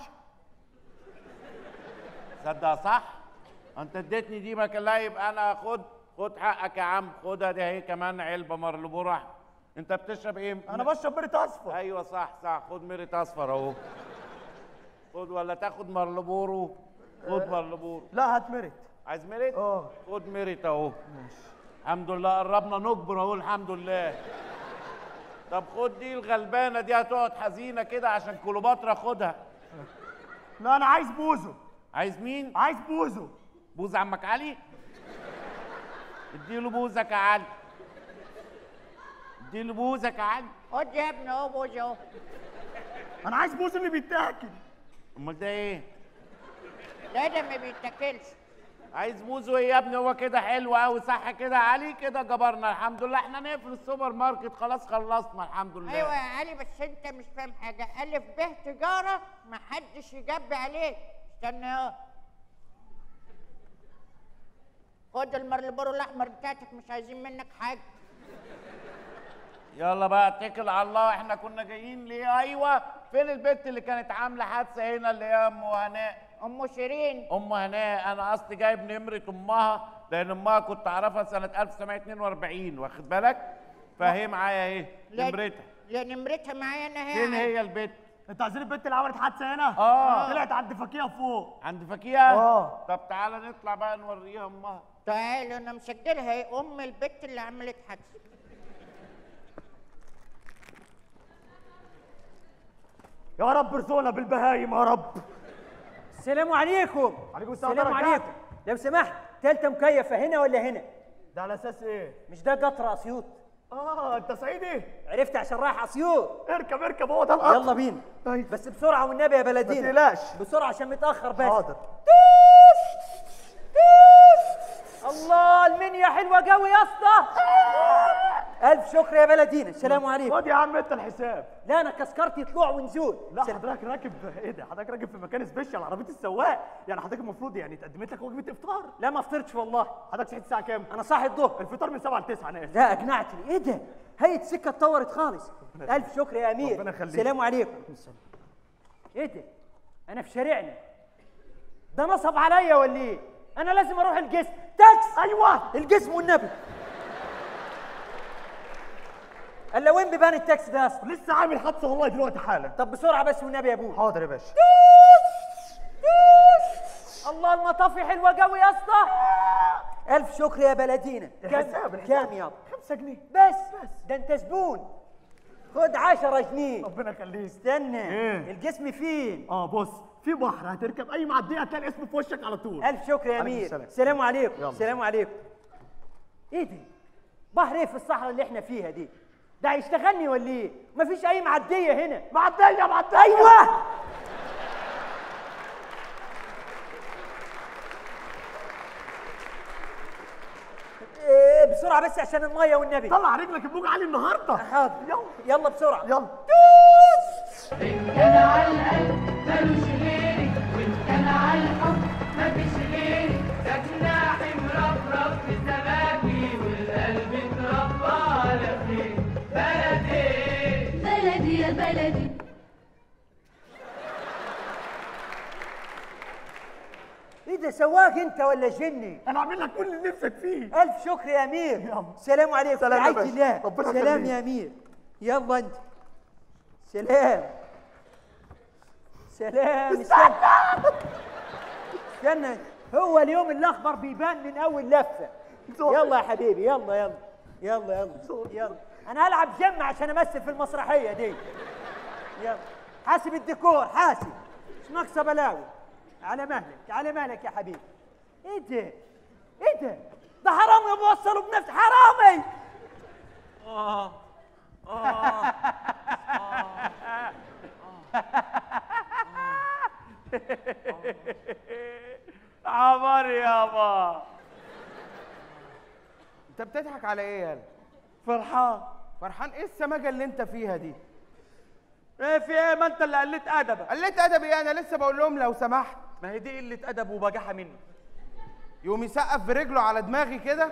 صدق صح؟ انت اديتني دي ما كان لا يبقى انا خد خد حقك يا عم. خدها دي اهي كمان علبه مرلبور احمر. انت بتشرب ايه؟ انا بشرب ميريت اصفر. ايوه صح صح. خد ميريت اصفر اهو. خد ولا تاخد مرلبورو؟ خد مرلبورو. لا هات ميريت. عايز ميريت؟ اه خد ميريت اهو. ماشي. الحمد لله قربنا نكبر اهو. الحمد لله. طب خد دي الغلبانه دي هتقعد حزينه كده عشان كليوباترا. خدها. لا انا عايز بوزو. عايز مين؟ عايز بوزو. بوز عمك علي؟ اديله بوزك يا علي. اديله بوزك يا علي. خد يا ابني اهو بوز اهو. انا عايز بوز اللي بيتاكل. امال ده ايه؟ لا ده ما بيتاكلش. عايز بوزه ايه يا ابني؟ هو كده حلو قوي صح كده يا علي؟ كده جبرنا الحمد لله. احنا نقفل السوبر ماركت خلاص خلصنا الحمد لله. ايوه يا علي بس انت مش فاهم حاجه. الف ب تجاره ما حدش يجب عليك. استنى اهو. خد المرلبورو الاحمر بتاعتك مش عايزين منك حاجه. يلا بقى اتكل على الله. احنا كنا جايين ليه؟ ايوه فين البنت اللي كانت عامله حادثه هنا اللي هي ام هناء؟ ام شيرين. ام هناء. انا قصدي جايب نمره امها لان امها كنت اعرفها سنه ألف وتسعمية اتنين وأربعين واخد بالك؟ فهي معايا اهي نمرتها. لا نمرتها معايا انا. هي فين هي البنت؟ انتوا عايزين البنت اللي عملت حادثه هنا؟ اه طلعت عند فكيها فوق. عند فكيها؟ اه. طب تعالى نطلع بقى نوريها امها. تعالوا انا مسجلها هي ام البت اللي عملت حادثه. يا رب ارزقنا بالبهايم يا رب. السلام عليكم. عليكم السلام. السلام عليكم. لو سمحت تالتة مكيفة هنا ولا هنا؟ ده على اساس ايه؟ مش ده قطر اسيوط؟ اه انت صعيدي؟ عرفت عشان رايح اسيوط. اركب اركب هو ده القطر. يلا بينا. طيب. بس بسرعة والنبي يا بلدينا. ما تقلقش. بسرعة عشان متأخر بس. حاضر. الله المنيا حلوة قوي يا اسطى. ألف شكر يا بلدينا. السلام عليكم. خد يا عم انت الحساب. لا أنا كسكرتي طلوع ونزول. لا حضرتك راكب ايه ده؟ حضرتك راكب في مكان سبيشال عربية السواق، يعني حضرتك المفروض يعني اتقدمت لك وجبة افطار. لا ما فطرتش والله. حضرتك صحيت الساعة كام؟ أنا صاحي الظهر. الفطار من سبعة ل تسعة انا اسف. لا أقنعتني. إيه ده؟ هي السكة اتطورت خالص. ألف شكر يا أمير. ربنا يخليك. السلام عليكم. إيه ده؟ أنا في شارعنا. ده نصب عليا ولا إيه؟ أنا لازم أروح الجسم. تاكس. أيوه الجسم والنبي. الا وين بيبان التاكسي ده اصلا؟ لسه عامل حادثه والله دلوقتي حالا. طب بسرعه بس والنبي يا ابوي. حاضر يا باشا. الله المطافي حلوه قوي يا اسطى. الف شكر يا بلدينا. كام كام يابا؟ خمسة جنيه بس. بس ده انت زبون. خد عشرة جنيه. ربنا يخليك. استنى. ايه؟ الجسم فين؟ اه بص في بحر هتركب اي معديه هتلاقي الاسم في وشك على طول. الف شكر يا امير. السلام عليكم. السلام عليكم. ايه دي؟ بحر ايه في الصحراء اللي احنا فيها دي؟ ده هيشتغلني ولا ايه؟ مفيش اي معديه هنا. معديه معديه. ايوه. إيه بسرعه بس عشان الميه والنبي. طلع رجلك الموج عالي النهارده. حاضر. يلا يلا بسرعه. يلا. إن كان على القلب ملوش غيري، وإن كان على الحب مفيش غيري، ده جناحي مربرب في سماكي والقلب اتربى على خير. بلدي بلدي يا بلدي. انت سواق انت ولا جني؟ انا اعمل لك كل اللي نفسك فيه. الف شكر يا امير. سلام عليكم. سلام يا رعاية باشا. الله. ربنا سلام يخليك. يا امير. يلا انت. سلام. سلام. استنى استنى، هو اليوم الاخضر بيبان من اول لفه. يلا يا حبيبي، يلا يلا يلا يلا يلا. انا هلعب جمع عشان امثل في المسرحيه دي. يلا حاسب الديكور، حاسب. مش ناقصه بلاوي. على مهلك على مهلك يا حبيبي. ايه ده؟ ايه ده؟ ده حرامي بوصله بنفسه، حرامي. اه اه عمر يابا. انت بتضحك على ايه يالا؟ فرحان. فرحان ايه السماجه اللي انت فيها دي؟ ايه في ايه؟ ما انت اللي قلت ادبك. قلت ادبي ايه؟ انا لسه بقول لهم لو سمحت. ما هي دي قله ادب وبجاحه مني. يقوم يسقف برجله على دماغي كده.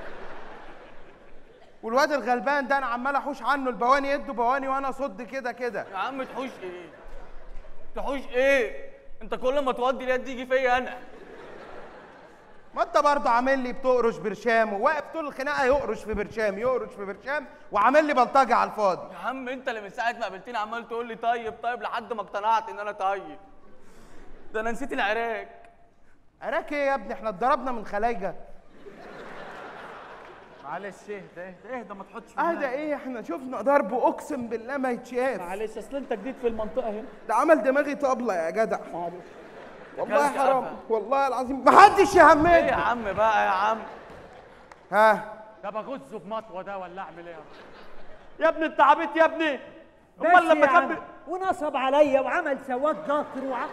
والواد الغلبان ده انا عمال احوش عنه البواني، يدوا بواني وانا اصد كده كده. يا عم تحوش ايه؟ تحوش ايه؟ انت كل ما تودي اليد يجي فيا انا. ما انت برضه عامل لي بتقرش برشام، وواقف طول الخناقه يقرش في برشام يقرش في برشام، وعامل لي بلطجه على الفاضي. يا عم انت اللي من ساعه ما قابلتني عمال تقول لي طيب طيب لحد ما اقتنعت ان انا طيب. ده انا نسيت العراك. عراك ايه يا ابني؟ احنا اتضربنا من خلايجه. معلش اهدى اهدى اهدى ما تحطش في اهدى ايه؟ احنا شفنا ضرب اقسم بالله ما يتشاف. معلش اصل انت جديد في المنطقه هنا. ده عمل دماغي طبله يا جدع. معلش والله حرام والله العظيم محدش يهمني. ايه يا عم بقى يا عم؟ ها ده بغزه بمطوه ده ولا اعمل ايه؟ يا ابني انت عبيط يا ابني. امال لما كان بي... ونصب عليا وعمل سواق قطر وعمل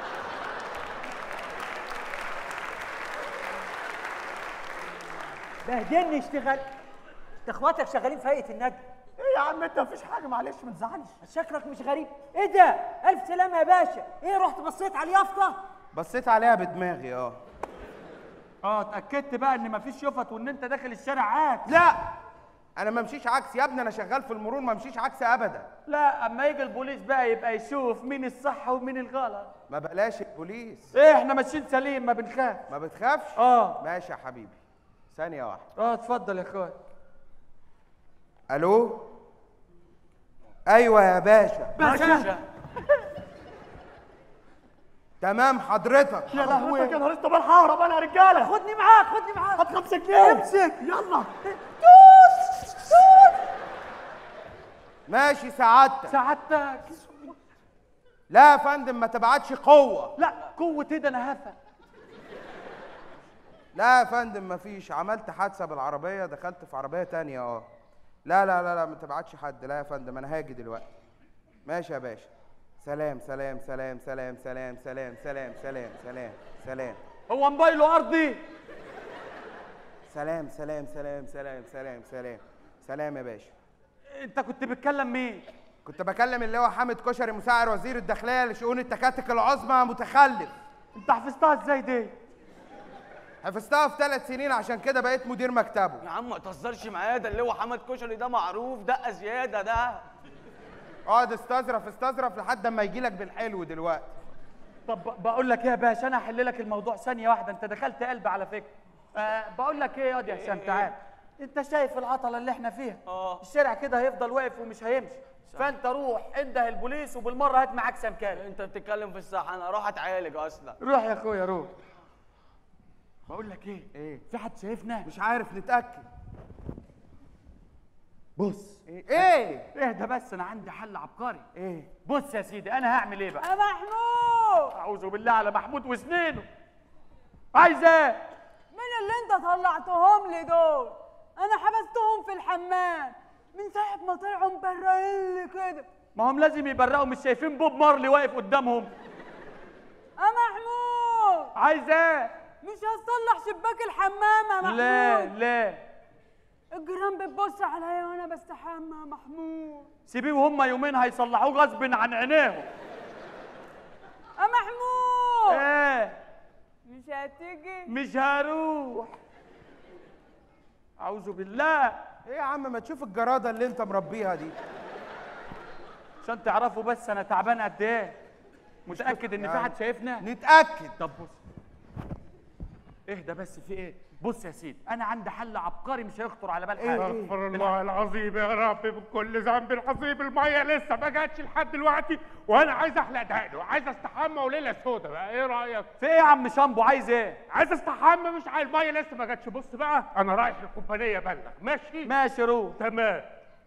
بهدلني. اشتغل. انت اخواتك شغالين في هيئه النجم. ايه يا عم انت مفيش حاجه، معلش ما تزعلش. شكلك مش غريب. ايه ده؟ الف سلامه يا باشا. ايه رحت بصيت على اليافطه؟ بصيت عليها بدماغي. اه اه اتاكدت بقى ان مفيش يفط وان انت داخل الشارع عكس. لا انا ما امشيش عكس يا ابني، انا شغال في المرور ما امشيش عكس ابدا. لا اما يجي البوليس بقى يبقى يشوف مين الصح ومين الغلط. ما بقلاش البوليس. ايه احنا ماشيين سليم ما بنخاف. ما بتخافش؟ اه ماشي يا حبيبي. ثانيه واحده. اه اتفضل يا اخويا. الو. ايوه يا باشا. باشا تمام حضرتك. يا لهوي يا نهار اسود. طب انا ههرب انا يا رجاله. خدني معاك خدني معاك. هات خمسة جنيه. امسك يلا. توت توت. ماشي سعادتك. سعادتك. لا يا فندم ما تبعتش قوه. لا قوه ايه ده انا هفا. لا يا فندم مفيش. عملت حادثه بالعربيه، دخلت في عربيه تانية. اه لا لا لا لا ما تبعتش حد. لا يا فندم انا هاجي دلوقتي. ماشي يا باشا. سلام سلام سلام سلام سلام سلام سلام سلام سلام سلام. هو موبايله ارضي. سلام سلام سلام سلام سلام سلام سلام يا باشا. انت كنت بتكلم مين؟ كنت بكلم اللي هو حامد كشري مساعد وزير الداخليه لشؤون التكاتك العظمى متخلف. انت حفظتها ازاي دي؟ حفظتها في ثلاث سنين عشان كده بقيت مدير مكتبه. يا عم ما تهزرش معايا، ده اللي هو حمد كشري ده معروف دقه زياده ده. اقعد استظرف استظرف لحد اما يجي لك بالحلو دلوقتي. طب بقول لك ايه يا باشا، انا هحل لك الموضوع ثانيه واحده. انت دخلت قلب على فكره. أه بقول لك ايه ياض يا هشام تعال. انت شايف العطله اللي احنا فيها؟ اه الشارع كده هيفضل واقف ومش هيمشي. فانت روح انده البوليس وبالمره هات معاك سمكان. انت بتتكلم في الصح، انا اروح اتعالج اصلا. روح يا اخويا روح. بقول لك ايه؟ ايه؟ في حد شايفنا؟ مش عارف نتاكد. بص ايه؟ ايه؟ اهدى بس انا عندي حل عبقري. ايه؟ بص يا سيدي انا هعمل ايه بقى؟ يا محمود. اعوذ بالله على محمود وسنينه. عايز ايه؟ مين اللي انت طلعتهم لي دول؟ انا حبستهم في الحمام من ساعه ما طلعوا مبرقين لي كده. ما هم لازم يبرقوا، مش شايفين بوب مارلي واقف قدامهم؟ يا محمود. عايز ايه؟ مش هتصلح شباك الحمام يا محمود. لا لا الجيران بتبص عليا وانا بستحمى يا محمود. سيبيه وهم يومين هيصلحوه غصب عن عينيهم. يا محمود. ايه؟ مش هتيجي؟ مش هروح. اعوذ بالله. ايه يا عم ما تشوف الجراده اللي انت مربيها دي عشان تعرفوا بس انا تعبان قد ايه. متاكد ان في حد شايفنا؟ نتاكد. طب بص اهدى بس، في ايه؟ بص يا سيدي، انا عندي حل عبقري مش هيخطر على بال حد. استغفر الله العظيم يا رب من كل ذنب عظيم. الميه لسه ما جاتش لحد دلوقتي وانا عايز احلق دقني وعايز استحمى وليله سودا بقى، ايه رايك؟ في ايه يا عم شامبو؟ عايز ايه؟ عايز استحمى مش عايز، الميه لسه ما جاتش. بص بقى انا رايح للكومبانيه ابلغ. ماشي؟ ماشي روح. تمام.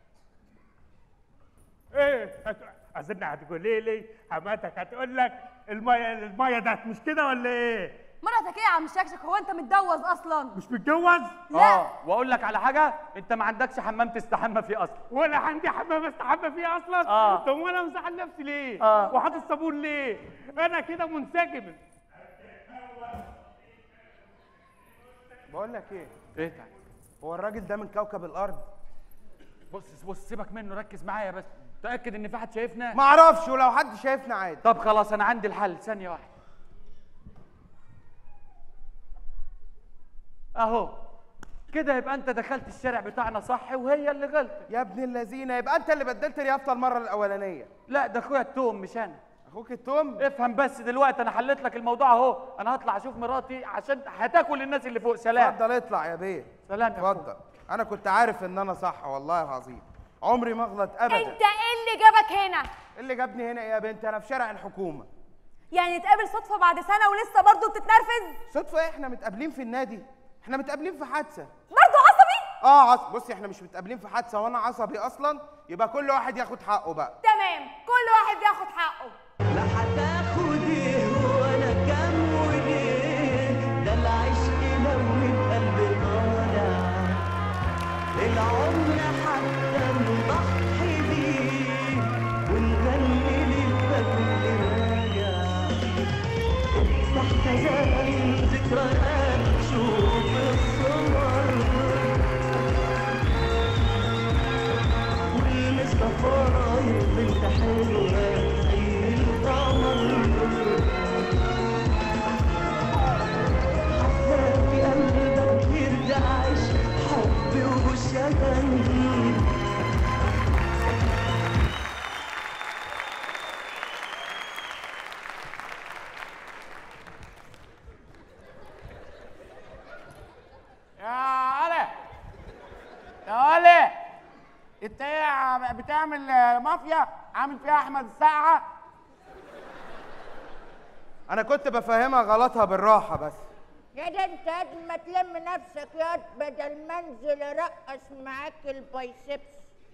ايه اظن هتقولي لي حماتك هتقول لك الميه الميه ده مش كده ولا ايه؟ مراتك ايه يا عم شكشك؟ هو انت متجوز اصلا؟ مش متجوز؟ لا. اه واقول لك على حاجه، انت ما عندكش حمام تستحمى فيه اصلا. ولا عندي حمام استحمى فيه اصلا؟ اه طب وانا مزعل نفسي ليه؟ اه وحاطط صابون ليه؟ انا كده منسجم. بقول لك ايه؟ ايه ده؟ هو الراجل ده من كوكب الارض؟ بص بص سيبك منه، ركز معايا بس. متاكد ان في حد شايفنا؟ ما اعرفش، ولو حد شايفنا عادي. طب خلاص انا عندي الحل، ثانيه واحده. اهو كده يبقى انت دخلت الشارع بتاعنا صح وهي اللي غلطت. يا ابن اللذينه، يبقى انت اللي بدلت اليافطه المره الاولانيه. لا ده اخويا التوم مش انا. اخوك التوم؟ افهم بس دلوقتي، انا حليت لك الموضوع اهو. انا هطلع اشوف مراتي عشان هتاكل الناس اللي فوق. سلام. اتفضل اطلع يا بيه. سلام يا اتفضل. انا كنت عارف ان انا صح والله العظيم، عمري ما اغلط ابدا. انت ايه اللي جابك هنا؟ ايه اللي جابني هنا يا بنت؟ انا في شارع الحكومه. يعني نتقابل صدفه بعد سنه ولسه برضه بتتنرفز؟ صدفه ايه؟ احنا متقابلين في النادي، احنا متقابلين في حادثه. برضه عصبي؟ اه عصبي. بصي احنا مش متقابلين في حادثه وانا عصبي اصلا، يبقى كل واحد ياخد حقه بقى. تمام، كل واحد ياخد حقه. لا هتاخد ايه ولا كام وليه، ده العشق لو من قلب طالع العمر حتى نضحي بيه ونغني للفجر راجع. تحت زمان ذكريات شوف الصور والمصطفى بنت حلوه زي القمر. حتى في قلبك يرجع عشق حب وشغل. يا علي يا علي، انت ايه بتعمل مافيا؟ عامل فيها احمد السقا؟ انا كنت بفهمها غلطها بالراحه بس. يا ده انت قد ما تلم نفسك يا بدل ما انزل ارقص معاك البايسبس.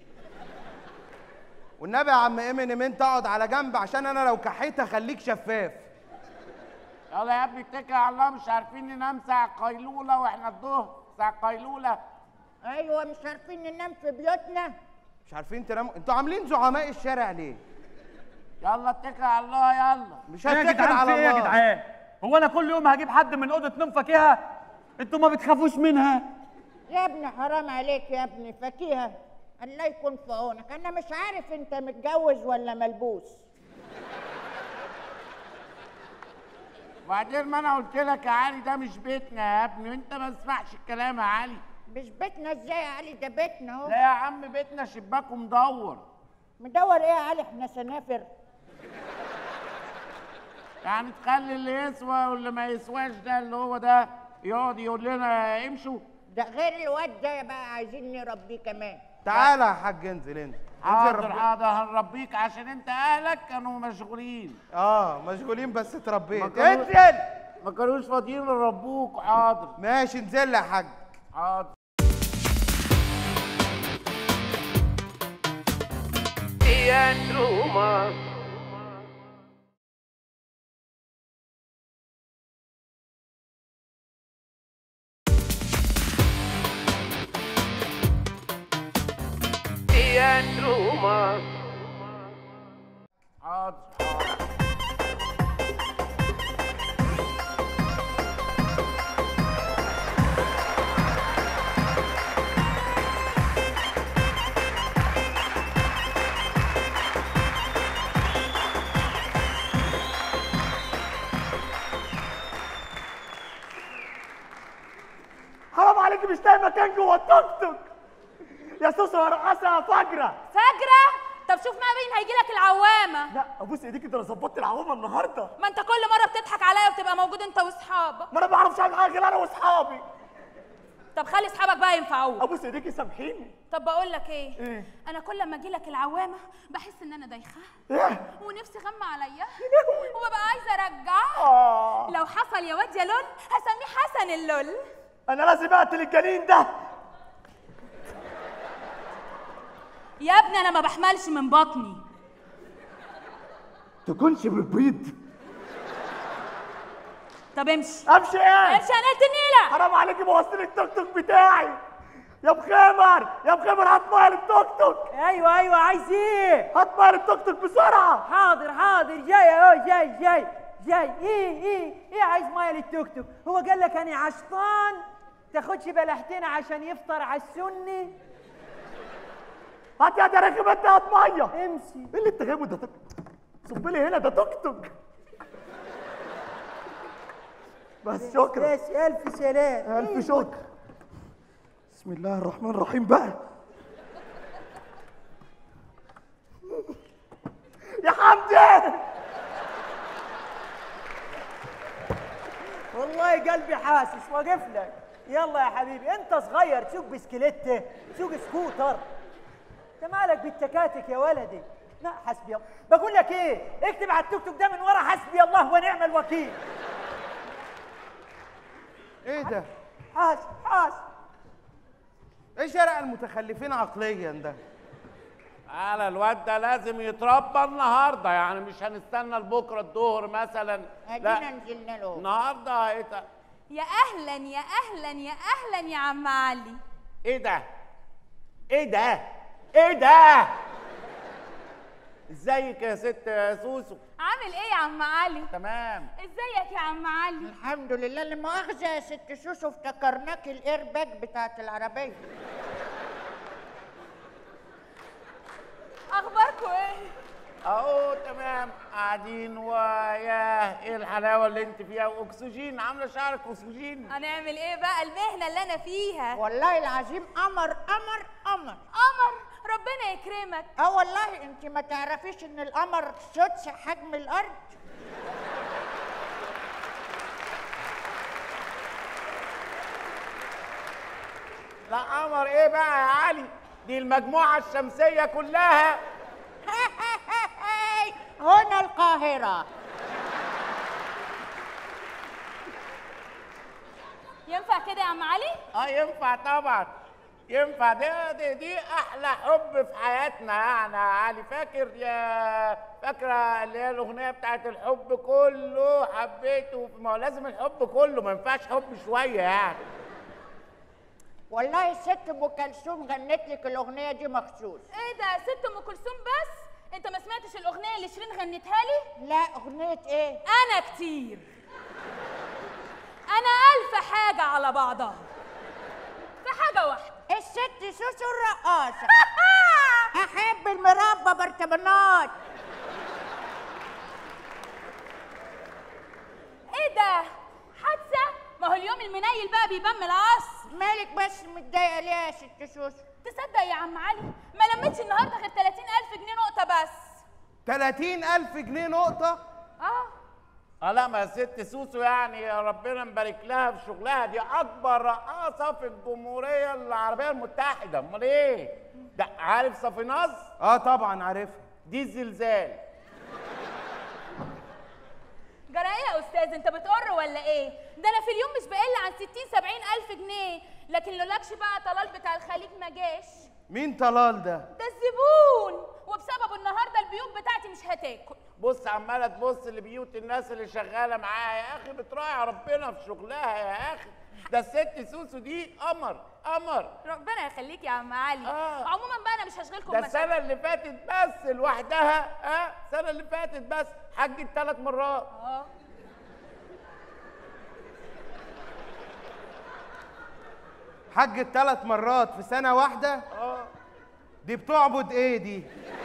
والنبي يا عم امينيم انت اقعد على جنب عشان انا لو كحيت اخليك شفاف. يلا يا ابني اتكل على الله، مش عارفين ننام ساعة قيلولة واحنا الظهر ساعة قيلولة. ايوه مش عارفين ننام في بيوتنا. مش عارفين تناموا؟ انتوا عاملين زعماء الشارع ليه؟ يلا اتكل على الله يلا. مش يا هتكل جدعان على في ايه الله. يا جدعان؟ هو انا كل يوم هجيب حد من اوضه نوم فاكهه؟ انتوا ما بتخافوش منها؟ يا ابني حرام عليك يا ابني، فاكهه الله يكون في عونك. انا مش عارف انت متجوز ولا ملبوس. وبعدين ما انا قلت لك يا علي ده مش بيتنا يا ابني، وانت ما تسمعش الكلام يا علي. مش بيتنا ازاي يا علي؟ ده بيتنا اهو. لا يا عم بيتنا شباكه مدور. مدور ايه يا علي؟ احنا سنافر. يعني تخلي اللي يسوى واللي ما يسواش ده اللي هو ده يقعد يقول لنا امشوا؟ ده غير الواد ده بقى عايزين نربيه كمان. تعالى يا حاج انزل انت. حاضر حاضر هنربيك عشان انت اهلك كانوا مشغولين. اه مشغولين بس اتربيت. كانوا- انزل. ما كانوش فاضيين يربوك. حاضر ماشي انزل يا حاج. حاضر. Teatro Mar. Teatro Mar. حاضر حرام عليك مش لاقي مكان جوه التوك توك يا سوسه رقاصه فجره. فجرة؟ طب شوف ما مين هيجي لك العوامه. لا ابوس ايديك، ده انا ظبطت العوامه النهارده. ما انت كل مره بتضحك عليا وبتبقى موجود انت واصحابك. ما انا ما بعرفش اعمل حاجه غير انا واصحابي. طب خلي اصحابك بقى ينفعوك. ابوس ايديكي سامحيني. طب بقول لك ايه؟ ايه؟ انا كل ما اجي لك العوامه بحس ان انا دايخه. ايه؟ ونفسي غمى عليا وببقى عايزه ارجع. آه. لو حصل يا واد يا لول هسميه حسن اللول. انا لازم اقتل الجنين ده. يا ابني انا ما بحملش من بطني. تكونش بتبيض. طب امشي. امشي ايه؟ امشي انا قلت النيله. حرام عليكي بوظتي التوك توك بتاعي. يا بخمر يا بخمر هات ميه للتوك توك. ايوه ايوه عايز ايه؟ هات ميه للتوك توك بسرعه. حاضر حاضر جاي اهو جاي جاي جاي. ايه ايه ايه عايز ميه للتوك توك؟ هو قال لك انا عشطان تاخدش بلحتين عشان يفطر على السني؟ هات يا رخم انت هات ميه. امشي. ايه اللي انت جايبه ده؟ صب لي هنا، ده توك توك. بس شكرا. بس الف سلام. الف شكر. بسم الله الرحمن الرحيم بقى. يا حمدي والله قلبي حاسس واقف لك. يلا يا حبيبي انت صغير تسوق بسكليته تسوق سكوتر. انت مالك بالتكاتك يا ولدي؟ لا حسبي الله. بقول لك ايه، اكتب على التوك توك ده من ورا حسبي الله ونعم الوكيل. ايه ده؟ حاسب حاسب. ايه شارع المتخلفين عقليا ده؟ على الواد ده لازم يتربى النهارده، يعني مش هنستنى لبكره الظهر مثلا. ادينا نزلنا له النهارده هيت... يا اهلا يا اهلا يا اهلا يا عم علي. ايه ده؟ ايه ده؟ ايه ده؟ ازيك يا ست سوسو؟ عامل ايه يا عم علي؟ تمام. ازيك يا عم علي؟ الحمد لله. اللي مؤاخذه يا ست سوسو افتكرناك الايرباج بتاعت العربيه. اخباركم ايه؟ اهو تمام قاعدين. وياه ايه الحلاوه اللي انت فيها، واكسجين، عامله شعرك اكسجين. هنعمل ايه بقى؟ المهنه اللي انا فيها والله العظيم قمر قمر قمر قمر. ربنا يكرمك. اه والله انت ما تعرفيش ان القمر سدس حجم الارض. لا قمر ايه بقى يا علي؟ دي المجموعه الشمسيه كلها. هنا القاهره. ينفع كده يا عم علي؟ اه ينفع طبعا ينفع. ده دي, دي احلى حب في حياتنا يعني يا علي. فاكر يا فاكره اللي هي الاغنيه بتاعت الحب كله حبيته؟ ما هو لازم الحب كله، ما ينفعش حب شويه يعني. والله الست ام كلثوم غنت لك الاغنيه دي مخصوص. ايه ده ست ام كلثوم بس؟ انت ما سمعتش الاغنيه اللي شيرين غنتها لي؟ لا اغنيه ايه؟ انا كتير. انا الف حاجه على بعضها في حاجه واحده. الست سوسو الرقاصه. احب المربى برطمانات. ايه ده؟ حادثه؟ ما هو اليوم المنيل بقى بيبان من العصر. مالك بس متضايقه ليه يا ست سوسو؟ تصدق يا عم علي ما لميتش النهارده غير ثلاثين ألف جنيه نقطه بس. ثلاثين ألف جنيه نقطه؟ اه اه لا ما يا ست سوسو يعني يا ربنا مبارك لها في شغلها. دي اكبر رقاصه في الجمهوريه العربيه المتحده. امال ايه ده؟ عارف صافيناز؟ اه طبعا عارفها. دي الزلزال. جرى ايه يا استاذ؟ انت بتقر ولا ايه؟ ده انا في اليوم مش بقل عن ستين سبعين الف جنيه. لكن لولاكش بقى طلال بتاع الخليج ما جاش. مين طلال ده؟ ده الزبون، وبسببه النهارده البيوت بتاعتي مش هتاكل. بص عماله تبص لبيوت الناس اللي شغاله معاها. يا اخي بتراعي ربنا في شغلها يا اخي. ده الست سوسو دي قمر قمر. ربنا يخليك يا عم علي. آه. عموما بقى انا مش هشغلكم. ده السنه اللي فاتت بس لوحدها اه السنه اللي فاتت بس حجت ثلاث مرات. اه حجت ثلاث مرات في سنه واحده؟ اه دي بتعبد ايه دي؟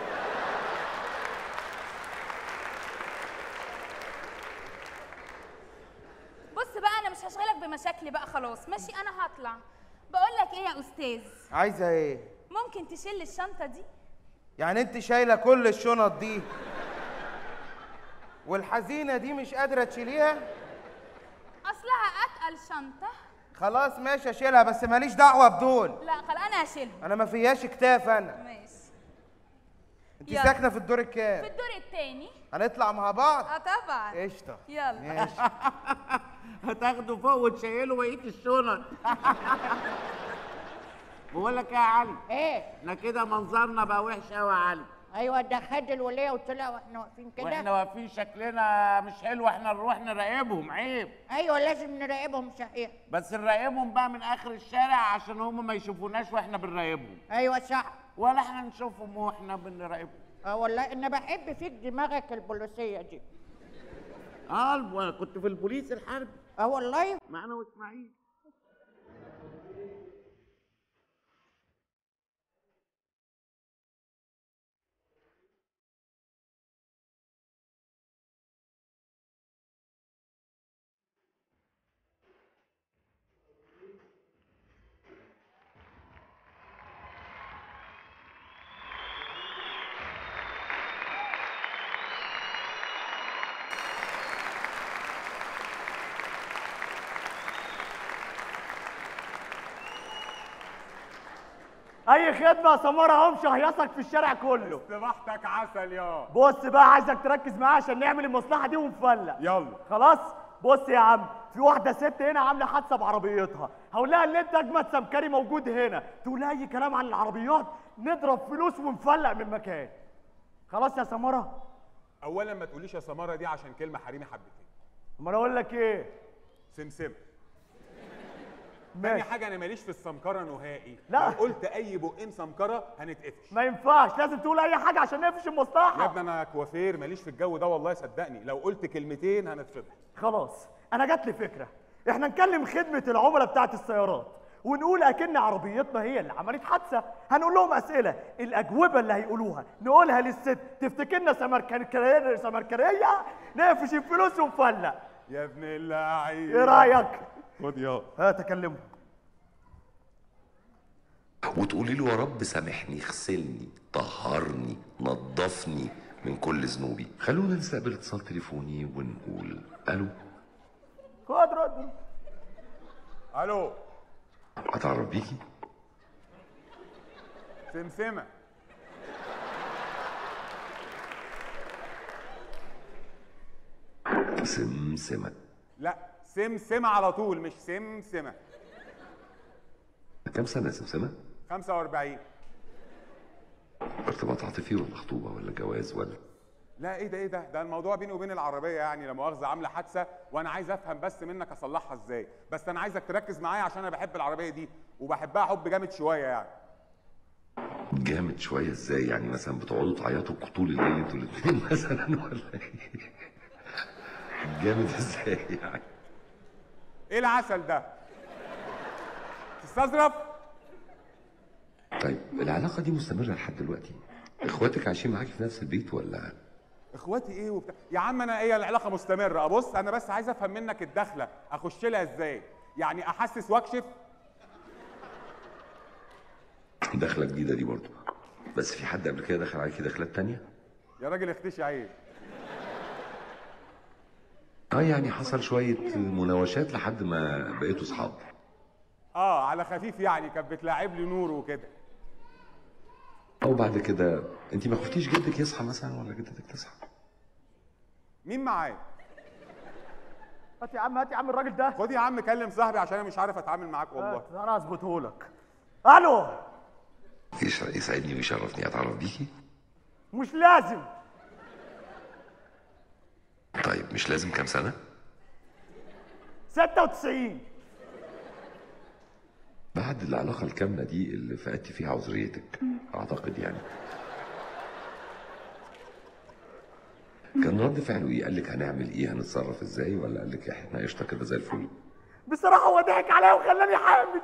بص بقى انا مش هشغلك بمشاكلي بقى خلاص. ماشي انا هطلع. بقول لك ايه يا استاذ؟ عايزه ايه؟ ممكن تشيل الشنطه دي؟ يعني انت شايله كل الشنط دي والحزينه دي مش قادره تشيليها؟ اصلها اتقل شنطه. خلاص ماشي اشيلها، بس ماليش دعوه بدول. لا خلاص انا هشيلها. انا ما فيهاش كتاف انا. ماشي. انت يلا. ساكنه في الدور الكام؟ في الدور التاني. هنطلع مع بعض؟ اه طبعا. قشطه. يلا. ماشي. هتاخده فوق وتشيله بقيه الشنط. بقول لك ايه يا علي؟ ايه؟ احنا كده منظرنا بقى وحش قوي يا علي. ايوه ده خد الوليه وطلع واحنا واقفين كده. واحنا واقفين شكلنا مش حلو، احنا نروح نراقبهم عيب. ايوه لازم نراقبهم صحيح. بس نراقبهم بقى من اخر الشارع عشان هم ما يشوفوناش واحنا بنراقبهم. ايوه صح. ولا احنا نشوفهم واحنا بنراقبهم. اه والله انا بحب فيك دماغك البوليسيه دي. اه كنت في البوليس الحربي. اه والله. معانا واسماعيل. اي خدمه يا سماره اهو مشهيصك في الشارع كله. استراحتك عسل يا. بص بقى عايزك تركز معايا عشان نعمل المصلحه دي ونفلق. يلا خلاص. بص يا عم، في واحده ست هنا عامله حادثه بعربيتها، هقول لها ان انت اجمد سمكري موجود هنا، تقول لها اي كلام عن العربيات نضرب فلوس ونفلق من مكان. خلاص يا سماره؟ اولا ما تقوليش يا سماره دي عشان كلمه حريمي حبتين. امال اقول لك ايه؟ سمسمه. تاني حاجه انا ماليش في السمكره نهائي. لا. لو قلت اي بقين سمكره هنتقفش. ما ينفعش، لازم تقول اي حاجه عشان نقفش المصلحه. يا ابني انا كوافير ماليش في الجو ده والله صدقني، لو قلت كلمتين هنتفضح. خلاص انا جات لي فكره، احنا نكلم خدمه العملاء بتاعت السيارات ونقول اكن عربيتنا هي اللي عملت حادثه، هنقول لهم اسئله، الاجوبه اللي هيقولوها نقولها للست تفتكرنا سمركريه سمركريه نقفش الفلوس ونفلق. يا ابن اللعيب. ايه رايك؟ خد يا هات اكلمه. وتقولي له يا رب سامحني، اغسلني، طهرني، نظفني من كل ذنوبي. خلونا نستقبل اتصال تليفوني ونقول الو. خد رد. الو. اتعرف بيكي؟ سمسمه. سمسمه. لا سمسمه على طول مش سمسمه. كم سنه يا سمسمه؟ خمسة وأربعين. ارتباط عاطفي ولا خطوبه ولا جواز ولا؟ لا ايه ده ايه ده ده الموضوع بيني وبين العربيه يعني لا مؤاخذه عامله حادثه وانا عايز افهم بس منك اصلحها ازاي، بس انا عايزك تركز معايا عشان انا بحب العربيه دي وبحبها حب جامد شويه يعني. جامد شويه ازاي؟ يعني مثلا بتقعدوا تعيطوا طول الليل انتوا الاثنين مثلا ولا ايه؟ جامد ازاي يعني؟ ايه العسل ده؟ تستظرف؟ طيب العلاقه دي مستمره لحد دلوقتي؟ اخواتك عايشين معاكي في نفس البيت ولا؟ اخواتي ايه وبتاع؟ يا عم انا ايه العلاقه مستمره، ابص انا بس عايز افهم منك الدخله اخش لها ازاي؟ يعني احسس واكشف؟ دخله جديده دي برضه، بس في حد قبل كده دخل عليكي دخلات تانية؟ يا راجل اختشي عيب. اه يعني حصل شويه مناوشات لحد ما بقيتوا اصحاب. اه على خفيف يعني، كانت بتلاعب لي نور وكده. او بعد كده انت ما خفتيش جدك يصحى مثلا ولا جدتك تصحى؟ مين معايا؟ هات يا عم هات يا عم الراجل ده. خد يا عم كلم صاحبي عشان انا مش عارف اتعامل معاك والله. انا اظبطه لك. الو. يسعدني ويشرفني اتعرف بيكي. مش لازم. طيب مش لازم. كام سنه؟ ستة وتسعين. بعد العلاقه الكامله دي اللي فقدتي فيها عذريتك اعتقد يعني، كان رد فعله ايه؟ قال لك هنعمل ايه؟ هنتصرف ازاي؟ ولا قال لك احنا قشطه كده زي الفل؟ بصراحه هو ضحك عليا وخلاني حامل.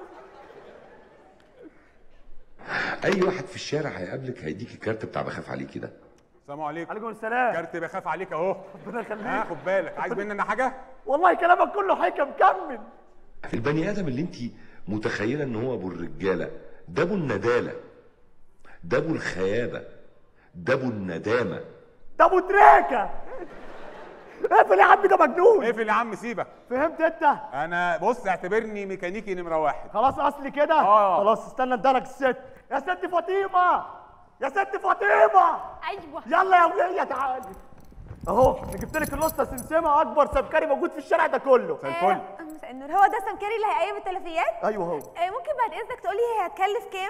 اي واحد في الشارع هيقابلك هيديك الكارت بتاع بخاف عليكي ده. السلام عليكم. عليكم السلام. كارت بخاف عليك اهو. ربنا يخليك. ها خد بالك، عايز مننا حاجه؟ والله كلامك كله حكم. كمل. البني ادم اللي انت متخيله ان هو ابو الرجاله ده ابو النداله، ده ابو الخيابه، ده ابو الندامه. ده ابو تريكه. اقفل يا عم، ده مجنون. اقفل يا عم سيبك. فهمت انت؟ انا بص اعتبرني ميكانيكي نمره واحد. خلاص اصلي كده؟ اه خلاص استنى ادالك الست. يا ست فاطمه، يا ست فاطمه. ايوه يلا يا وليه تعالي. اهو انا جبت لك الاسطى سمسمه، اكبر سمكري موجود في الشارع ده كله. زي الفل. مساء النور، هو ده سمكري اللي هيقيم التلفيات؟ ايوه هو. آه ممكن بعد اذنك تقولي هي هتكلف كام؟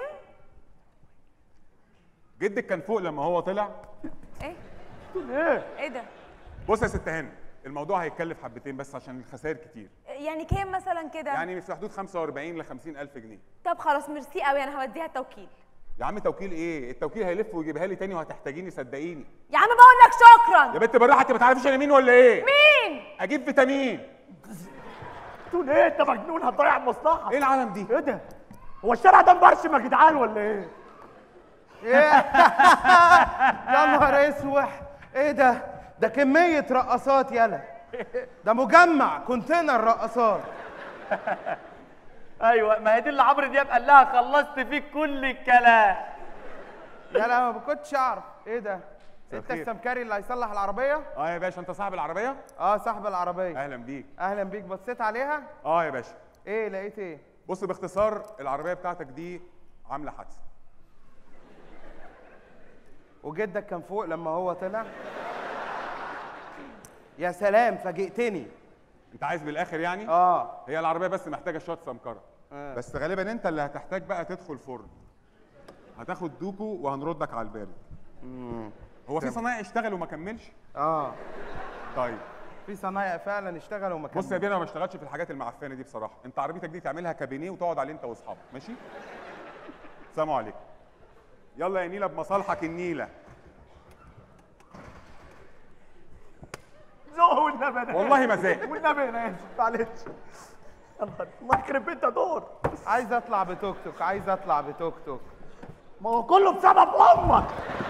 جدك كان فوق لما هو طلع. ايه؟ ايه؟ ايه ده؟ بص يا ست هانم، الموضوع هيتكلف حبتين بس عشان الخسائر كتير. يعني كام مثلا كده؟ يعني في حدود خمسة وأربعين ل خمسين ألف جنيه. طب خلاص ميرسي قوي، انا هوديها التوكيل. يا عم توكيل ايه؟ التوكيل هيلف ويجيبها لي تاني وهتحتاجيني صدقيني. يا عم بقول لك شكرا. يا بنت بالراحه، انت ما تعرفيش انا مين ولا ايه؟ مين؟ اجيب فيتامين. تقول ايه؟ انت مجنون، هتضيع المصلحه. ايه العالم دي؟ ايه ده؟ هو الشارع ده مبرشم يا جدعان ولا ايه؟ يا نهار اسوح، ايه ده؟ ده كمية رقصات يلا. ده مجمع كونتينر رقصات. ايوه، ما هي دي اللي عمرو دياب قال لها خلصت فيك كل الكلام. يا لا ما كنتش اعرف. ايه ده؟ انت الخير. السمكري اللي هيصلح العربية؟ اه يا باشا، انت صاحب العربيه؟ اه صاحب العربية. اهلا بيك. اهلا بيك، بصيت عليها؟ اه يا باشا. ايه لقيت ايه؟ بص باختصار، العربيه بتاعتك دي عامله حادثه. وجدك كان فوق لما هو طلع؟ يا سلام، فاجئتني. انت عايز بالاخر يعني؟ اه. هي العربيه بس محتاجه شويه سمكره. آه. بس غالبا انت اللي هتحتاج بقى تدخل فرن. هتاخد دوكو وهنردك على البارد. امم هو في صنايعي اشتغل وما كملش؟ اه. طيب. في صنايعي فعلا اشتغل وما كملش. بص يا بيه، انا ما بشتغلش في الحاجات المعفنه دي بصراحه. انت عربيتك دي تعملها كابينيه وتقعد عليه انت واصحابك، ماشي؟ سلام عليكم. يلا يا نيله بمصالحك النيله. زوق والنبي انا والله ما زاق. والنبي انا اسف، معلش. الله يخرب بيتك يا دور. عايز اطلع بتوك توك، عايز اطلع بتوك توك. ما هو كله بسبب امك.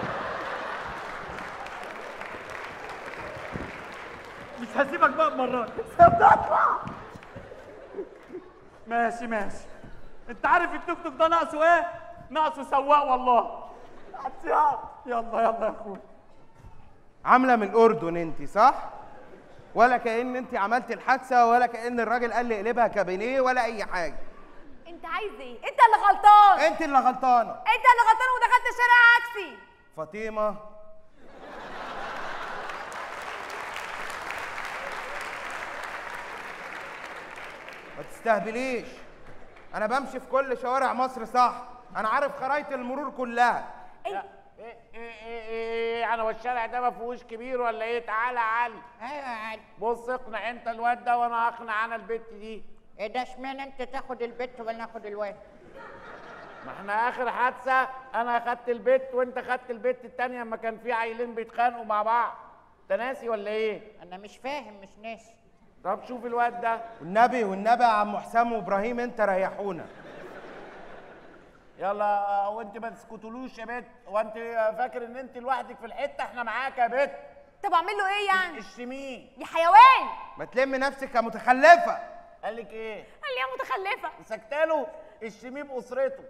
مش هسيبك بقى المره دي، سيبني اطلع. ماشي ماشي. انت عارف التوك توك ده ناقصه ايه؟ ناقصه سواق والله. يلا يلا يا اخويا. عامله من الاردن انت صح؟ ولا كأن انت عملت الحادثه، ولا كأن الراجل قال لي اقلبها كابينيه، ولا اي حاجه. انت عايز ايه؟ انت اللي غلطان. انت اللي غلطانه. انت اللي غلطان ودخلت الشارع عكسي. فاطمه، ما تستهبليش. انا بمشي في كل شوارع مصر صح، انا عارف خرايط المرور كلها. ايه ايه ايه ايه يعني هو الشارع ده ما فيهوش كبير ولا ايه؟ تعالى يا علي. ايوه يا علي. بص اقنع انت الواد ده وانا اقنع انا البت دي. ايه ده اشمعنى انت تاخد البت ولا ناخد الواد؟ ما احنا اخر حادثه انا اخدت البت وانت خدت البت التانيه اما كان في عيلين بيتخانقوا مع بعض. انت ناسي ولا ايه؟ انا مش فاهم، مش ناسي. طب شوف الواد ده. والنبي والنبي يا عم حسام وابراهيم انت ريحونا. يلا وانت ما تسكتولوش يا بت. وانت فاكر ان انت لوحدك في الحته؟ احنا معاك يا بت. طب اعمل له ايه يعني؟ الشمين يا حيوان. ما تلم نفسك يا متخلفه. قال لك ايه؟ قال لي يا متخلفه. سكتاله الشمين باسرته.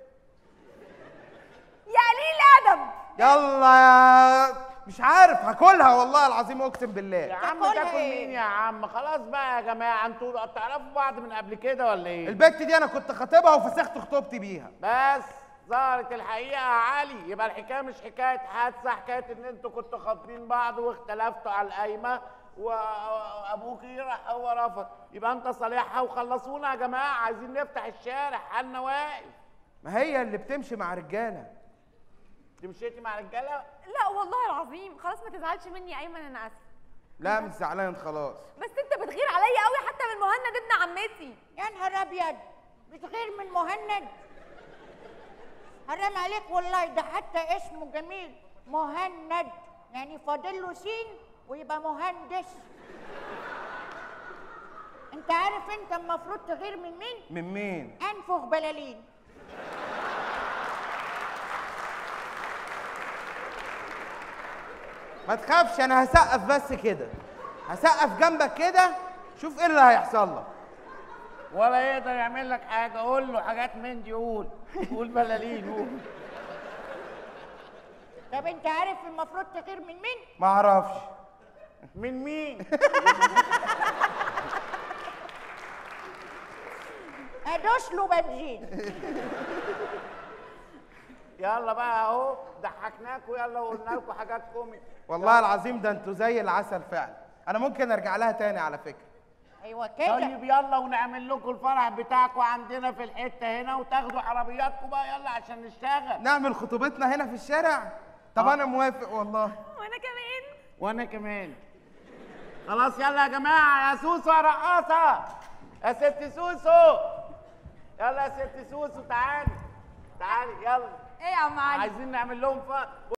يا قليل ادب. يلا يا مش عارف هاكلها والله العظيم اقسم بالله. يا عم تاكل مين يا عم؟ خلاص بقى يا جماعه، انتوا تعرفوا بعض من قبل كده ولا ايه؟ البت دي انا كنت خاطبها وفسخت خطوبتي بيها. بس ظهرت الحقيقه يا علي. يبقى الحكايه مش حكايه حادثه، حكايه ان انتوا كنتوا خاطبين بعض واختلفتوا على القايمه وابوكي راح هو رفض. يبقى انت صالحها وخلصونا يا جماعه، عايزين نفتح الشارع، حالنا واقف. ما هي اللي بتمشي مع رجاله. انت مشيتي مع رجاله؟ لا والله العظيم. خلاص ما تزعلش مني يا ايمن، انا اسف. لا مش زعلان خلاص. بس انت بتغير عليا قوي حتى من مهند ابن عمتي. يا نهار ابيض، بتغير من مهند؟ حرام عليك والله، ده حتى اسمه جميل مهند، يعني فاضل له سين ويبقى مهندس. انت عارف انت المفروض تغير من مين؟ من مين؟ انفخ بلالين. ما تخافش، انا هسقف بس كده، هسقف جنبك كده، شوف ايه اللي هيحصل لك. ولا يقدر يعمل لك حاجه. قول له حاجات من دي. قول قول بلالين قول. طب انت عارف المفروض تغير من مين؟ ما اعرفش. من مين؟ ادوس له بنزين. يلا بقى اهو ضحكناكوا، يلا وقلنا لكم حاجات كوميدي. والله العظيم ده انتوا زي العسل فعلا. انا ممكن ارجع لها تاني على فكره. ايوه كده. طيب يلا ونعمل لكم الفرح بتاعكم عندنا في الحته هنا، وتاخدوا عربياتكم بقى يلا عشان نشتغل. نعمل خطوبتنا هنا في الشارع؟ طب آه. انا موافق والله. وانا كمان. وانا كمان. خلاص يلا يا جماعه، يا سوسو يا رقاصه، يا ست سوسو، يلا يا ست سوسو تعالي تعالي يلا. ايه يا عم علي؟ عايزين نعمل لهم فرح.